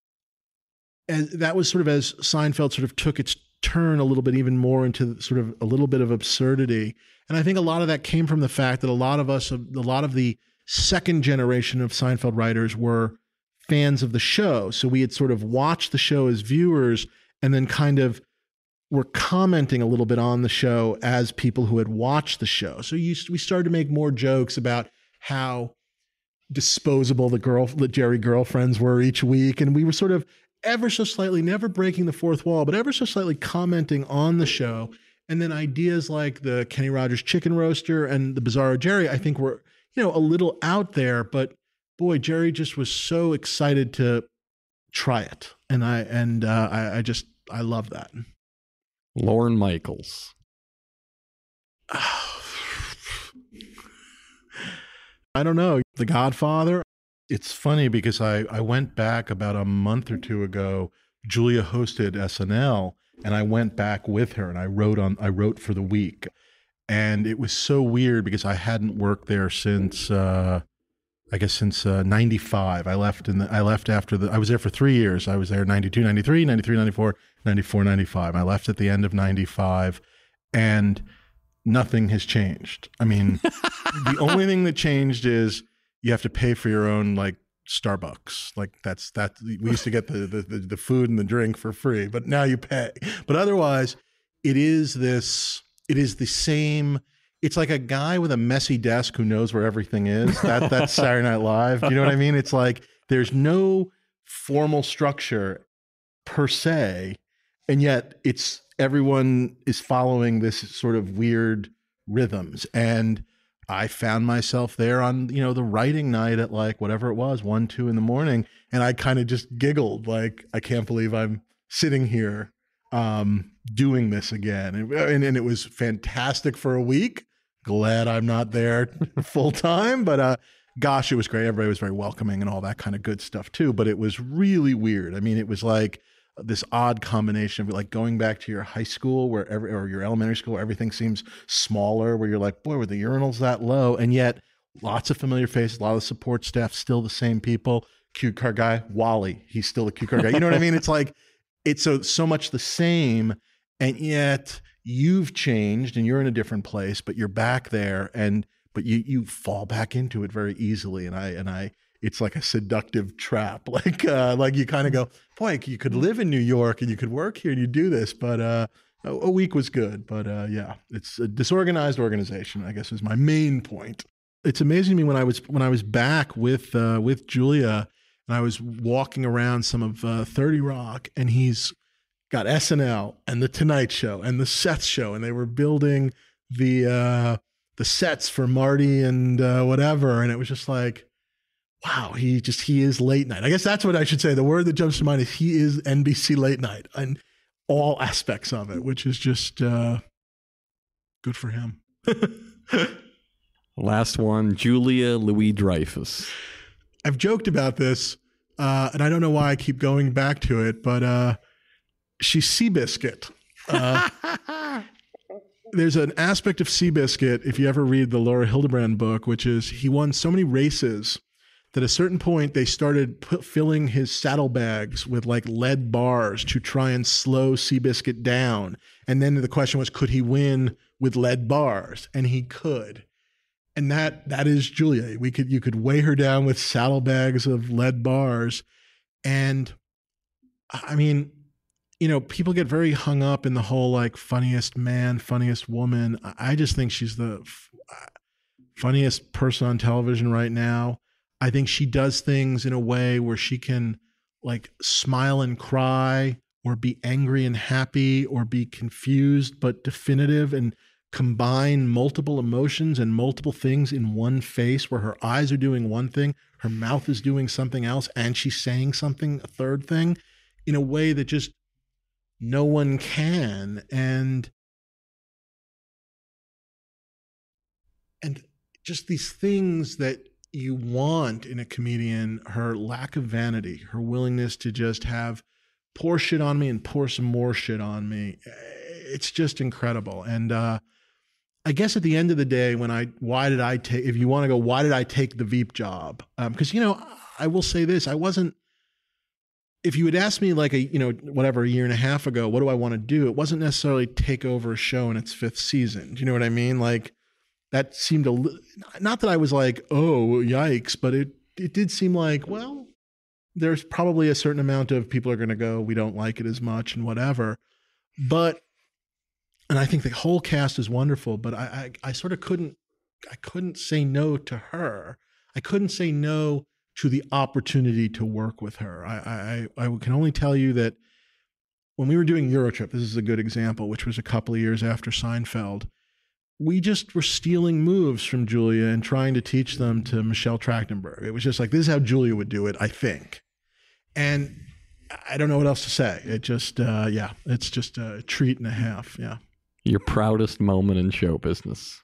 Speaker 9: that was sort of as Seinfeld sort of took its turn a little bit even more into sort of a little bit of absurdity. And I think a lot of that came from the fact that a lot of the second generation of Seinfeld writers were fans of the show. So we had sort of watched the show as viewers and then kind of were commenting a little bit on the show as people who had watched the show. So we started to make more jokes about how disposable the Jerry girlfriends were each week. And we were sort of ever so slightly, never breaking the fourth wall, but ever so slightly commenting on the show. And then ideas like the Kenny Rogers chicken roaster and the Bizarro Jerry, I think were, you know, a little out there, but boy, Jerry just was so excited to try it. And I love that.
Speaker 3: Lorne Michaels.
Speaker 9: I don't know. The Godfather. It's funny because I went back about a month or 2 ago. Julia hosted SNL, and I went back with her, and I wrote for the week. And it was so weird because I hadn't worked there since I guess since 95. I left after I was there for 3 years. I was there 92, 93, 93, 94, 94, 95. I left at the end of 95 and nothing has changed. I mean, the only thing that changed is you have to pay for your own like Starbucks. Like that we used to get the food and the drink for free, but now you pay. But otherwise, it is the same. It's like a guy with a messy desk who knows where everything is. That's Saturday Night Live. Do you know what I mean? It's like there's no formal structure per se, and yet everyone is following this sort of weird rhythms. And I found myself there on, the writing night at like whatever it was, 1, 2 in the morning. And I kind of just giggled like, I can't believe I'm sitting here doing this again. And it was fantastic for a week. Glad I'm not there full time, but gosh, it was great. Everybody was very welcoming and all that kind of good stuff too. But it was really weird. I mean, it was like this odd combination of like going back to your high school or your elementary school where everything seems smaller, where you're like, boy, were the urinals that low? And yet lots of familiar faces, a lot of support staff, still the same people. Cue card guy, Wally, he's still the cue card guy. You know what I mean? It's like, it's so much the same, and yet you've changed and you're in a different place, but you're back there but you fall back into it very easily. And I it's like a seductive trap. Like you kind of go, boy, you could live in New York and you could work here and you do this. But a week was good. But yeah, it's a disorganized organization, I guess is my main point. It's amazing to me when I was back with Julia and I was walking around some of 30 Rock, and he's got SNL and The Tonight Show and The Seth Show, and they were building the sets for Marty and whatever. And it was just like, wow, he is late night. I guess that's what I should say. The word that jumps to mind is he is NBC late night and all aspects of it, which is just good for him.
Speaker 3: Last one, Julia Louis-Dreyfus.
Speaker 9: I've joked about this, and I don't know why I keep going back to it, but she's Seabiscuit. There's an aspect of Seabiscuit, if you ever read the Laura Hildebrand book, which is he won so many races that at a certain point they started filling his saddlebags with like lead bars to try and slow Seabiscuit down. And then the question was, could he win with lead bars? And he could. And that is Julia. You could weigh her down with saddlebags of lead bars. And I mean, people get very hung up in the whole like funniest man, funniest woman. I just think she's the funniest person on television right now. I think she does things in a way where she can like smile and cry, or be angry and happy, or be confused but definitive, and combine multiple emotions and multiple things in one face, where her eyes are doing one thing, her mouth is doing something else, and she's saying something, a third thing, in a way that just no one can. And just these things that you want in a comedian, her lack of vanity, her willingness to just pour shit on me and pour some more shit on me. It's just incredible. And I guess at the end of the day, why did I take the Veep job? Because, I will say this, if you had asked me like a year and a half ago, what do I want to do? It wasn't necessarily take over a show in its 5th season. Do you know what I mean? Like that seemed not that I was like, oh, yikes, but it did seem like, well, there's probably a certain amount of people are going to go, we don't like it as much and whatever. And I think the whole cast is wonderful, but I sort of couldn't say no to her. I couldn't say no to the opportunity to work with her. I can only tell you that when we were doing Eurotrip, this is a good example, which was a couple of years after Seinfeld, we just were stealing moves from Julia and trying to teach them to Michelle Trachtenberg. It was just like, this is how Julia would do it, I think. And I don't know what else to say. It just, it's just a treat and a half. Yeah.
Speaker 3: Your proudest moment in show business.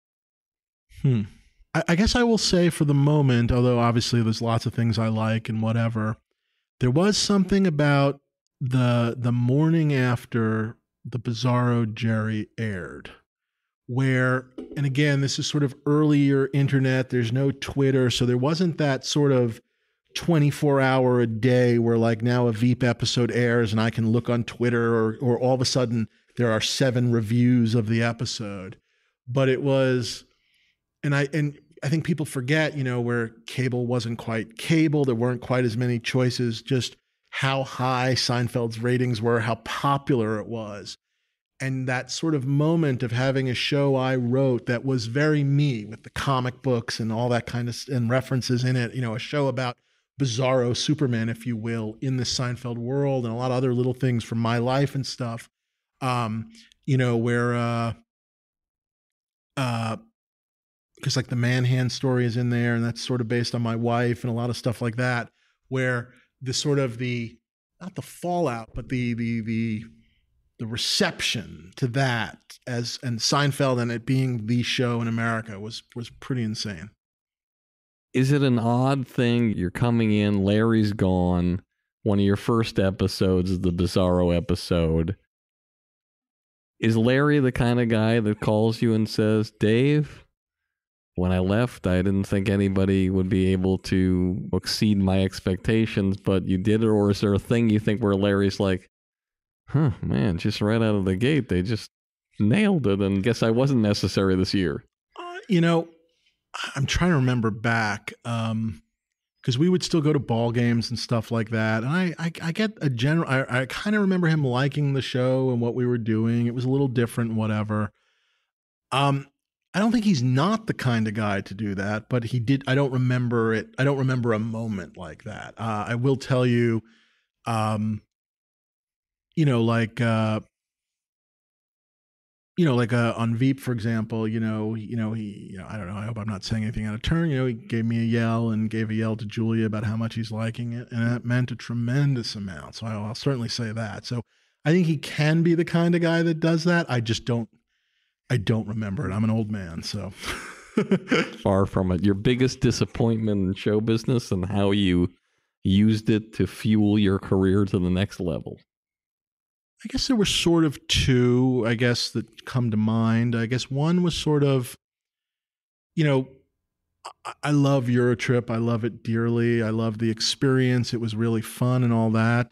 Speaker 9: I guess I will say for the moment, although obviously there's lots of things I like and whatever, there was something about the morning after the Bizarro Jerry aired, where, and again, this is sort of earlier internet. There's no Twitter. So there wasn't that sort of 24-hour a day where like now a Veep episode airs and I can look on Twitter or all of a sudden there are 7 reviews of the episode. But it was, and I think people forget, where cable wasn't quite cable. There weren't quite as many choices, just how high Seinfeld's ratings were, how popular it was. And that sort of moment of having a show I wrote that was very me, with the comic books and all that kind of, and references in it, a show about Bizarro Superman, if you will, in the Seinfeld world, and a lot of other little things from my life and stuff, where, because like the Manhands story is in there, and that's sort of based on my wife and a lot of stuff like that, where the sort of not the fallout, but the reception to that and Seinfeld and it being the show in America was pretty insane.
Speaker 3: Is it an odd thing? You're coming in, Larry's gone. One of your first episodes is the Bizarro episode. Is Larry the kind of guy that calls you and says, Dave, when I left, I didn't think anybody would be able to exceed my expectations, but you did it? Or is there a thing you think where Larry's like, man, just right out of the gate, they just nailed it, and guess I wasn't necessary this year?
Speaker 9: I'm trying to remember back, because we would still go to ball games and stuff like that. And I get a general, I kind of remember him liking the show and what we were doing. It was a little different, whatever. I don't think he's not the kind of guy to do that, but he did. I don't remember it. I don't remember a moment like that. I will tell you, on Veep, for example, he, I don't know, I hope I'm not saying anything out of turn. He gave me a yell and gave a yell to Julia about how much he's liking it. And that meant a tremendous amount. So I'll certainly say that. So I think he can be the kind of guy that does that. I don't remember it. I'm an old man, so.
Speaker 3: Far from it. Your biggest disappointment in show business and how you used it to fuel your career to the next level?
Speaker 9: I guess there were sort of 2, I guess, that come to mind. I guess one was sort of, I love Eurotrip. I love it dearly. I love the experience. It was really fun and all that.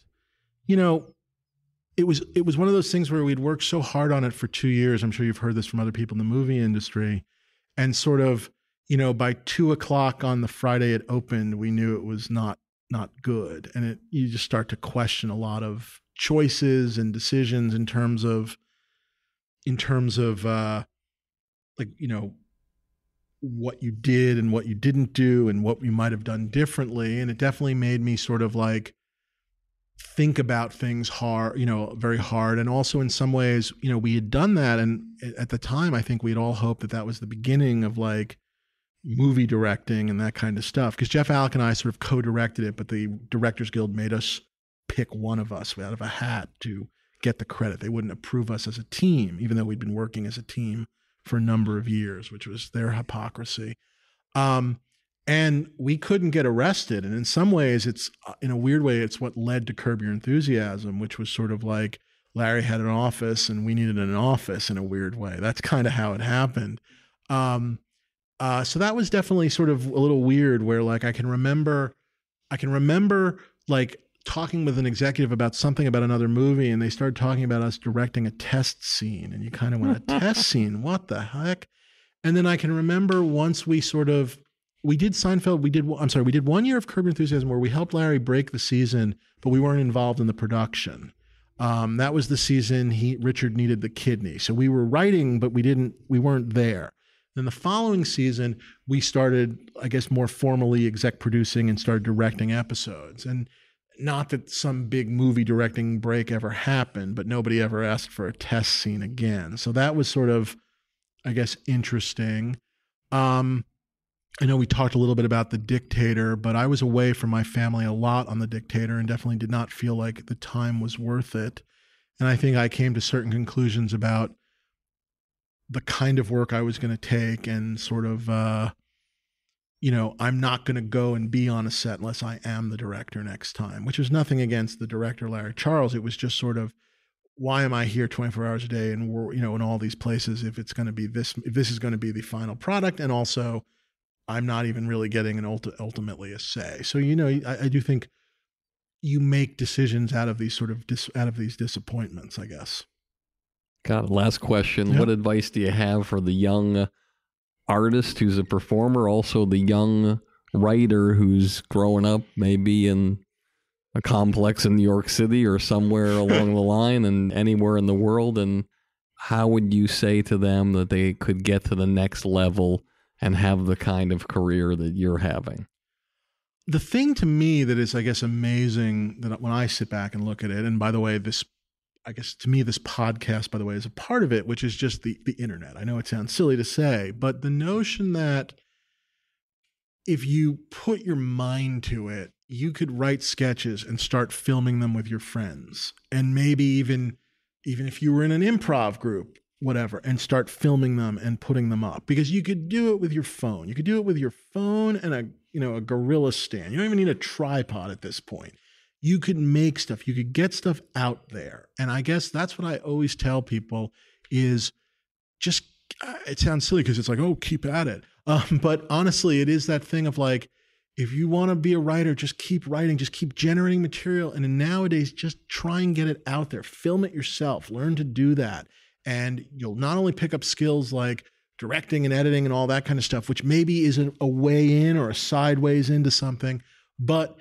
Speaker 9: It was one of those things where we'd worked so hard on it for 2 years. I'm sure you've heard this from other people in the movie industry. And sort of, by 2:00 on the Friday it opened, we knew it was not good. And you just start to question a lot of choices and decisions in terms of what you did and what you didn't do and what you might have done differently. And it definitely made me sort of like think about things hard, very hard. And also in some ways, we had done that. And at the time, I think we'd all hoped that was the beginning of like movie directing and that kind of stuff. Because Jeff Alec and I sort of co-directed it, but the Directors Guild made us pick one of us out of a hat to get the credit. They wouldn't approve us as a team, even though we'd been working as a team for a number of years, which was their hypocrisy. And we couldn't get arrested. And in some ways, in a weird way, it's what led to Curb Your Enthusiasm, which was sort of like Larry had an office and we needed an office in a weird way. That's kind of how it happened. So that was definitely sort of a little weird where like I can remember like talking with an executive about something about another movie, and they started talking about us directing a test scene, and you kind of went, a test scene? What the heck? And then I can remember once we did Seinfeld, we did 1 year of Curb Your Enthusiasm where we helped Larry break the season, but we weren't involved in the production. That was the season Richard needed the kidney. So we were writing, but we weren't there. Then the following season, we started, I guess, more formally exec producing and started directing episodes. And not that some big movie directing break ever happened, but nobody ever asked for a test scene again. So that was sort of, I guess, interesting. I know we talked a little bit about The Dictator, but I was away from my family a lot on The Dictator and definitely did not feel like the time was worth it. And I think I came to certain conclusions about the kind of work I was going to take and sort of, I'm not going to go and be on a set unless I am the director next time, which was nothing against the director, Larry Charles. It was just sort of, why am I here 24 hours a day and we're, in all these places if it's going to be this, if this is going to be the final product, and also I'm not even really getting ultimately a say. So, I do think you make decisions out of these out of these disappointments, I guess.
Speaker 3: Got it. Last question.
Speaker 9: Yep.
Speaker 3: What advice do you have for the young artist who's a performer, also the young writer who's growing up maybe in a complex in New York City or somewhere along the line and anywhere in the world? And how would you say to them that they could get to the next level and have the kind of career that you're having?
Speaker 9: The thing to me that is, I guess, amazing that when I sit back and look at it, and by the way, this podcast, by the way, is a part of it, which is just the internet. I know it sounds silly to say, but the notion that if you put your mind to it, you could write sketches and start filming them with your friends. And maybe even if you were in an improv group, whatever, and start filming them and putting them up, because you could do it with your phone. You could do it with your phone and a gorilla stand. You don't even need a tripod at this point. You could make stuff. You could get stuff out there. And I guess that's what I always tell people is just, it sounds silly because it's like, oh, keep at it. But honestly, it is that thing of like, if you want to be a writer, just keep writing, just keep generating material. And nowadays, just try and get it out there. Film it yourself. Learn to do that. And you'll not only pick up skills like directing and editing and all that kind of stuff, which maybe is a way in or a sideways into something, but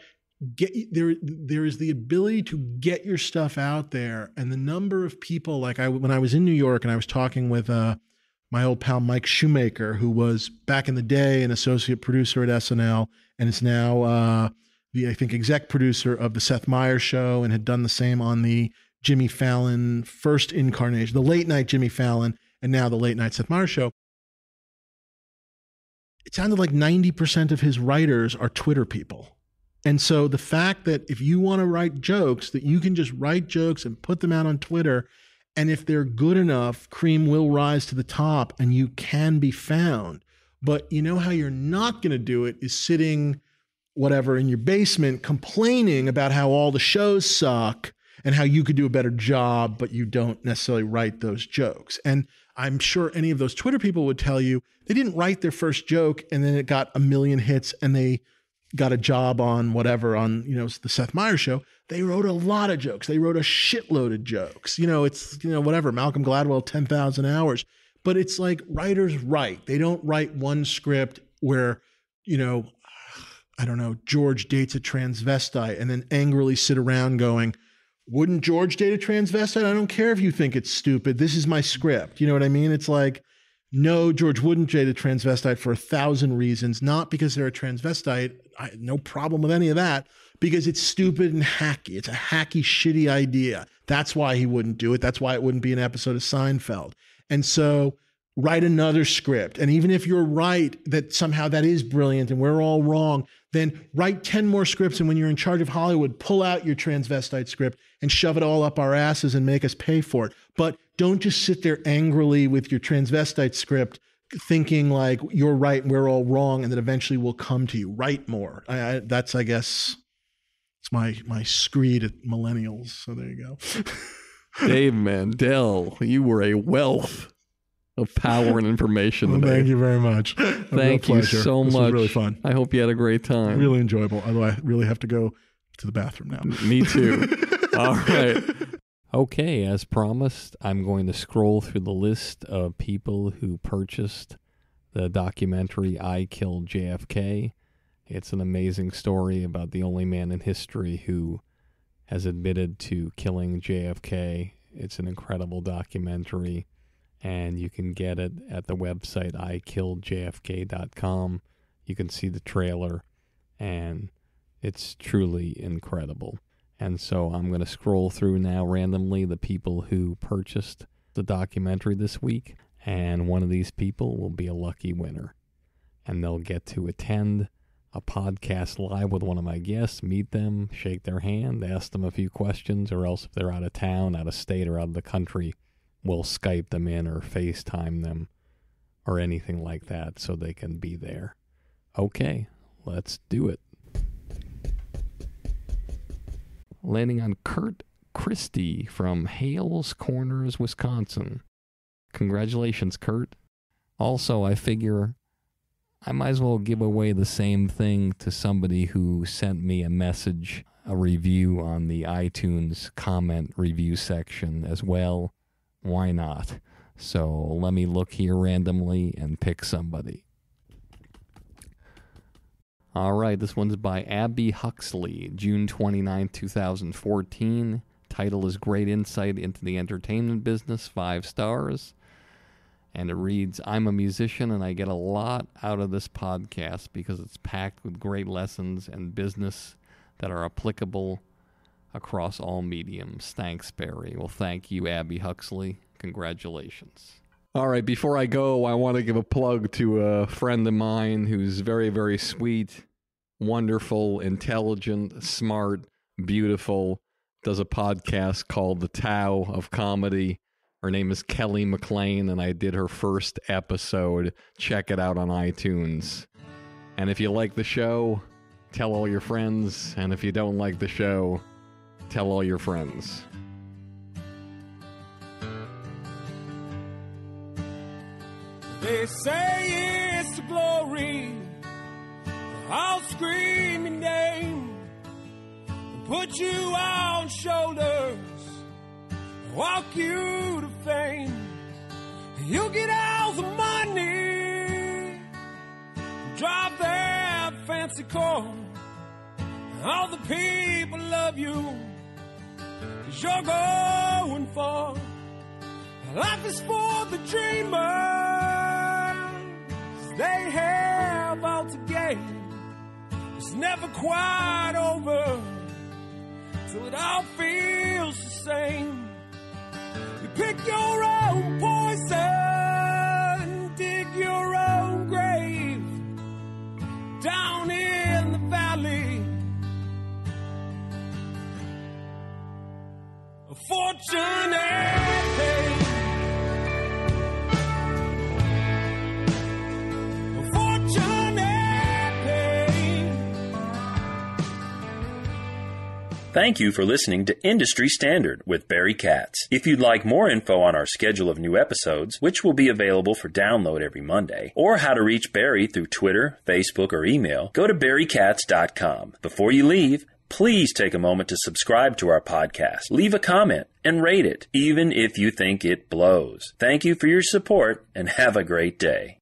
Speaker 9: there is the ability to get your stuff out there. And the number of people, like when I was in New York and I was talking with my old pal Mike Shoemaker, who was back in the day an associate producer at SNL and is now the, I think, exec producer of the Seth Meyers Show and had done the same on the Jimmy Fallon first incarnation, the late night Jimmy Fallon, and now the late night Seth Meyers Show. It sounded like 90% of his writers are Twitter people. And so the fact that if you want to write jokes, that you can just write jokes and put them out on Twitter, and if they're good enough, cream will rise to the top and you can be found. But you know how you're not going to do it is sitting, whatever, in your basement complaining about how all the shows suck and how you could do a better job, but you don't necessarily write those jokes. And I'm sure any of those Twitter people would tell you they didn't write their first joke and then it got a million hits and they got a job on whatever, on, the Seth Meyers Show. They wrote a lot of jokes. They wrote a shitload of jokes. It's, whatever, Malcolm Gladwell, 10,000 hours. But it's like writers write. They don't write one script where, I don't know, George dates a transvestite and then angrily sit around going, wouldn't George date a transvestite? I don't care if you think it's stupid. This is my script. You know what I mean? It's like, no, George wouldn't date a transvestite for 1,000 reasons, not because they're a transvestite. No problem with any of that, because it's stupid and hacky. It's a hacky, shitty idea. That's why he wouldn't do it. That's why it wouldn't be an episode of Seinfeld. And so write another script. And even if you're right that somehow that is brilliant and we're all wrong, then write 10 more scripts. And when you're in charge of Hollywood, pull out your transvestite script and shove it all up our asses and make us pay for it. But don't just sit there angrily with your transvestite script thinking like you're right and we're all wrong and that eventually we'll come to you. Write more. That's, I guess, it's my screed at millennials. So there you go.
Speaker 3: Dave Mandel, you were a wealth of power and information today.
Speaker 9: Thank you very much.
Speaker 3: Thank you so much.
Speaker 9: This was really fun.
Speaker 3: I hope you had a great time.
Speaker 9: Really enjoyable. Although I really have to go to the bathroom now.
Speaker 3: Me too. All right. Okay, as promised, I'm going to scroll through the list of people who purchased the documentary I Killed JFK. It's an amazing story about the only man in history who has admitted to killing JFK. It's an incredible documentary, and you can get it at the website ikilledjfk.com. You can see the trailer, and it's truly incredible. And so I'm going to scroll through now randomly the people who purchased the documentary this week, and one of these people will be a lucky winner. And they'll get to attend a podcast live with one of my guests, meet them, shake their hand, ask them a few questions, or else if they're out of town, out of state, or out of the country, we'll Skype them in or FaceTime them or anything like that so they can be there. Okay, let's do it. Landing on Kurt Christy from Hales Corners, Wisconsin. Congratulations, Kurt. Also, I figure I might as well give away the same thing to somebody who sent me a message, a review on the iTunes comment review section as well. Why not? So let me look here randomly and pick somebody. All right, this one's by Abby Huxley, June 29, 2014. Title is Great Insight into the Entertainment Business, 5 stars. And it reads, I'm a musician and I get a lot out of this podcast because it's packed with great lessons and business that are applicable across all mediums. Thanks, Barry. Well, thank you, Abby Huxley. Congratulations. All right, before I go, I want to give a plug to a friend of mine who's very, very sweet, wonderful, intelligent, smart, beautiful, does a podcast called The Tao of Comedy. Her name is Kelly McLean, and I did her first episode. Check it out on iTunes. And if you like the show, tell all your friends. And if you don't like the show, tell all your friends.
Speaker 6: They say it's the glory. I'll scream your name and put you on shoulders, walk you to fame. You'll get all the money, drive that fancy car. All the people love you, 'cause you're going far. Life is for the dreamers, they have all to gain. It's never quite over till it all feels the same. You pick your own poison, dig your own grave down in the valley of fortune and pain.
Speaker 2: Thank you for listening to Industry Standard with Barry Katz. If you'd like more info on our schedule of new episodes, which will be available for download every Monday, or how to reach Barry through Twitter, Facebook, or email, go to barrykatz.com. Before you leave, please take a moment to subscribe to our podcast, leave a comment, and rate it, even if you think it blows. Thank you for your support, and have a great day.